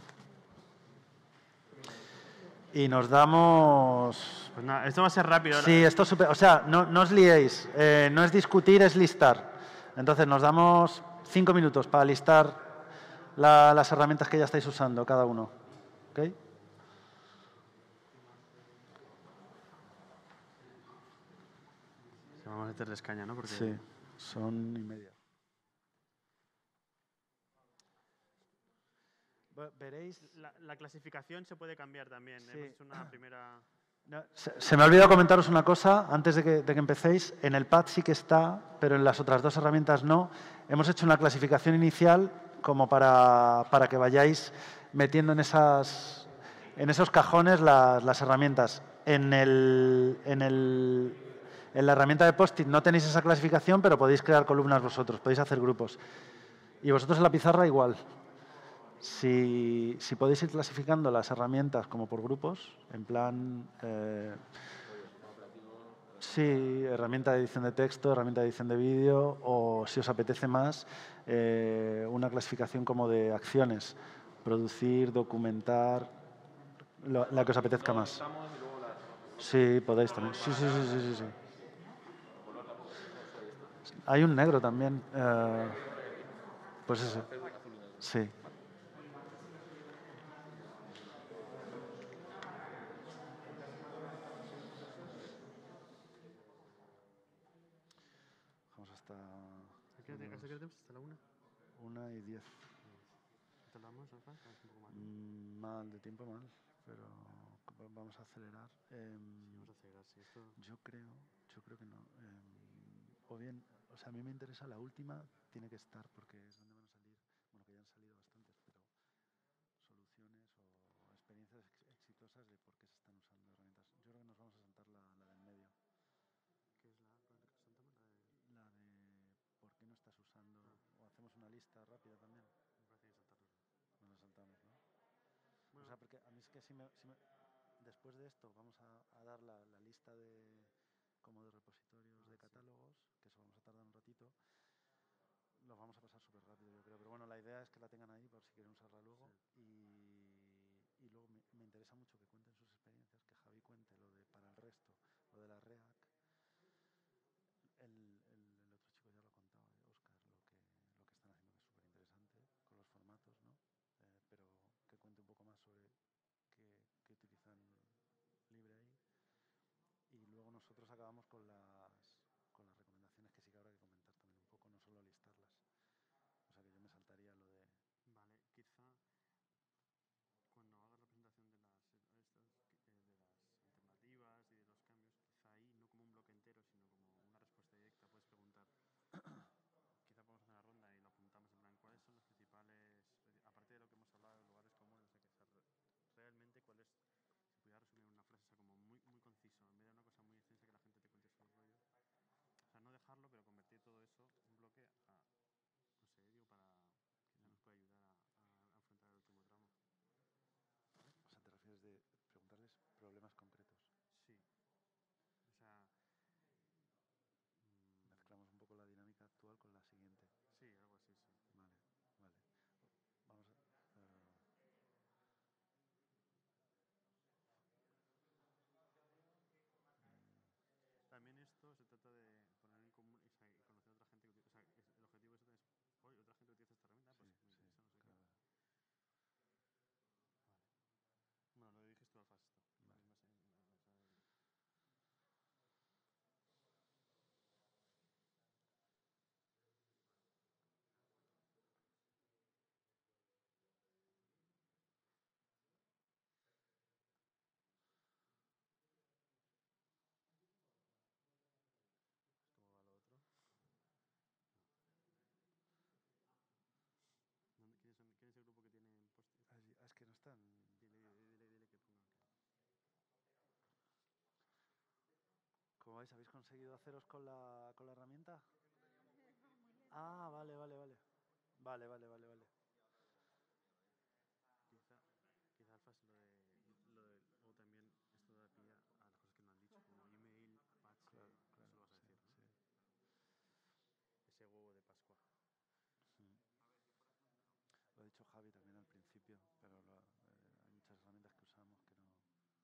Y nos damos... Pues nada, esto va a ser rápido. Sí, esto es súper... O sea, no, no os liéis. Eh, no es discutir, es listar. Entonces, nos damos cinco minutos para listar la, las herramientas que ya estáis usando, cada uno. ¿Ok? Vamos a meterles caña, ¿no? Porque... Sí, son y media. Veréis... La, la clasificación se puede cambiar también. Sí. Hemos hecho una primera... No, se, se me ha olvidado comentaros una cosa antes de que, de que empecéis. En el pad sí que está, pero en las otras dos herramientas no. Hemos hecho una clasificación inicial como para, para que vayáis metiendo en, esas, en esos cajones las, las herramientas. En, el, en, el, en la herramienta de Post-it no tenéis esa clasificación, pero podéis crear columnas vosotros, podéis hacer grupos. Y vosotros en la pizarra igual. Si, si podéis ir clasificando las herramientas como por grupos, en plan... Eh, Sí, herramienta de edición de texto, herramienta de edición de vídeo o, si os apetece más, eh, una clasificación como de acciones. Producir, documentar, lo, la que os apetezca más. Sí, podéis también. Sí, sí, sí, sí, sí, sí. Hay un negro también. Eh, pues ese. Sí. Vamos hasta... ¿Hasta qué hora tenemos? ¿Hasta la una? Una y diez. ¿Te lo damos, Rafa? ¿Vamos un poco mal? Mm, mal, de tiempo mal, pero vamos a acelerar. Eh, Sí, vamos a acelerar, sí. Esto... Yo creo, yo creo que no. Eh, o bien, o sea, a mí me interesa la última, tiene que estar, porque es donde van a salir, bueno, que ya han salido bastantes, pero soluciones o experiencias ex exitosas de por qué se están usando herramientas. Yo creo que nos vamos a saltar la, la del medio. ¿Qué es la que saltamos? La de... La de por qué no estás usando, ah. o hacemos una lista rápida también. Me parece que saltarnos. Nos la saltamos, ¿no? Bueno. O sea, porque a mí es que si me, si me después de esto vamos a, a dar la, la lista de como de repositorios, ah, de catálogos, sí. Que eso vamos a tardar un ratito. Los vamos a pasar súper rápido, yo creo. Pero bueno, la idea es que la tengan ahí por si quieren usarla luego. Sí. Y, y luego me, me interesa mucho que cuenten sus experiencias, que Javi cuente lo de para el resto, lo de la React. El, el, el otro chico ya lo ha contado, eh, Óscar, lo que, lo que están haciendo, que es súper interesante, con los formatos, ¿no? Eh, pero que cuente un poco más sobre qué, qué utilizan libre ahí. Y luego nosotros acabamos con las, con las recomendaciones, que sí que habrá que comentar también un poco, no solo listarlas. O sea que yo me saltaría lo de... Vale, quizá cuando hagas la presentación de las, estas, eh, de las alternativas y de los cambios, quizá ahí, no como un bloque entero, sino como una respuesta directa, puedes preguntar, quizá podemos hacer una ronda y lo apuntamos en plan, ¿cuáles son los principales, aparte de lo que hemos hablado, de lugares comunes, o sea, que o sea, realmente cuál es, si pudiera resumir en una frase, o sea, como muy, muy conciso, en vez de una cosa muy extensa que la gente te cuente sus rollos, o sea, no dejarlo, pero convertir todo eso, un bloque, a, no sé, digo, para, quizá nos pueda ayudar a, a, a afrontar el último tramo. O sea, ¿te refieres de preguntarles problemas concretos? Sí. O sea... Mmm, mezclamos un poco la dinámica actual con la siguiente. Sí, algo así, sí. Vale, vale. Vamos a... Uh... También esto se trata de poner en común y, o sea, y conocer a otra gente que utiliza... O sea, es, el objetivo es, oye, otra gente que utiliza esta herramienta, pues sí, me interesa, sí, no sé claro. Qué. Vale. Bueno, lo dijiste tú al fast esto. Vale. Más en, en, en, o sea, el... ¿Cómo va lo otro? No. ¿Quién, son, ¿Quién es el grupo que tiene post? Ah, es que no están. Dile, dile, dile que pongan que... ¿Cómo vais? ¿Habéis conseguido haceros con la, con la herramienta? Ah, vale, vale, vale. Vale, vale, vale, vale. Quizá, quizá Alfa es lo de, lo de... O también esto da pie a las cosas que no han dicho, como email, Apache, claro, claro, eso lo vas a decir, sí, ¿no? Sí. Ese huevo de Pascua. Mm. Lo ha dicho Javi también al principio, pero lo, eh, hay muchas herramientas que usamos que no...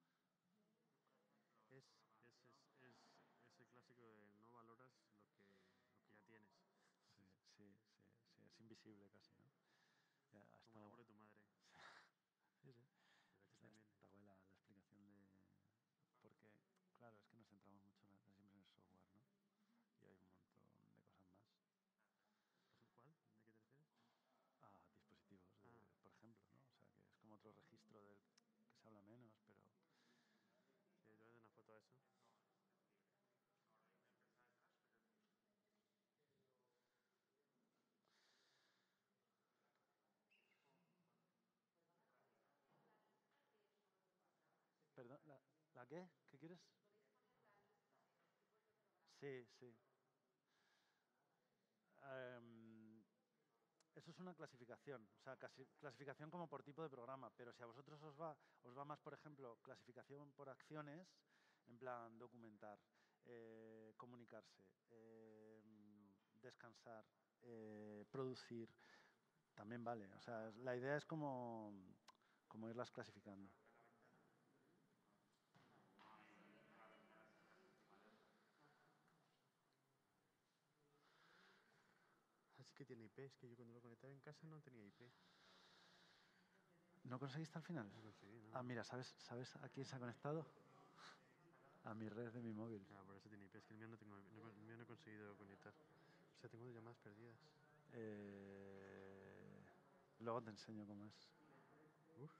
Es, es, es, es, es el clásico de no valoras lo que, lo que ya tienes. Sí, sí, sí, sí, es invisible casi, ¿no? Ya, hasta como el amor de tu madre. Sí, sí. Está, está guay la, la explicación de... Porque, claro, es que nos centramos mucho en, siempre en el software, ¿no? Y hay un montón de cosas más. ¿Cuál? ¿De qué te refieres? A dispositivos, de, ah. por ejemplo, ¿no? O sea, que es como otro registro del que se habla menos, pero... Sí, yo voy a dar una foto a eso. Perdón, ¿la, ¿la qué? ¿Qué quieres? Sí, sí. Um, eso es una clasificación, o sea, casi, clasificación como por tipo de programa, pero si a vosotros os va, os va más, por ejemplo, clasificación por acciones, en plan documentar, eh, comunicarse, eh, descansar, eh, producir, también vale. O sea, la idea es como, como irlas clasificando. Así que tiene I P, es que yo cuando lo conectaba en casa no tenía I P. ¿No conseguiste al final? No conseguí, no. Ah, mira, ¿sabes, ¿sabes a quién se ha conectado? A mi red de mi móvil. Ah, por eso tiene I P, es que el mío no, tengo, no, el mío no he conseguido conectar. O sea, tengo dos llamadas perdidas. Eh, luego te enseño cómo es. Uf.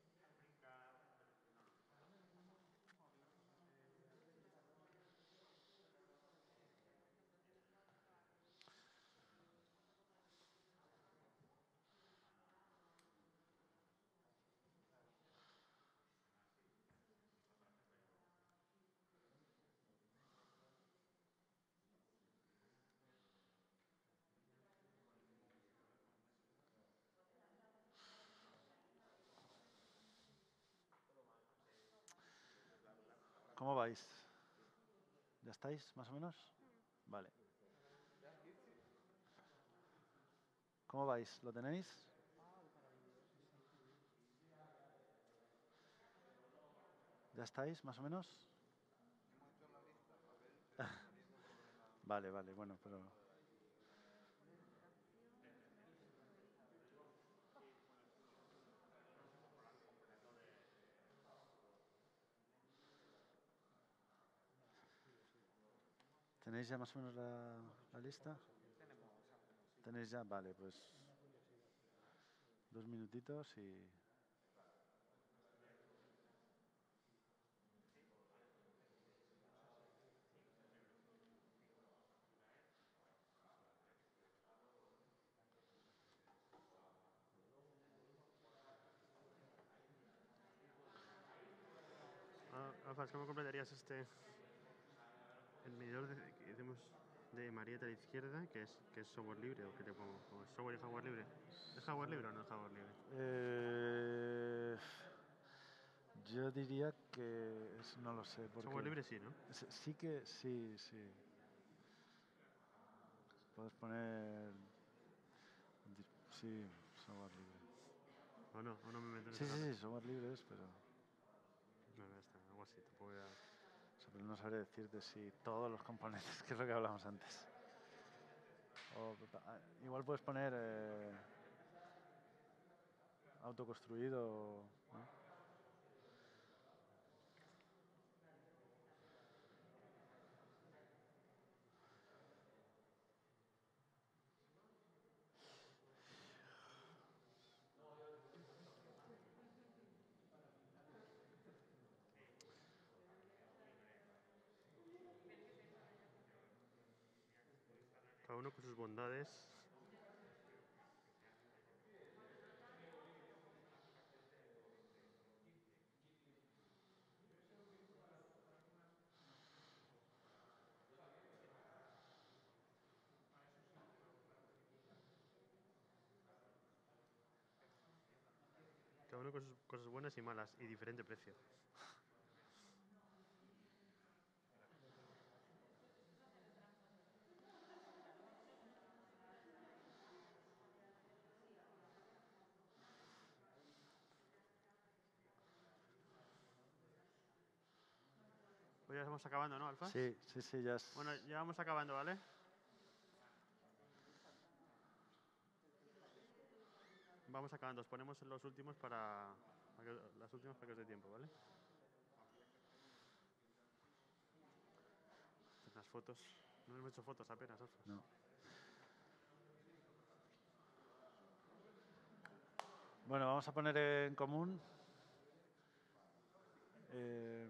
¿Cómo vais? ¿Ya estáis, más o menos? Vale. ¿Cómo vais? ¿Lo tenéis? ¿Ya estáis, más o menos? Vale, vale, bueno, pero... ¿Tenéis ya más o menos la, la lista? ¿Tenéis ya? Vale, pues... Dos minutitos y... Ah, Alfas, ¿cómo completarías este el medidor de, que hicimos de Marieta a la izquierda, que es, que es software libre o qué le pongo? ¿O es software y hardware libre? ¿Es hardware libre o no es hardware libre? Eh, yo diría que... es- no lo sé, porque... Software libre sí, ¿no? Sí, sí que... Sí, sí. Puedes poner... Sí, software libre. ¿O no? ¿O no me meto en Sí, esa sí, lata? sí, software libre es, pero... No, ya está, algo así, tampoco voy a... O sea, pero no sabré decirte si todos los componentes, que es lo que hablamos antes. O, ah, igual puedes poner eh, autoconstruido, ¿no? Cada uno con sus bondades. Cada uno con sus cosas buenas y malas, y diferente precio. Pues ya vamos acabando, ¿no, Alfas? Sí, sí, sí, ya es... Bueno, ya vamos acabando, ¿vale? Vamos acabando, os ponemos en los últimos para, para que, las últimas para que os dé tiempo, ¿vale? Las fotos. No hemos hecho fotos apenas, Alfas. No. Bueno, vamos a poner en común. Eh,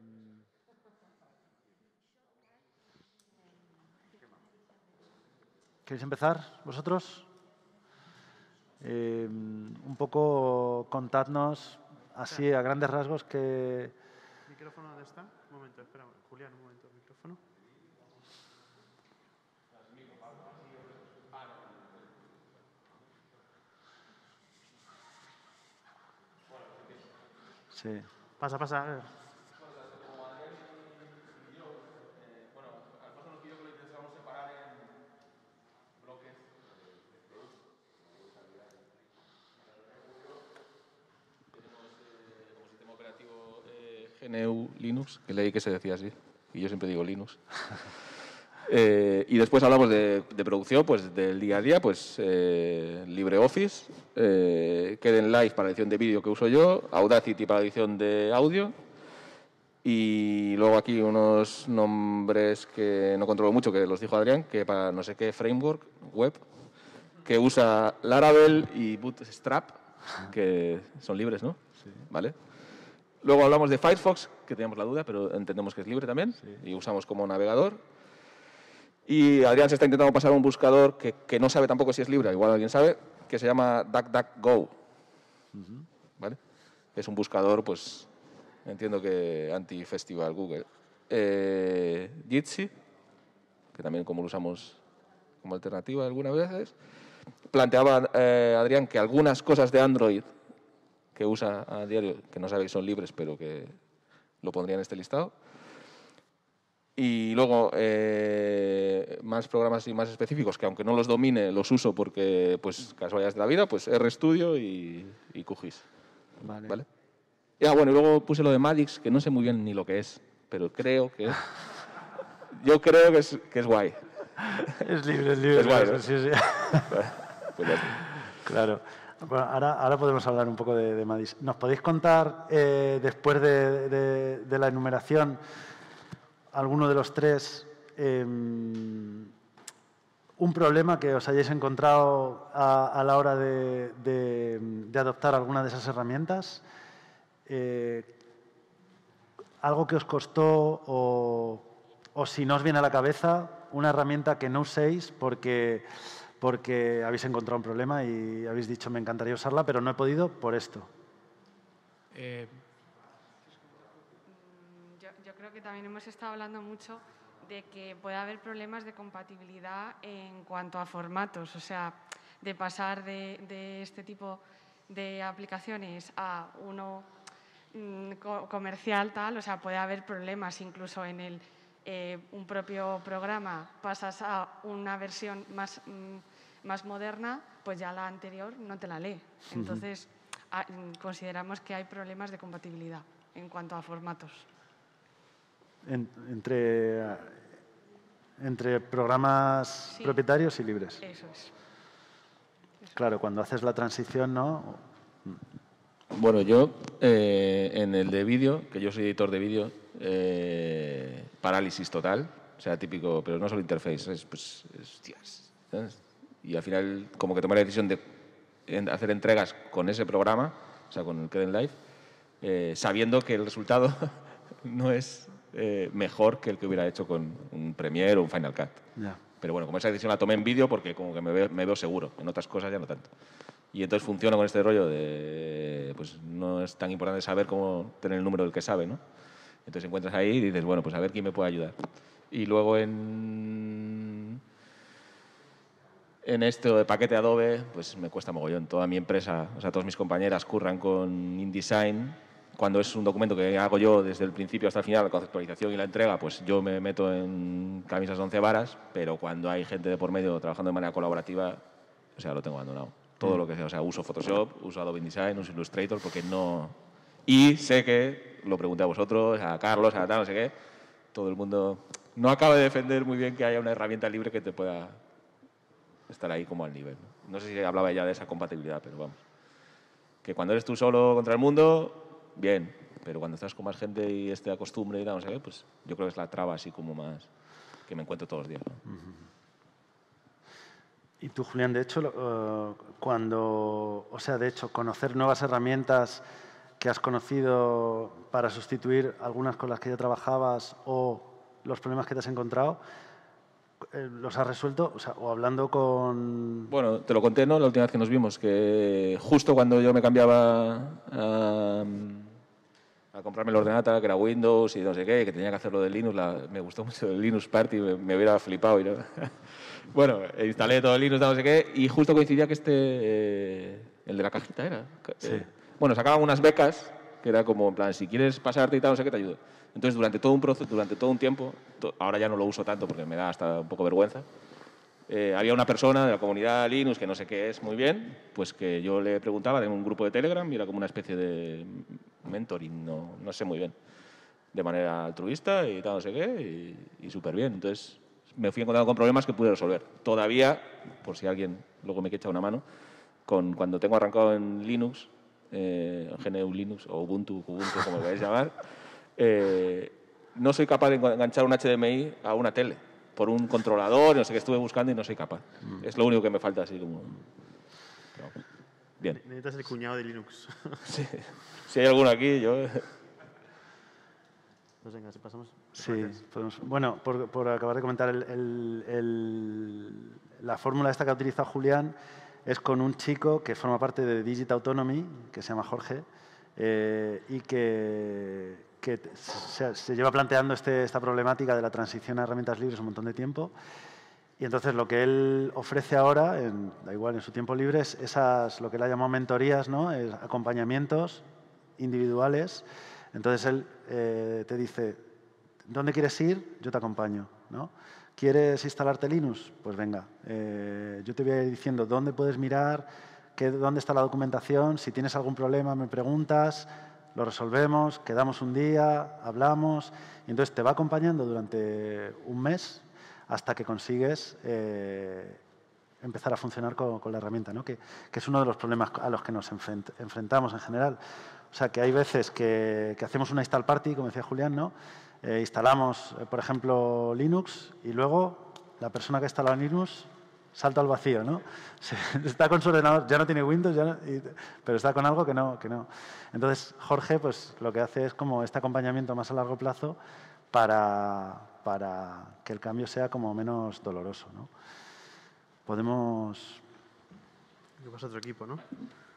¿Queréis empezar vosotros? Eh, un poco contadnos, así a grandes rasgos, que... ¿Micrófono dónde está? Un momento, espera, Julián, un momento, micrófono. Sí. Pasa, pasa. Como Adrián y yo, eh, bueno, G N U Linux, que leí que se decía así, y yo siempre digo Linux. Eh, y después hablamos de, de producción, pues del día a día, pues eh, LibreOffice, eh, Kdenlive para edición de vídeo que uso yo, Audacity para edición de audio, y luego aquí unos nombres que no controlo mucho, que los dijo Adrián, que para no sé qué framework web, que usa Laravel y Bootstrap, que son libres, ¿no? Sí. ¿Vale? Luego hablamos de Firefox, que teníamos la duda, pero entendemos que es libre también, sí. Y usamos como navegador. Y Adrián se está intentando pasar a un buscador que, que no sabe tampoco si es libre, igual alguien sabe, que se llama DuckDuckGo. Uh-huh. ¿Vale? Es un buscador, pues, entiendo que anti-festival Google. Eh, Jitsi, que también como lo usamos como alternativa algunas veces. Planteaba eh, Adrián que algunas cosas de Android que usa a diario, que no sabe que son libres, pero que lo pondría en este listado. Y luego, eh, más programas y más específicos, que aunque no los domine, los uso porque, pues, casualidades de la vida, pues RStudio y, y QGIS. Vale. ¿Vale? Y, ah, bueno, y luego puse lo de Madix, que no sé muy bien ni lo que es, pero creo que... yo creo que es, que es guay. Es libre, es libre. Es guay, ¿no? Sí, sí. Pues ya está. Claro. Bueno, ahora, ahora podemos hablar un poco de, de Madix. ¿Nos podéis contar, eh, después de, de, de la enumeración, alguno de los tres, eh, un problema que os hayáis encontrado a, a la hora de, de, de adoptar alguna de esas herramientas? Eh, algo que os costó o, o si no os viene a la cabeza, una herramienta que no uséis porque, porque habéis encontrado un problema y habéis dicho me encantaría usarla, pero no he podido por esto. Eh, Yo creo que también hemos estado hablando mucho de que puede haber problemas de compatibilidad en cuanto a formatos, o sea, de pasar de, de este tipo de aplicaciones a uno mmm, co comercial, tal, o sea, puede haber problemas incluso en el, eh, un propio programa, pasas a una versión más, mmm, más moderna, pues ya la anterior no te la lee. Entonces, uh-huh. a, consideramos que hay problemas de compatibilidad en cuanto a formatos. En, entre, entre programas sí. propietarios y libres. Eso es. Claro, cuando haces la transición, ¿no? Bueno, yo eh, en el de vídeo, que yo soy editor de vídeo, eh, parálisis total, o sea, típico, pero no solo interface, es pues, hostias, ¿sabes? Y al final como que tomé la decisión de hacer entregas con ese programa, o sea, con el Kdenlive, eh, sabiendo que el resultado no es... Eh, mejor que el que hubiera hecho con un Premiere o un Final Cut. Yeah. Pero bueno, como esa decisión la tomé en vídeo porque como que me veo, me veo seguro, en otras cosas ya no tanto. Y entonces funciona con este rollo de, pues no es tan importante saber cómo tener el número del que sabe, ¿no? Entonces encuentras ahí y dices, bueno, pues a ver quién me puede ayudar. Y luego en, en esto de paquete Adobe, pues me cuesta mogollón. Toda mi empresa, o sea, todas mis compañeras curran con InDesign. Cuando es un documento que hago yo desde el principio hasta el final, la conceptualización y la entrega, pues yo me meto en camisas de once varas, pero cuando hay gente de por medio trabajando de manera colaborativa, o sea, lo tengo abandonado. Todo mm. lo que sea, o sea, uso Photoshop, uso Adobe InDesign, uso Illustrator, porque no... Y sé que, lo pregunté a vosotros, a Carlos, a tal, no sé qué, todo el mundo no acaba de defender muy bien que haya una herramienta libre que te pueda estar ahí como al nivel. No, no sé si hablaba ya de esa compatibilidad, pero vamos. Que cuando eres tú solo contra el mundo... bien, pero cuando estás con más gente y este acostumbre y tal, no sé qué, pues yo creo que es la traba así como más que me encuentro todos los días, ¿no? Uh-huh. Y tú, Julián, de hecho, uh, cuando, o sea, de hecho, conocer nuevas herramientas que has conocido para sustituir algunas con las que ya trabajabas o los problemas que te has encontrado, ¿los has resuelto? O sea, o hablando con... Bueno, te lo conté, ¿no? La última vez que nos vimos, que justo cuando yo me cambiaba a, a comprarme el ordenador, que era Windows y no sé qué, que tenía que hacerlo de Linux, la, me gustó mucho el Linux Party, me, me hubiera flipado. Y no. Bueno, instalé todo el Linux, no sé qué, y justo coincidía que este, eh, el de la cajita era. Sí. Eh, bueno, sacaban unas becas, que era como, en plan, si quieres pasarte y tal, no sé qué, te ayudo. Entonces, durante todo un proceso, durante todo un tiempo, to, ahora ya no lo uso tanto porque me da hasta un poco vergüenza, eh, había una persona de la comunidad Linux, que no sé qué es muy bien, pues que yo le preguntaba en un grupo de Telegram y era como una especie de mentoring, no, no sé muy bien. de manera altruista y tal, no sé qué, y, y súper bien. Entonces me fui encontrando con problemas que pude resolver. Todavía, por si alguien luego me quiere echar una mano, con, cuando tengo arrancado en Linux, eh, G N U Linux o Ubuntu, Ubuntu, como lo queráis llamar, eh, no soy capaz de enganchar un H D M I a una tele por un controlador, no sé qué estuve buscando y no soy capaz. Mm. Es lo único que me falta, así como... No. Bien. Necesitas el cuñado de Linux. Sí. Si hay alguno aquí, yo... Pues venga, si pasamos. Sí, podemos, bueno, por, por acabar de comentar, el, el, el, la fórmula esta que ha utilizado Julián es con un chico que forma parte de Digital Autonomy, que se llama Jorge, eh, y que, que se, se lleva planteando este, esta problemática de la transición a herramientas libres un montón de tiempo. Y entonces lo que él ofrece ahora, en, da igual, en su tiempo libre, es esas, lo que él ha llamado mentorías, ¿no? Es acompañamientos individuales. Entonces él eh, te dice, ¿dónde quieres ir? Yo te acompaño, ¿no? ¿Quieres instalarte Linux? Pues venga, eh, yo te voy a ir diciendo dónde puedes mirar, qué, dónde está la documentación, si tienes algún problema me preguntas, lo resolvemos, quedamos un día, hablamos, y entonces te va acompañando durante un mes hasta que consigues eh, empezar a funcionar con, con la herramienta, ¿no? Que, que es uno de los problemas a los que nos enfrent, enfrentamos en general. O sea, que hay veces que, que hacemos una install party, como decía Julián, ¿no? Eh, instalamos, eh, por ejemplo, Linux y luego la persona que ha instalado Linux salta al vacío, ¿no? Se, está con su ordenador, ya no tiene Windows, ya no, y, pero está con algo que no, que no. Entonces, Jorge, pues lo que hace es como este acompañamiento más a largo plazo para, para que el cambio sea como menos doloroso, ¿no? Podemos... ¿Qué pasa otro equipo, no?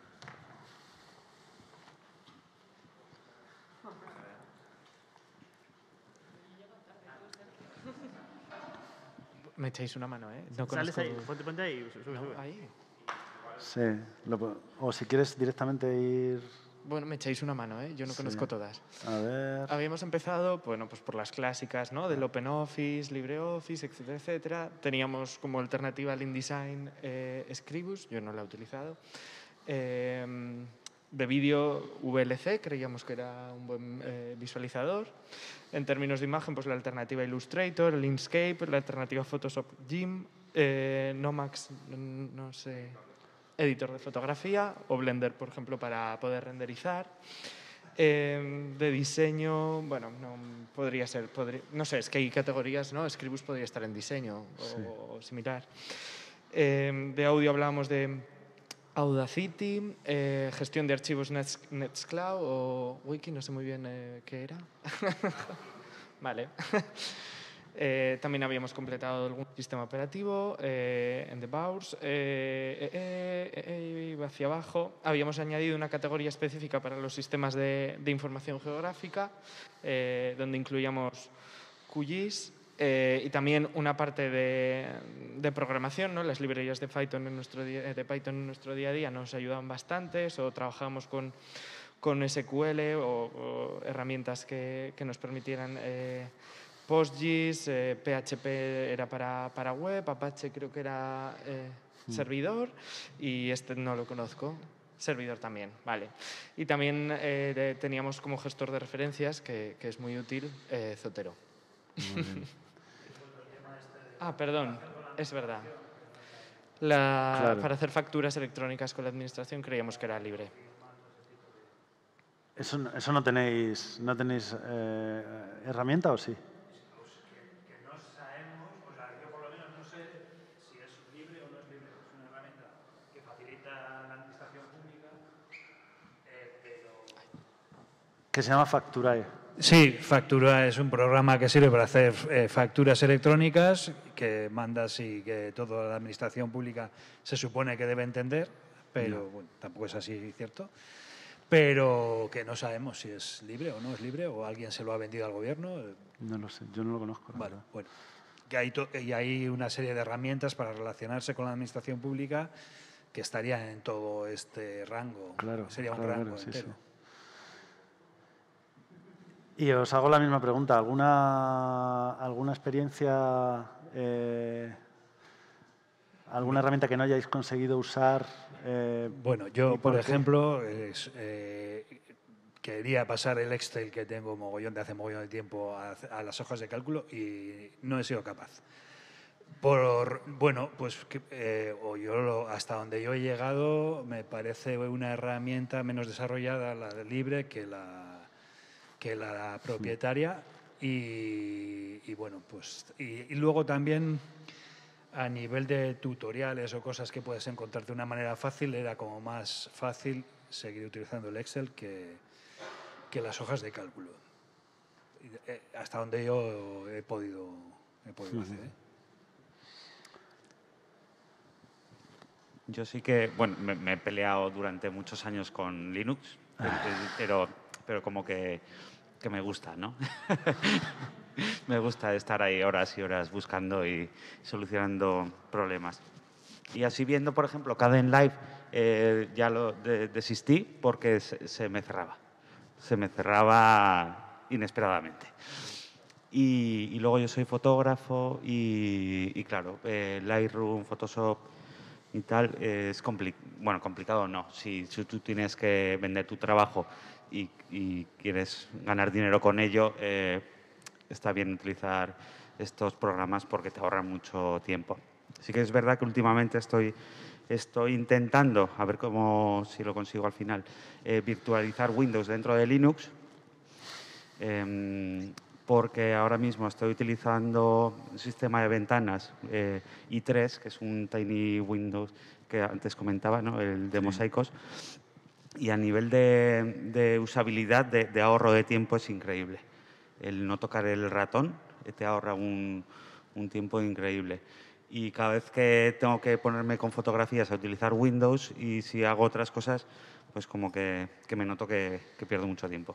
Me echáis una mano, ¿eh? No Sales conozco... ahí, ponte, ponte ahí, sube, no, sube. Ahí. Sí, lo, o si quieres directamente ir... Bueno, me echáis una mano, ¿eh? Yo no sí. conozco todas. A ver... Habíamos empezado, bueno, pues por las clásicas, ¿no? Del OpenOffice, LibreOffice, etcétera, etcétera. Teníamos como alternativa al InDesign eh, Scribus, yo no la he utilizado. Eh, de vídeo V L C, creíamos que era un buen eh, visualizador. En términos de imagen, pues la alternativa Illustrator, el Inkscape, la alternativa Photoshop Gim, eh, Nomax, no sé, editor de fotografía, o Blender, por ejemplo, para poder renderizar. Eh, de diseño, bueno, no podría ser, podría, no sé, es que hay categorías, ¿no? Scribus podría estar en diseño o, sí. o similar. Eh, de audio hablábamos de Audacity, eh, gestión de archivos Nets, Nextcloud o Wiki, no sé muy bien eh, qué era. Vale. eh, también habíamos completado algún sistema operativo eh, en The Bours. Eh, eh, eh, eh, hacia abajo habíamos añadido una categoría específica para los sistemas de, de información geográfica, eh, donde incluíamos Q G I S. Eh, y también una parte de, de programación, ¿no? Las librerías de Python, en nuestro día, de Python en nuestro día a día nos ayudaban bastante, o trabajamos con, con S Q L o, o herramientas que, que nos permitieran eh, PostGIS, eh, P H P era para, para web, Apache creo que era eh, mm. servidor y este no lo conozco. Servidor también, vale. Y también eh, de, teníamos como gestor de referencias, que, que es muy útil, eh, Zotero. Ah, perdón, es verdad. La, claro. Para hacer facturas electrónicas con la administración creíamos que era libre. ¿Eso, eso no tenéis, no tenéis eh, herramienta o sí? Que no sabemos, o sea, yo por lo menos no sé si es libre o no es libre. Es una herramienta que facilita la administración pública, eh, pero... Que se llama Facturae. Sí, Factura es un programa que sirve para hacer eh, facturas electrónicas que mandas y que toda la administración pública se supone que debe entender, pero no. Bueno, tampoco es así, ¿cierto? Pero que no sabemos si es libre o no es libre, o alguien se lo ha vendido al gobierno. No lo sé, yo no lo conozco. Vale, bueno. Que hay, y hay una serie de herramientas para relacionarse con la administración pública que estarían en todo este rango. Claro, sería un claro, rango claro, sí, entero. Sí. Y os hago la misma pregunta. ¿Alguna, alguna experiencia, eh, alguna herramienta que no hayáis conseguido usar? Eh, bueno, yo, por, por ejemplo, es, eh, quería pasar el Excel que tengo mogollón de hace mogollón de tiempo a, a las hojas de cálculo y no he sido capaz. Por, bueno, pues que, eh, o yo lo, hasta donde yo he llegado me parece una herramienta menos desarrollada la de libre que la, que la propietaria y, y bueno, pues y, y luego también a nivel de tutoriales o cosas que puedes encontrar de una manera fácil, era como más fácil seguir utilizando el Excel que, que las hojas de cálculo. Eh, hasta donde yo he podido, he podido hacer. ¿eh? Yo sí que, bueno, me, me he peleado durante muchos años con Linux, pero, pero como que, que me gusta, ¿no? Me gusta estar ahí horas y horas buscando y solucionando problemas. Y así viendo, por ejemplo, Kdenlive, eh, ya lo de, desistí porque se, se me cerraba. Se me cerraba inesperadamente. Y, y luego yo soy fotógrafo y, y claro, eh, Lightroom, Photoshop y tal, eh, es compli bueno, complicado no. Si, si tú tienes que vender tu trabajo y, y quieres ganar dinero con ello, eh, está bien utilizar estos programas porque te ahorran mucho tiempo. Sí que es verdad que últimamente estoy, estoy intentando, a ver cómo, si lo consigo al final, eh, virtualizar Windows dentro de Linux, eh, porque ahora mismo estoy utilizando un sistema de ventanas eh, i tres, que es un Tiny Windows que antes comentaba, ¿no? El de sí. mosaicos, y a nivel de, de usabilidad, de, de ahorro de tiempo es increíble. El no tocar el ratón te ahorra un, un tiempo increíble. Y cada vez que tengo que ponerme con fotografías a utilizar Windows y si hago otras cosas, pues como que, que me noto que, que pierdo mucho tiempo.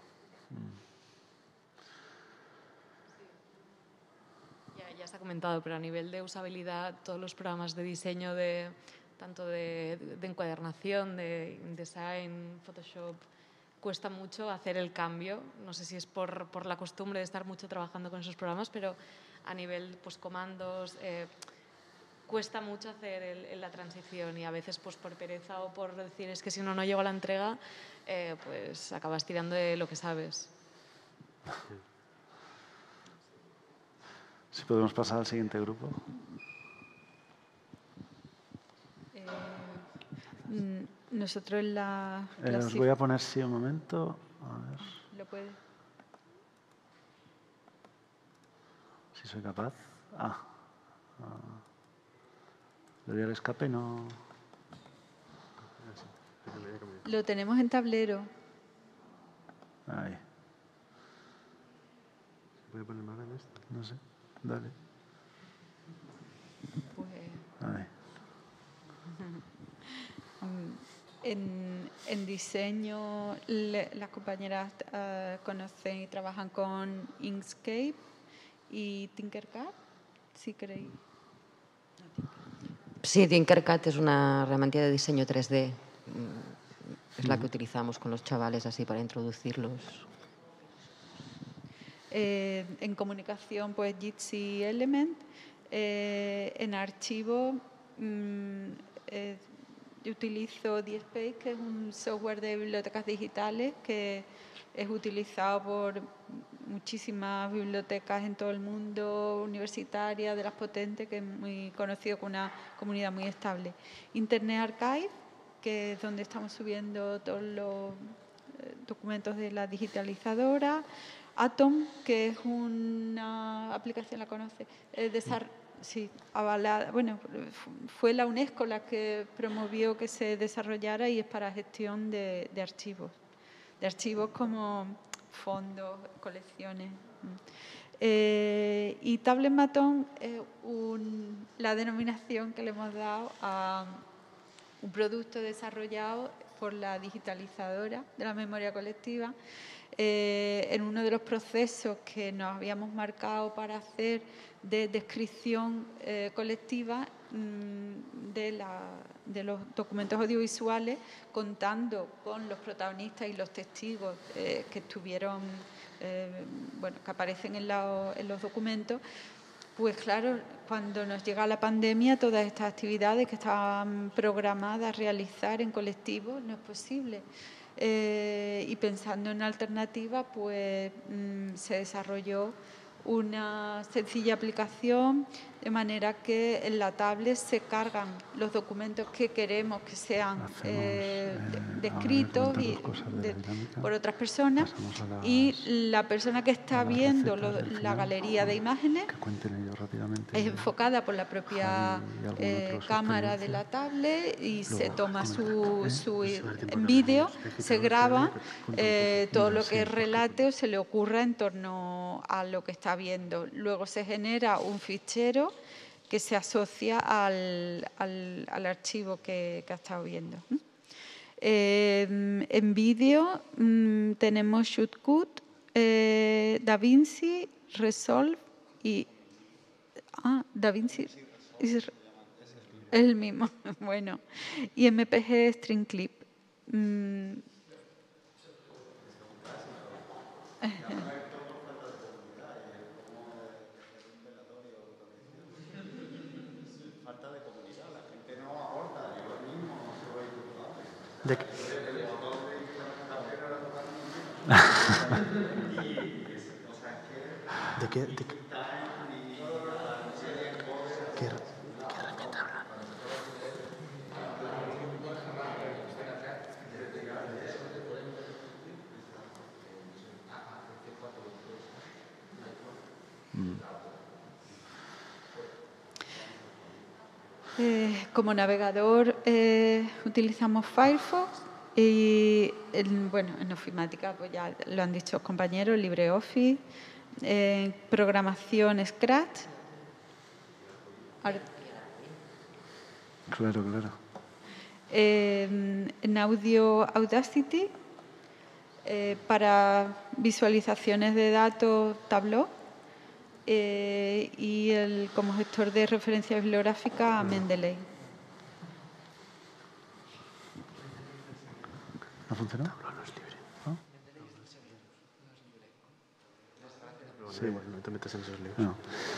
Ya, ya se ha comentado, pero a nivel de usabilidad, todos los programas de diseño, de, tanto de, de encuadernación, de InDesign, Photoshop, cuesta mucho hacer el cambio. No sé si es por, por la costumbre de estar mucho trabajando con esos programas, pero a nivel pues, comandos, eh, cuesta mucho hacer el, el, la transición y a veces pues, por pereza o por decir es que si no, no llego a la entrega, eh, pues acabas tirando de lo que sabes. Si podemos pasar al siguiente grupo. Eh, nosotros en la... Eh, os voy a poner sí un momento. A ver. ¿Lo puede? Si soy capaz. Ah. ah. Le doy al escape, no... Lo tenemos en tablero. Ahí. ¿Voy a poner más en esto? No sé. Dale. Pues... Ahí. En, en diseño, le, las compañeras uh, conocen y trabajan con Inkscape y Tinkercad, si queréis. Sí, Tinkercad es una herramienta de diseño tres D. Es la que utilizamos con los chavales así para introducirlos. Eh, en comunicación, pues Jitsi Element. Eh, en archivo, mmm, eh, yo utilizo DSpace, que es un software de bibliotecas digitales que es utilizado por muchísimas bibliotecas en todo el mundo, universitarias, de las potentes, que es muy conocido con una comunidad muy estable. Internet Archive, que es donde estamos subiendo todos los documentos de la digitalizadora. Atom, que es una aplicación, ¿la conoce? Eh, sí, avalada. Bueno, fue la UNESCO la que promovió que se desarrollara y es para gestión de, de archivos. De archivos como fondos, colecciones. Eh, y Tablet Maton es un, la denominación que le hemos dado a un producto desarrollado por la digitalizadora de la memoria colectiva eh, en uno de los procesos que nos habíamos marcado para hacer de descripción eh, colectiva mmm, de, la, de los documentos audiovisuales, contando con los protagonistas y los testigos eh, que estuvieron, eh, bueno, que aparecen en, la, en los documentos, Pues claro, cuando nos llega la pandemia, todas estas actividades que estaban programadas a realizar en colectivo no es posible. Eh, y pensando en alternativas, pues mmm, se desarrolló una sencilla aplicación de manera que en la tablet se cargan los documentos que queremos que sean eh, descritos y de, por otras personas las, y la persona que está viendo lo, la galería de imágenes es enfocada por la propia eh, cámara de la tablet y se toma su, su en vídeo, se graba eh, todo lo que relate o se le ocurra en torno a lo que está viendo. Luego se genera un fichero que se asocia al, al, al archivo que, que ha estado viendo. Eh, en vídeo mmm, tenemos Shootcut, eh, DaVinci, Resolve y... Ah, DaVinci es el mismo. Bueno. Y M P G String Clip. Mm. ¿De qué? ¿De qué? ¿De qué? ¿Qué, qué herramienta hablan? Eh, como navegador eh, utilizamos Firefox y en, bueno, en ofimática pues ya lo han dicho los compañeros, LibreOffice, eh, programación Scratch. Claro, claro. Eh, en audio Audacity, eh, para visualizaciones de datos Tableau. Eh, y el, como gestor de referencia bibliográfica Mendeley. ¿No funciona? Tableau no es libre. ¿No? Sí, bueno, no te metes en esos libros. No.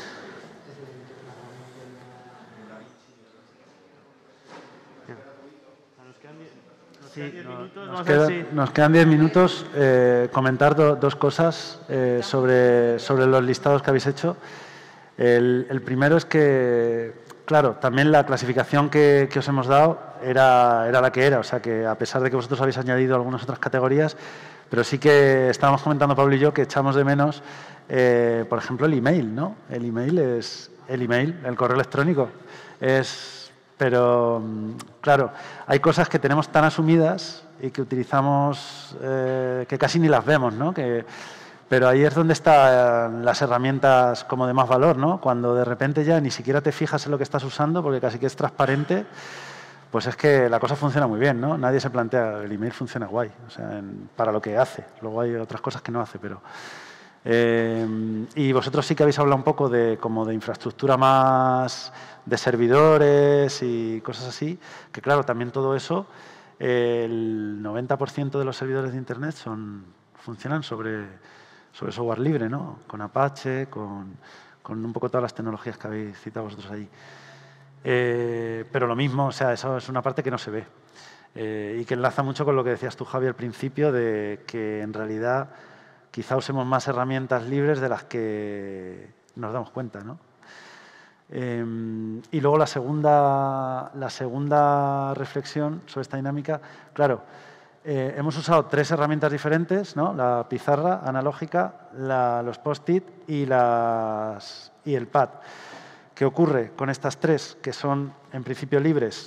Sí, nos, nos, queda, nos quedan diez minutos. Eh, comentar do, dos cosas eh, sobre, sobre los listados que habéis hecho. El, el primero es que, claro, también la clasificación que, que os hemos dado era, era la que era. O sea que, a pesar de que vosotros habéis añadido algunas otras categorías, pero sí que estábamos comentando Pablo y yo que echamos de menos, eh, por ejemplo, el email, ¿no? El email es el email, el correo electrónico. Es... Pero, claro, hay cosas que tenemos tan asumidas y que utilizamos, eh, que casi ni las vemos, ¿no? Que, pero ahí es donde están las herramientas como de más valor, ¿no? Cuando de repente ya ni siquiera te fijas en lo que estás usando porque casi que es transparente, pues es que la cosa funciona muy bien, ¿no? Nadie se plantea, el email funciona guay, o sea, en, para lo que hace. Luego hay otras cosas que no hace, pero... Eh, y vosotros sí que habéis hablado un poco de como de infraestructura más de servidores y cosas así, que claro, también todo eso, eh, el noventa por ciento de los servidores de Internet son, funcionan sobre, sobre software libre, ¿no? Con Apache, con, con un poco todas las tecnologías que habéis citado vosotros ahí. Eh, pero lo mismo, o sea, eso es una parte que no se ve eh, y que enlaza mucho con lo que decías tú, Javi, al principio, de que en realidad quizá usemos más herramientas libres de las que nos damos cuenta, ¿no? Eh, y luego la segunda, la segunda reflexión sobre esta dinámica, claro, eh, hemos usado tres herramientas diferentes, ¿no? La pizarra analógica, la, los post-it y, las, y el pad. ¿Qué ocurre con estas tres, que son en principio libres?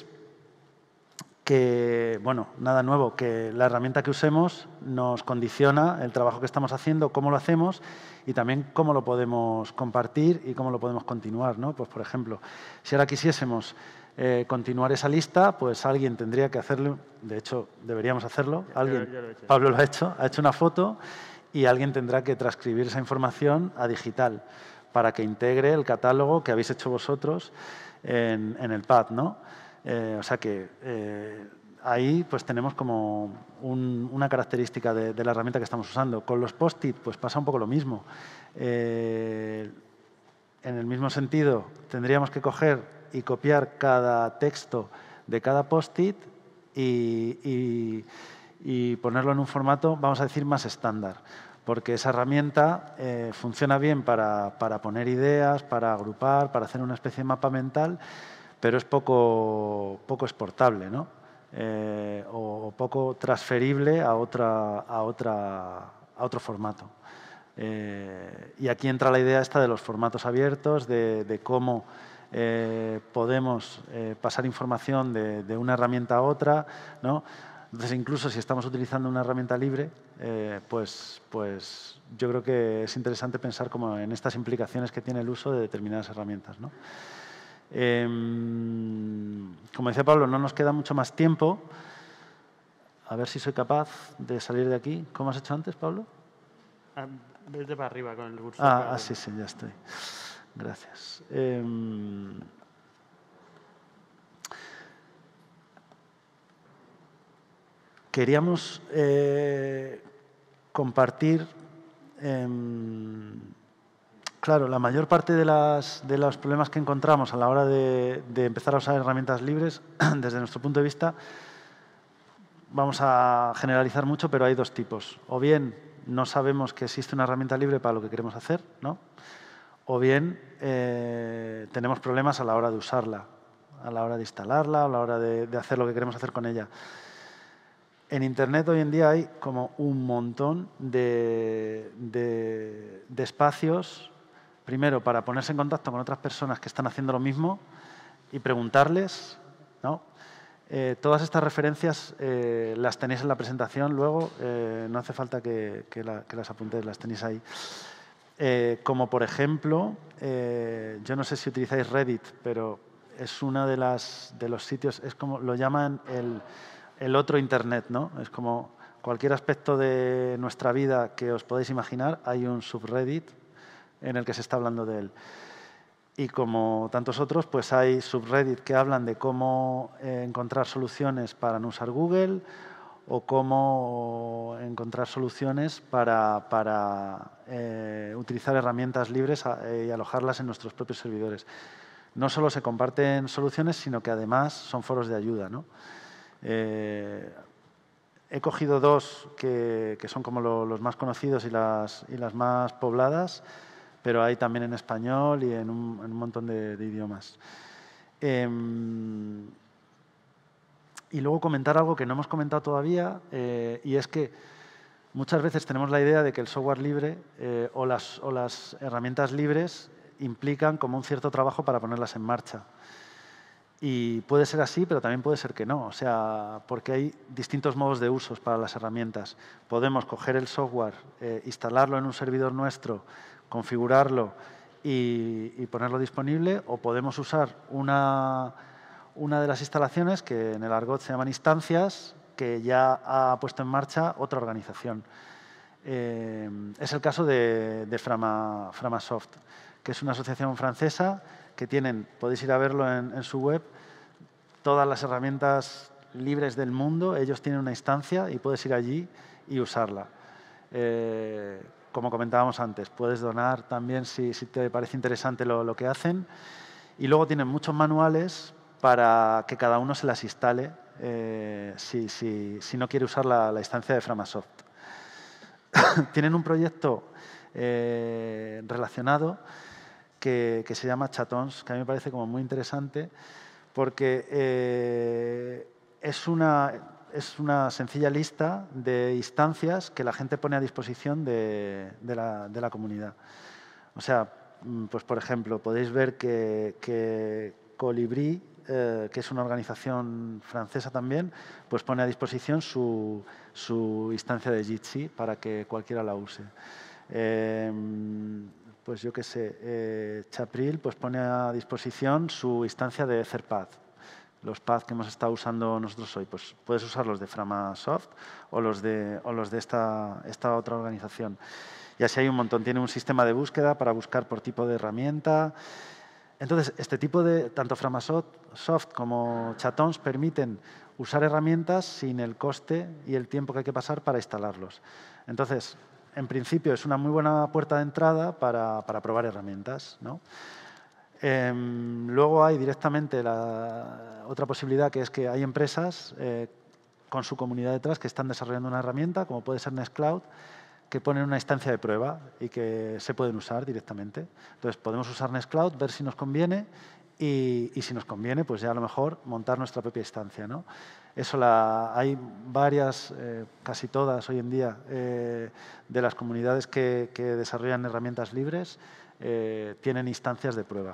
Que, bueno, nada nuevo, que la herramienta que usemos nos condiciona el trabajo que estamos haciendo, cómo lo hacemos y también cómo lo podemos compartir y cómo lo podemos continuar, ¿no? Pues, por ejemplo, si ahora quisiésemos eh, continuar esa lista, pues alguien tendría que hacerlo, de hecho, deberíamos hacerlo, alguien, Yo, yo lo he hecho. Pablo lo ha hecho, ha hecho una foto y alguien tendrá que transcribir esa información a digital para que integre el catálogo que habéis hecho vosotros en, en el pad, ¿no? Eh, o sea que eh, ahí pues tenemos como un, una característica de, de la herramienta que estamos usando. Con los post-it pues pasa un poco lo mismo. Eh, en el mismo sentido, tendríamos que coger y copiar cada texto de cada post-it y, y, y ponerlo en un formato, vamos a decir, más estándar. Porque esa herramienta eh, funciona bien para, para poner ideas, para agrupar, para hacer una especie de mapa mental, pero es poco, poco exportable, ¿no? Eh, o poco transferible a, otra, a, otra, a otro formato. Eh, y aquí entra la idea esta de los formatos abiertos, de, de cómo eh, podemos eh, pasar información de, de una herramienta a otra, ¿no? Entonces, incluso si estamos utilizando una herramienta libre, eh, pues, pues yo creo que es interesante pensar como en estas implicaciones que tiene el uso de determinadas herramientas, ¿no? Eh, como decía Pablo, no nos queda mucho más tiempo. A ver si soy capaz de salir de aquí. ¿Cómo has hecho antes, Pablo? Ah, vete para arriba con el cursor. Ah, ah, sí, sí, ya estoy. Gracias. Eh, queríamos eh, compartir, eh, claro, la mayor parte de, las, de los problemas que encontramos a la hora de, de empezar a usar herramientas libres, desde nuestro punto de vista, vamos a generalizar mucho, pero hay dos tipos. O bien no sabemos que existe una herramienta libre para lo que queremos hacer, ¿no? O bien eh, tenemos problemas a la hora de usarla, a la hora de instalarla, a la hora de, de hacer lo que queremos hacer con ella. En Internet hoy en día hay como un montón de, de, de espacios, primero para ponerse en contacto con otras personas que están haciendo lo mismo y preguntarles, ¿no? Eh, todas estas referencias eh, las tenéis en la presentación luego, eh, no hace falta que, que, la, que las apuntéis, las tenéis ahí. Eh, como por ejemplo, eh, yo no sé si utilizáis Reddit, pero es uno de, las, de los sitios, es como lo llaman el, el otro Internet, ¿no? Es como cualquier aspecto de nuestra vida que os podáis imaginar, hay un subreddit en el que se está hablando de él. Y como tantos otros, pues hay subreddit que hablan de cómo eh, encontrar soluciones para no usar Google o cómo encontrar soluciones para, para eh, utilizar herramientas libres a, y alojarlas en nuestros propios servidores. No solo se comparten soluciones, sino que además son foros de ayuda, ¿no? Eh, he cogido dos que, que son como lo, los más conocidos y las, y las más pobladas, pero hay también en español y en un, en un montón de, de idiomas. Eh, y luego comentar algo que no hemos comentado todavía, eh, y es que muchas veces tenemos la idea de que el software libre eh, o, las, o las herramientas libres implican como un cierto trabajo para ponerlas en marcha. Y puede ser así, pero también puede ser que no. O sea, porque hay distintos modos de usos para las herramientas. Podemos coger el software, eh, instalarlo en un servidor nuestro, configurarlo y, y ponerlo disponible, o podemos usar una, una de las instalaciones que en el argot se llaman instancias, que ya ha puesto en marcha otra organización. Eh, es el caso de, de Frama, Framasoft, que es una asociación francesa que tienen, podéis ir a verlo en, en su web, todas las herramientas libres del mundo. Ellos tienen una instancia y puedes ir allí y usarla. Eh, como comentábamos antes, puedes donar también si, si te parece interesante lo, lo que hacen. Y luego tienen muchos manuales para que cada uno se las instale eh, si, si, si no quiere usar la, la instancia de Framasoft. Tienen un proyecto eh, relacionado que, que se llama Chatons, que a mí me parece como muy interesante porque eh, es una... es una sencilla lista de instancias que la gente pone a disposición de, de, la, de la comunidad. O sea, pues por ejemplo, podéis ver que, que Colibrí, eh, que es una organización francesa también, pues pone a disposición su, su instancia de Jitsi para que cualquiera la use. Eh, pues yo qué sé, eh, Chapril pues pone a disposición su instancia de Etherpad. Los pads que hemos estado usando nosotros hoy, pues puedes usar los de Framasoft o los de, o los de esta, esta otra organización. Y así hay un montón. Tiene un sistema de búsqueda para buscar por tipo de herramienta. Entonces, este tipo de, tanto Framasoft como Chatons permiten usar herramientas sin el coste y el tiempo que hay que pasar para instalarlos. Entonces, en principio, es una muy buena puerta de entrada para, para probar herramientas, ¿no? Eh, luego hay directamente la otra posibilidad, que es que hay empresas eh, con su comunidad detrás que están desarrollando una herramienta, como puede ser Nextcloud, que ponen una instancia de prueba y que se pueden usar directamente. Entonces, podemos usar Nextcloud, ver si nos conviene y, y si nos conviene, pues ya a lo mejor montar nuestra propia instancia, ¿no? Eso la, hay varias, eh, casi todas hoy en día, eh, de las comunidades que, que desarrollan herramientas libres, eh, tienen instancias de prueba.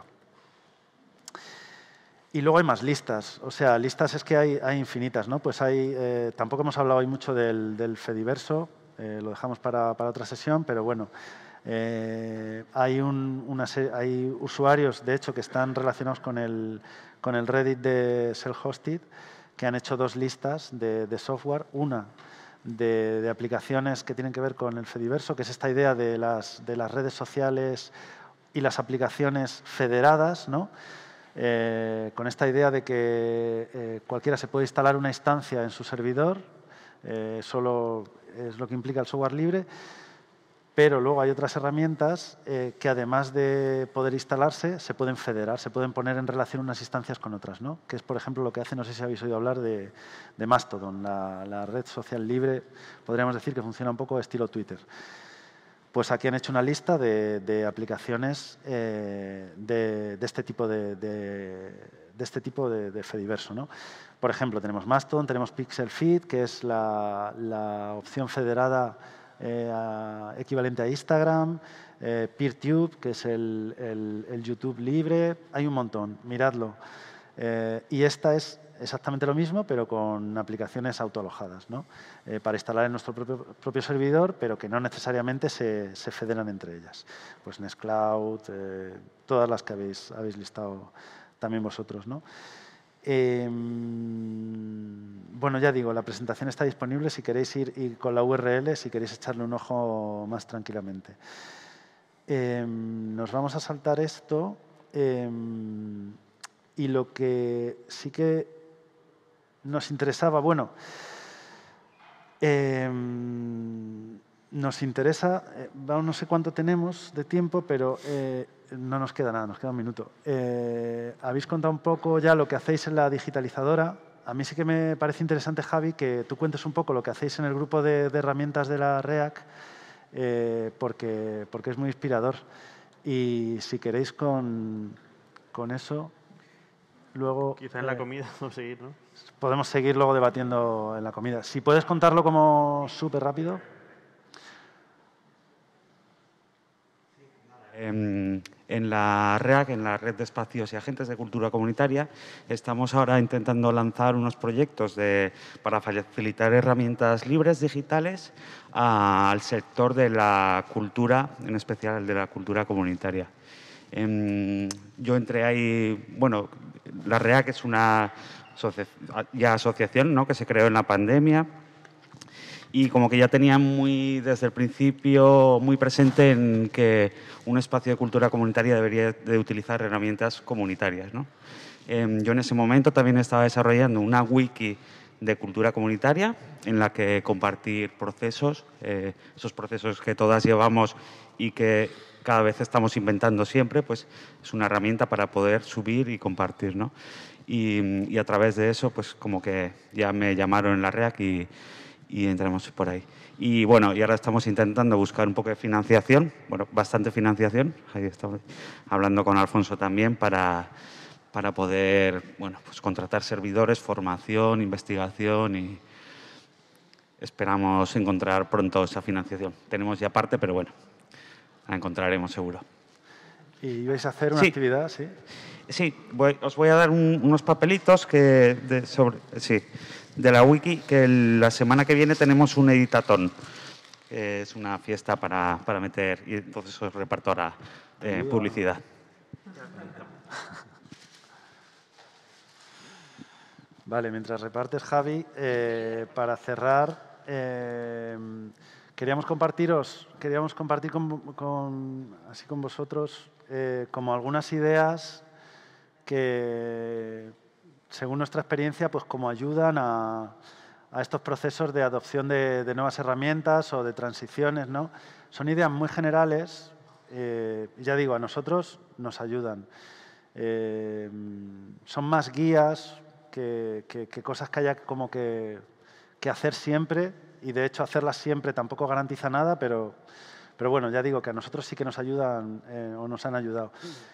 Y luego hay más listas, o sea, listas es que hay, hay infinitas, ¿no? Pues hay, eh, tampoco hemos hablado hoy mucho del, del Fediverso, eh, lo dejamos para, para otra sesión, pero bueno, eh, hay, un, una, hay usuarios, de hecho, que están relacionados con el, con el Reddit de Self-Hosted, que han hecho dos listas de, de software, una de, de aplicaciones que tienen que ver con el Fediverso, que es esta idea de las, de las redes sociales y las aplicaciones federadas, ¿no? Eh, con esta idea de que eh, cualquiera se puede instalar una instancia en su servidor, eh, solo es lo que implica el software libre, pero luego hay otras herramientas eh, que además de poder instalarse, se pueden federar, se pueden poner en relación unas instancias con otras, ¿no? Que es, por ejemplo, lo que hace, no sé si habéis oído hablar de, de Mastodon, la, la red social libre, podríamos decir que funciona un poco estilo Twitter. Pues aquí han hecho una lista de, de aplicaciones eh, de, de este tipo de, de, de, este tipo de, de Fediverso, ¿no? Por ejemplo, tenemos Mastodon, tenemos Pixel Feed, que es la, la opción federada eh, a, equivalente a Instagram, eh, PeerTube, que es el, el, el YouTube libre. Hay un montón, miradlo. Eh, y esta es exactamente lo mismo, pero con aplicaciones autoalojadas, ¿no? Eh, para instalar en nuestro propio, propio servidor, pero que no necesariamente se, se federan entre ellas. Pues Nextcloud, eh, todas las que habéis, habéis listado también vosotros, ¿no? Eh, bueno, ya digo, la presentación está disponible si queréis ir y con la U R L, si queréis echarle un ojo más tranquilamente. Eh, nos vamos a saltar esto eh, y lo que sí que nos interesaba, bueno, eh, nos interesa, eh, no sé cuánto tenemos de tiempo, pero eh, no nos queda nada, nos queda un minuto. Eh, habéis contado un poco ya lo que hacéis en la digitalizadora. A mí sí que me parece interesante, Javi, que tú cuentes un poco lo que hacéis en el grupo de, de herramientas de la REAC, eh, porque, porque es muy inspirador. Y si queréis con, con eso, luego... Quizá en la eh, comida podemos seguir, ¿no? Podemos seguir luego debatiendo en la comida. Si puedes contarlo como súper rápido. En, en la REAC, en la Red de Espacios y Agentes de Cultura Comunitaria, estamos ahora intentando lanzar unos proyectos de, para facilitar herramientas libres digitales a, al sector de la cultura, en especial el de la cultura comunitaria. Eh, yo entré ahí, bueno, la REAC es una asocia, ya asociación, ¿no?, que se creó en la pandemia y como que ya tenía muy desde el principio muy presente en que un espacio de cultura comunitaria debería de utilizar herramientas comunitarias, ¿no? Eh, yo en ese momento también estaba desarrollando una wiki de cultura comunitaria en la que compartir procesos, eh, esos procesos que todas llevamos y que cada vez estamos inventando siempre, pues es una herramienta para poder subir y compartir, ¿no? Y, y a través de eso, pues como que ya me llamaron en la REAC y, y entramos por ahí. Y bueno, y ahora estamos intentando buscar un poco de financiación, bueno, bastante financiación, ahí estamos hablando con Alfonso también para, para poder, bueno, pues contratar servidores, formación, investigación y esperamos encontrar pronto esa financiación. Tenemos ya parte, pero bueno, la encontraremos seguro. ¿Y vais a hacer una sí. actividad? Sí, sí voy, os voy a dar un, unos papelitos que de, sobre, sí, de la wiki, que la semana que viene tenemos un editatón, que es una fiesta para, para meter, y entonces os reparto ahora eh, publicidad. Vale, mientras repartes, Javi, eh, para cerrar, eh, queríamos compartiros, queríamos compartir con, con, así con vosotros eh, como algunas ideas que, según nuestra experiencia, pues como ayudan a, a estos procesos de adopción de, de nuevas herramientas o de transiciones, ¿no? Son ideas muy generales, eh, ya digo, a nosotros nos ayudan. Eh, son más guías que, que, que cosas que haya como que, que hacer siempre, y de hecho hacerlas siempre tampoco garantiza nada, pero, pero bueno, ya digo que a nosotros sí que nos ayudan eh, o nos han ayudado.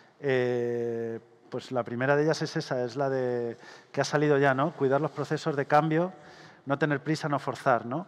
Eh, pues la primera de ellas es esa, es la de que ha salido ya, ¿no? Cuidar los procesos de cambio, no tener prisa, no forzar, ¿no?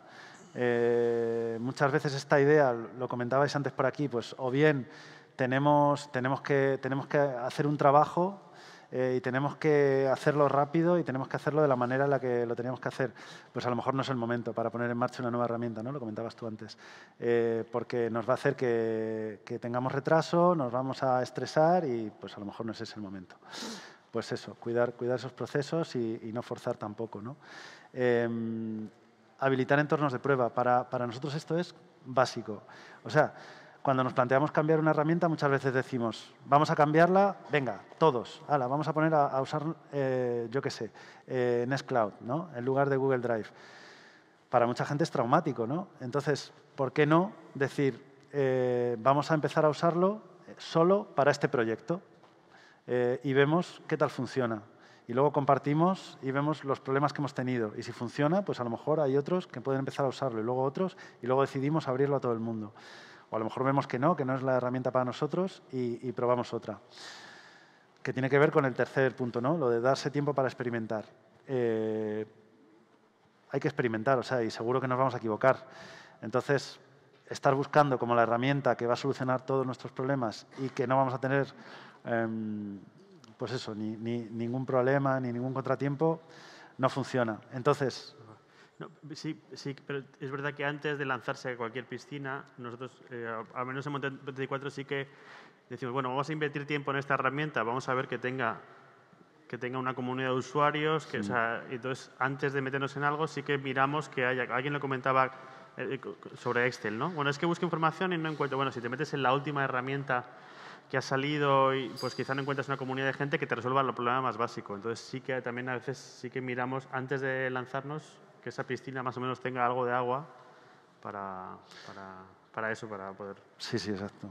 Eh, muchas veces esta idea, lo comentabais antes por aquí, pues o bien tenemos, tenemos, que, tenemos que hacer un trabajo eh, y tenemos que hacerlo rápido y tenemos que hacerlo de la manera en la que lo teníamos que hacer. Pues a lo mejor no es el momento para poner en marcha una nueva herramienta, ¿no? Lo comentabas tú antes. Eh, porque nos va a hacer que, que tengamos retraso, nos vamos a estresar y pues a lo mejor no es ese el momento. Pues eso, cuidar, cuidar esos procesos y, y no forzar tampoco, ¿no? Eh, habilitar entornos de prueba. Para, para nosotros esto es básico. O sea, cuando nos planteamos cambiar una herramienta, muchas veces decimos, vamos a cambiarla, venga, todos, ala, vamos a poner a, a usar, eh, yo qué sé, eh, Nextcloud, ¿no? En lugar de Google Drive. Para mucha gente es traumático, ¿no? Entonces, ¿por qué no decir, eh, vamos a empezar a usarlo solo para este proyecto eh, y vemos qué tal funciona? Y luego compartimos y vemos los problemas que hemos tenido. Y si funciona, pues a lo mejor hay otros que pueden empezar a usarlo y luego otros, y luego decidimos abrirlo a todo el mundo. O a lo mejor vemos que no, que no es la herramienta para nosotros y, y probamos otra. Que tiene que ver con el tercer punto, ¿no? Lo de darse tiempo para experimentar. Eh, hay que experimentar, o sea, y seguro que nos vamos a equivocar. Entonces, estar buscando como la herramienta que va a solucionar todos nuestros problemas y que no vamos a tener, eh, pues eso, ni, ni ningún problema, ni ningún contratiempo, no funciona. Entonces... No, sí, sí, pero es verdad que antes de lanzarse a cualquier piscina, nosotros, eh, al menos en Montreal veinticuatro, sí que decimos, bueno, vamos a invertir tiempo en esta herramienta, vamos a ver que tenga, que tenga una comunidad de usuarios, que, sí. O sea, entonces, antes de meternos en algo, sí que miramos que haya, alguien lo comentaba eh, sobre Excel, ¿no? Bueno, es que busco información y no encuentro, bueno, si te metes en la última herramienta que ha salido, y, pues quizá no encuentras una comunidad de gente que te resuelva el problema más básico. Entonces, sí que también a veces sí que miramos, antes de lanzarnos, que esa piscina más o menos tenga algo de agua para, para, para eso, para poder... Sí, sí, exacto.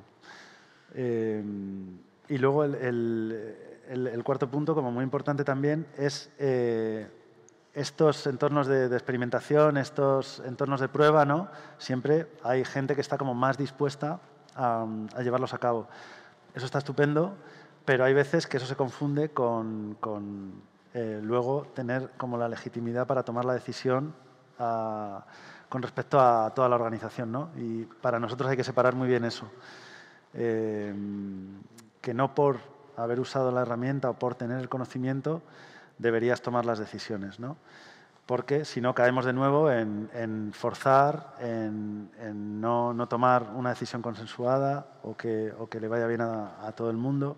Eh, y luego el, el, el, el cuarto punto, como muy importante también, es eh, estos entornos de, de experimentación, estos entornos de prueba, ¿no? Siempre hay gente que está como más dispuesta a, a llevarlos a cabo. Eso está estupendo, pero hay veces que eso se confunde con... con Eh, luego tener como la legitimidad para tomar la decisión a, con respecto a toda la organización, ¿no? Y para nosotros hay que separar muy bien eso. Eh, que no por haber usado la herramienta o por tener el conocimiento deberías tomar las decisiones, ¿no? Porque si no caemos de nuevo en, en forzar, en, en no, no tomar una decisión consensuada o que, o que le vaya bien a, a todo el mundo.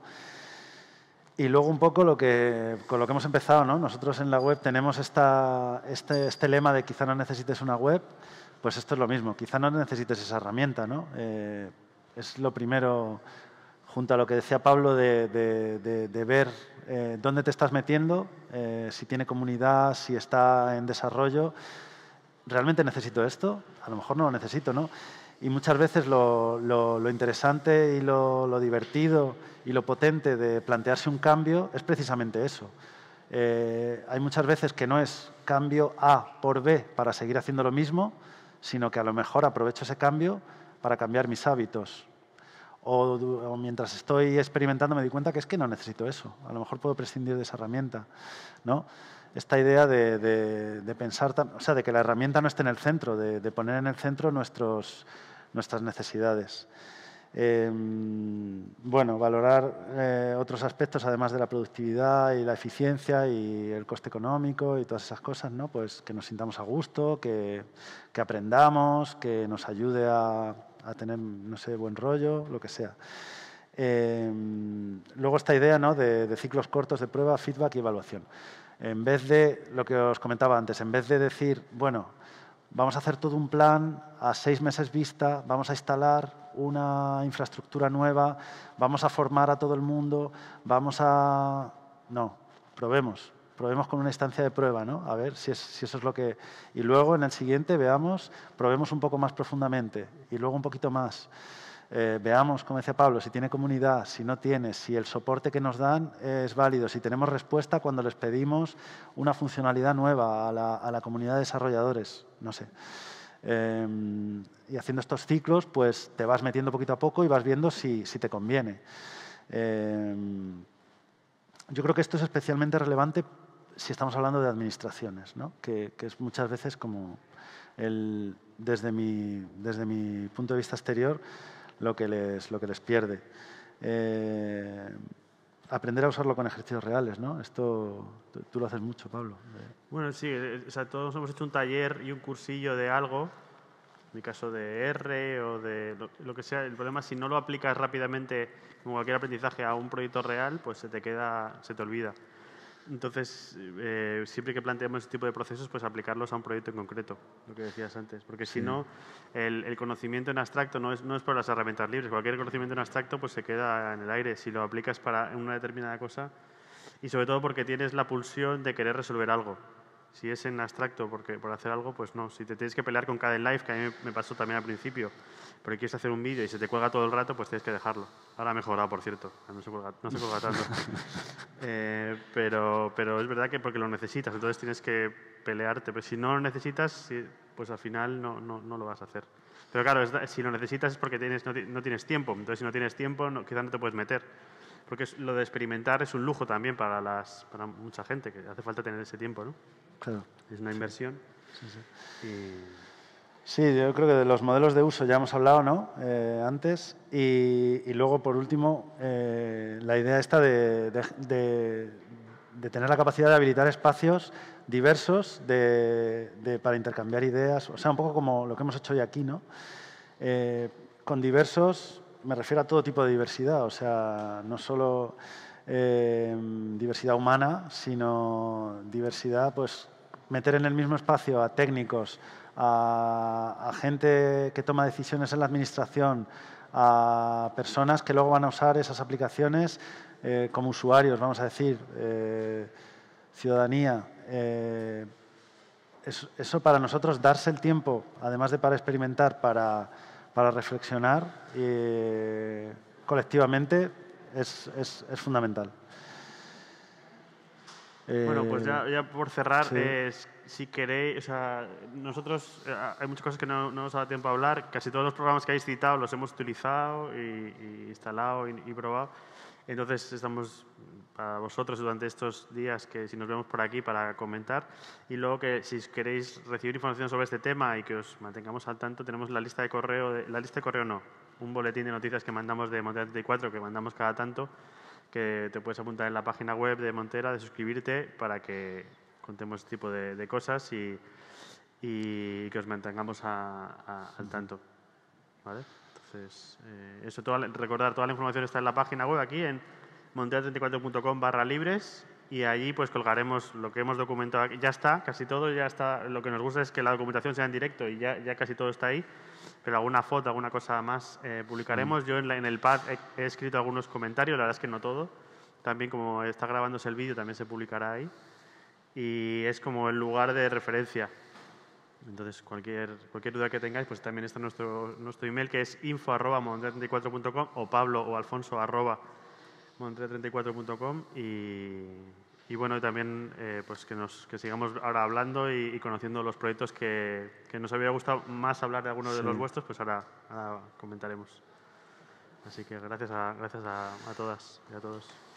Y luego un poco lo que, con lo que hemos empezado, ¿no? Nosotros en la web tenemos esta, este, este lema de quizá no necesites una web, pues esto es lo mismo, quizá no necesites esa herramienta, ¿no? Eh, es lo primero, junto a lo que decía Pablo, de, de, de, de ver eh, dónde te estás metiendo, eh, si tiene comunidad, si está en desarrollo. ¿Realmente necesito esto? A lo mejor no lo necesito, ¿no? Y muchas veces lo, lo, lo interesante y lo, lo divertido y lo potente de plantearse un cambio es precisamente eso. Eh, hay muchas veces que no es cambio A por B para seguir haciendo lo mismo, sino que a lo mejor aprovecho ese cambio para cambiar mis hábitos. O, o mientras estoy experimentando me di cuenta que es que no necesito eso. A lo mejor puedo prescindir de esa herramienta, ¿no? Esta idea de, de, de pensar, o sea, de que la herramienta no esté en el centro, de, de poner en el centro nuestros, nuestras necesidades. Eh, bueno, valorar eh, otros aspectos, además de la productividad y la eficiencia y el coste económico y todas esas cosas, ¿no? Pues que nos sintamos a gusto, que, que aprendamos, que nos ayude a, a tener, no sé, buen rollo, lo que sea. Eh, luego esta idea, ¿no? de, de ciclos cortos de prueba, feedback y evaluación. En vez de, lo que os comentaba antes, en vez de decir, bueno, vamos a hacer todo un plan a seis meses vista, vamos a instalar una infraestructura nueva, vamos a formar a todo el mundo, vamos a... No, probemos. probemos con una instancia de prueba, ¿no? A ver si, es, si eso es lo que... Y luego en el siguiente veamos, probemos un poco más profundamente y luego un poquito más. Eh, veamos, como decía Pablo, si tiene comunidad, si no tiene, si el soporte que nos dan es válido, si tenemos respuesta cuando les pedimos una funcionalidad nueva a la, a la comunidad de desarrolladores, no sé. Eh, y haciendo estos ciclos, pues te vas metiendo poquito a poco y vas viendo si, si te conviene. Eh, yo creo que esto es especialmente relevante si estamos hablando de administraciones, ¿no? que, que es muchas veces como, el, desde, mi, desde mi punto de vista exterior, lo que les, lo que les pierde. Eh, aprender a usarlo con ejercicios reales, ¿no? Esto tú, tú lo haces mucho, Pablo. Bueno, sí, o sea, todos hemos hecho un taller y un cursillo de algo, en mi caso de R o de lo, lo que sea. El problema es si no lo aplicas rápidamente, como cualquier aprendizaje, a un proyecto real, pues se te queda, se te olvida. Entonces, eh, siempre que planteemos este tipo de procesos, pues aplicarlos a un proyecto en concreto, lo que decías antes. Porque sí. si no, el, el conocimiento en abstracto no es, no es por las herramientas libres. Cualquier conocimiento en abstracto pues se queda en el aire si lo aplicas para una determinada cosa. Y sobre todo porque tienes la pulsión de querer resolver algo. Si es en abstracto porque, por hacer algo, pues no. Si te tienes que pelear con Kdenlive, que a mí me pasó también al principio, porque quieres hacer un vídeo y se te cuelga todo el rato, pues tienes que dejarlo. Ahora ha mejorado, por cierto. No se cuelga, no se cuelga tanto. eh, pero, pero es verdad que porque lo necesitas, entonces tienes que pelearte. Pero si no lo necesitas, pues al final no, no, no lo vas a hacer. Pero claro, es, si lo necesitas es porque tienes, no, no tienes tiempo. Entonces, si no tienes tiempo, no, quizás no te puedes meter. Porque es, lo de experimentar es un lujo también para, las, para mucha gente, que hace falta tener ese tiempo, ¿no? Claro. Es una inversión. Sí, sí. Y... sí, yo creo que de los modelos de uso ya hemos hablado, ¿no? Eh, antes. Y, y luego, por último, eh, la idea esta de, de, de, de tener la capacidad de habilitar espacios diversos de, de, para intercambiar ideas. O sea, un poco como lo que hemos hecho hoy aquí, ¿no? Eh, con diversos, me refiero a todo tipo de diversidad. O sea, no solo eh, diversidad humana, sino diversidad, pues, meter en el mismo espacio a técnicos, a, a gente que toma decisiones en la administración, a personas que luego van a usar esas aplicaciones eh, como usuarios, vamos a decir, eh, ciudadanía. Eh, eso, eso para nosotros, darse el tiempo, además de para experimentar, para, para reflexionar eh, colectivamente, es, es, es fundamental. Bueno, pues ya, ya por cerrar, sí. eh, si queréis, o sea, nosotros, eh, hay muchas cosas que no, no nos ha dado tiempo a hablar, casi todos los programas que habéis citado los hemos utilizado y, y instalado y, y probado, entonces estamos para vosotros durante estos días, que si nos vemos por aquí para comentar, y luego que si queréis recibir información sobre este tema y que os mantengamos al tanto, tenemos la lista de correo, de, la lista de correo no, un boletín de noticias que mandamos de Montera treinta y cuatro, que mandamos cada tanto, que te puedes apuntar en la página web de Montera, de suscribirte para que contemos este tipo de, de cosas y, y que os mantengamos a, a, al tanto. ¿Vale? Entonces, eh, eso, toda, recordar, toda la información está en la página web aquí en montera treinta y cuatro punto com barra libres y allí pues colgaremos lo que hemos documentado aquí. Ya está, casi todo ya está. Lo que nos gusta es que la documentación sea en directo y ya, ya casi todo está ahí. Pero alguna foto, alguna cosa más eh, publicaremos. Yo en, la, en el pad he, he escrito algunos comentarios, la verdad es que no todo. También como está grabándose el vídeo, también se publicará ahí. Y es como el lugar de referencia. Entonces, cualquier, cualquier duda que tengáis, pues también está nuestro, nuestro email, que es info arroba montera treinta y cuatro punto com o Pablo o Alfonso arroba montera treinta y cuatro punto com y, y bueno, también eh, pues que, nos, que sigamos ahora hablando y, y conociendo los proyectos que, que nos habría gustado más hablar de algunos sí. de los vuestros, pues ahora, ahora comentaremos. Así que gracias a, gracias a, a todas y a todos.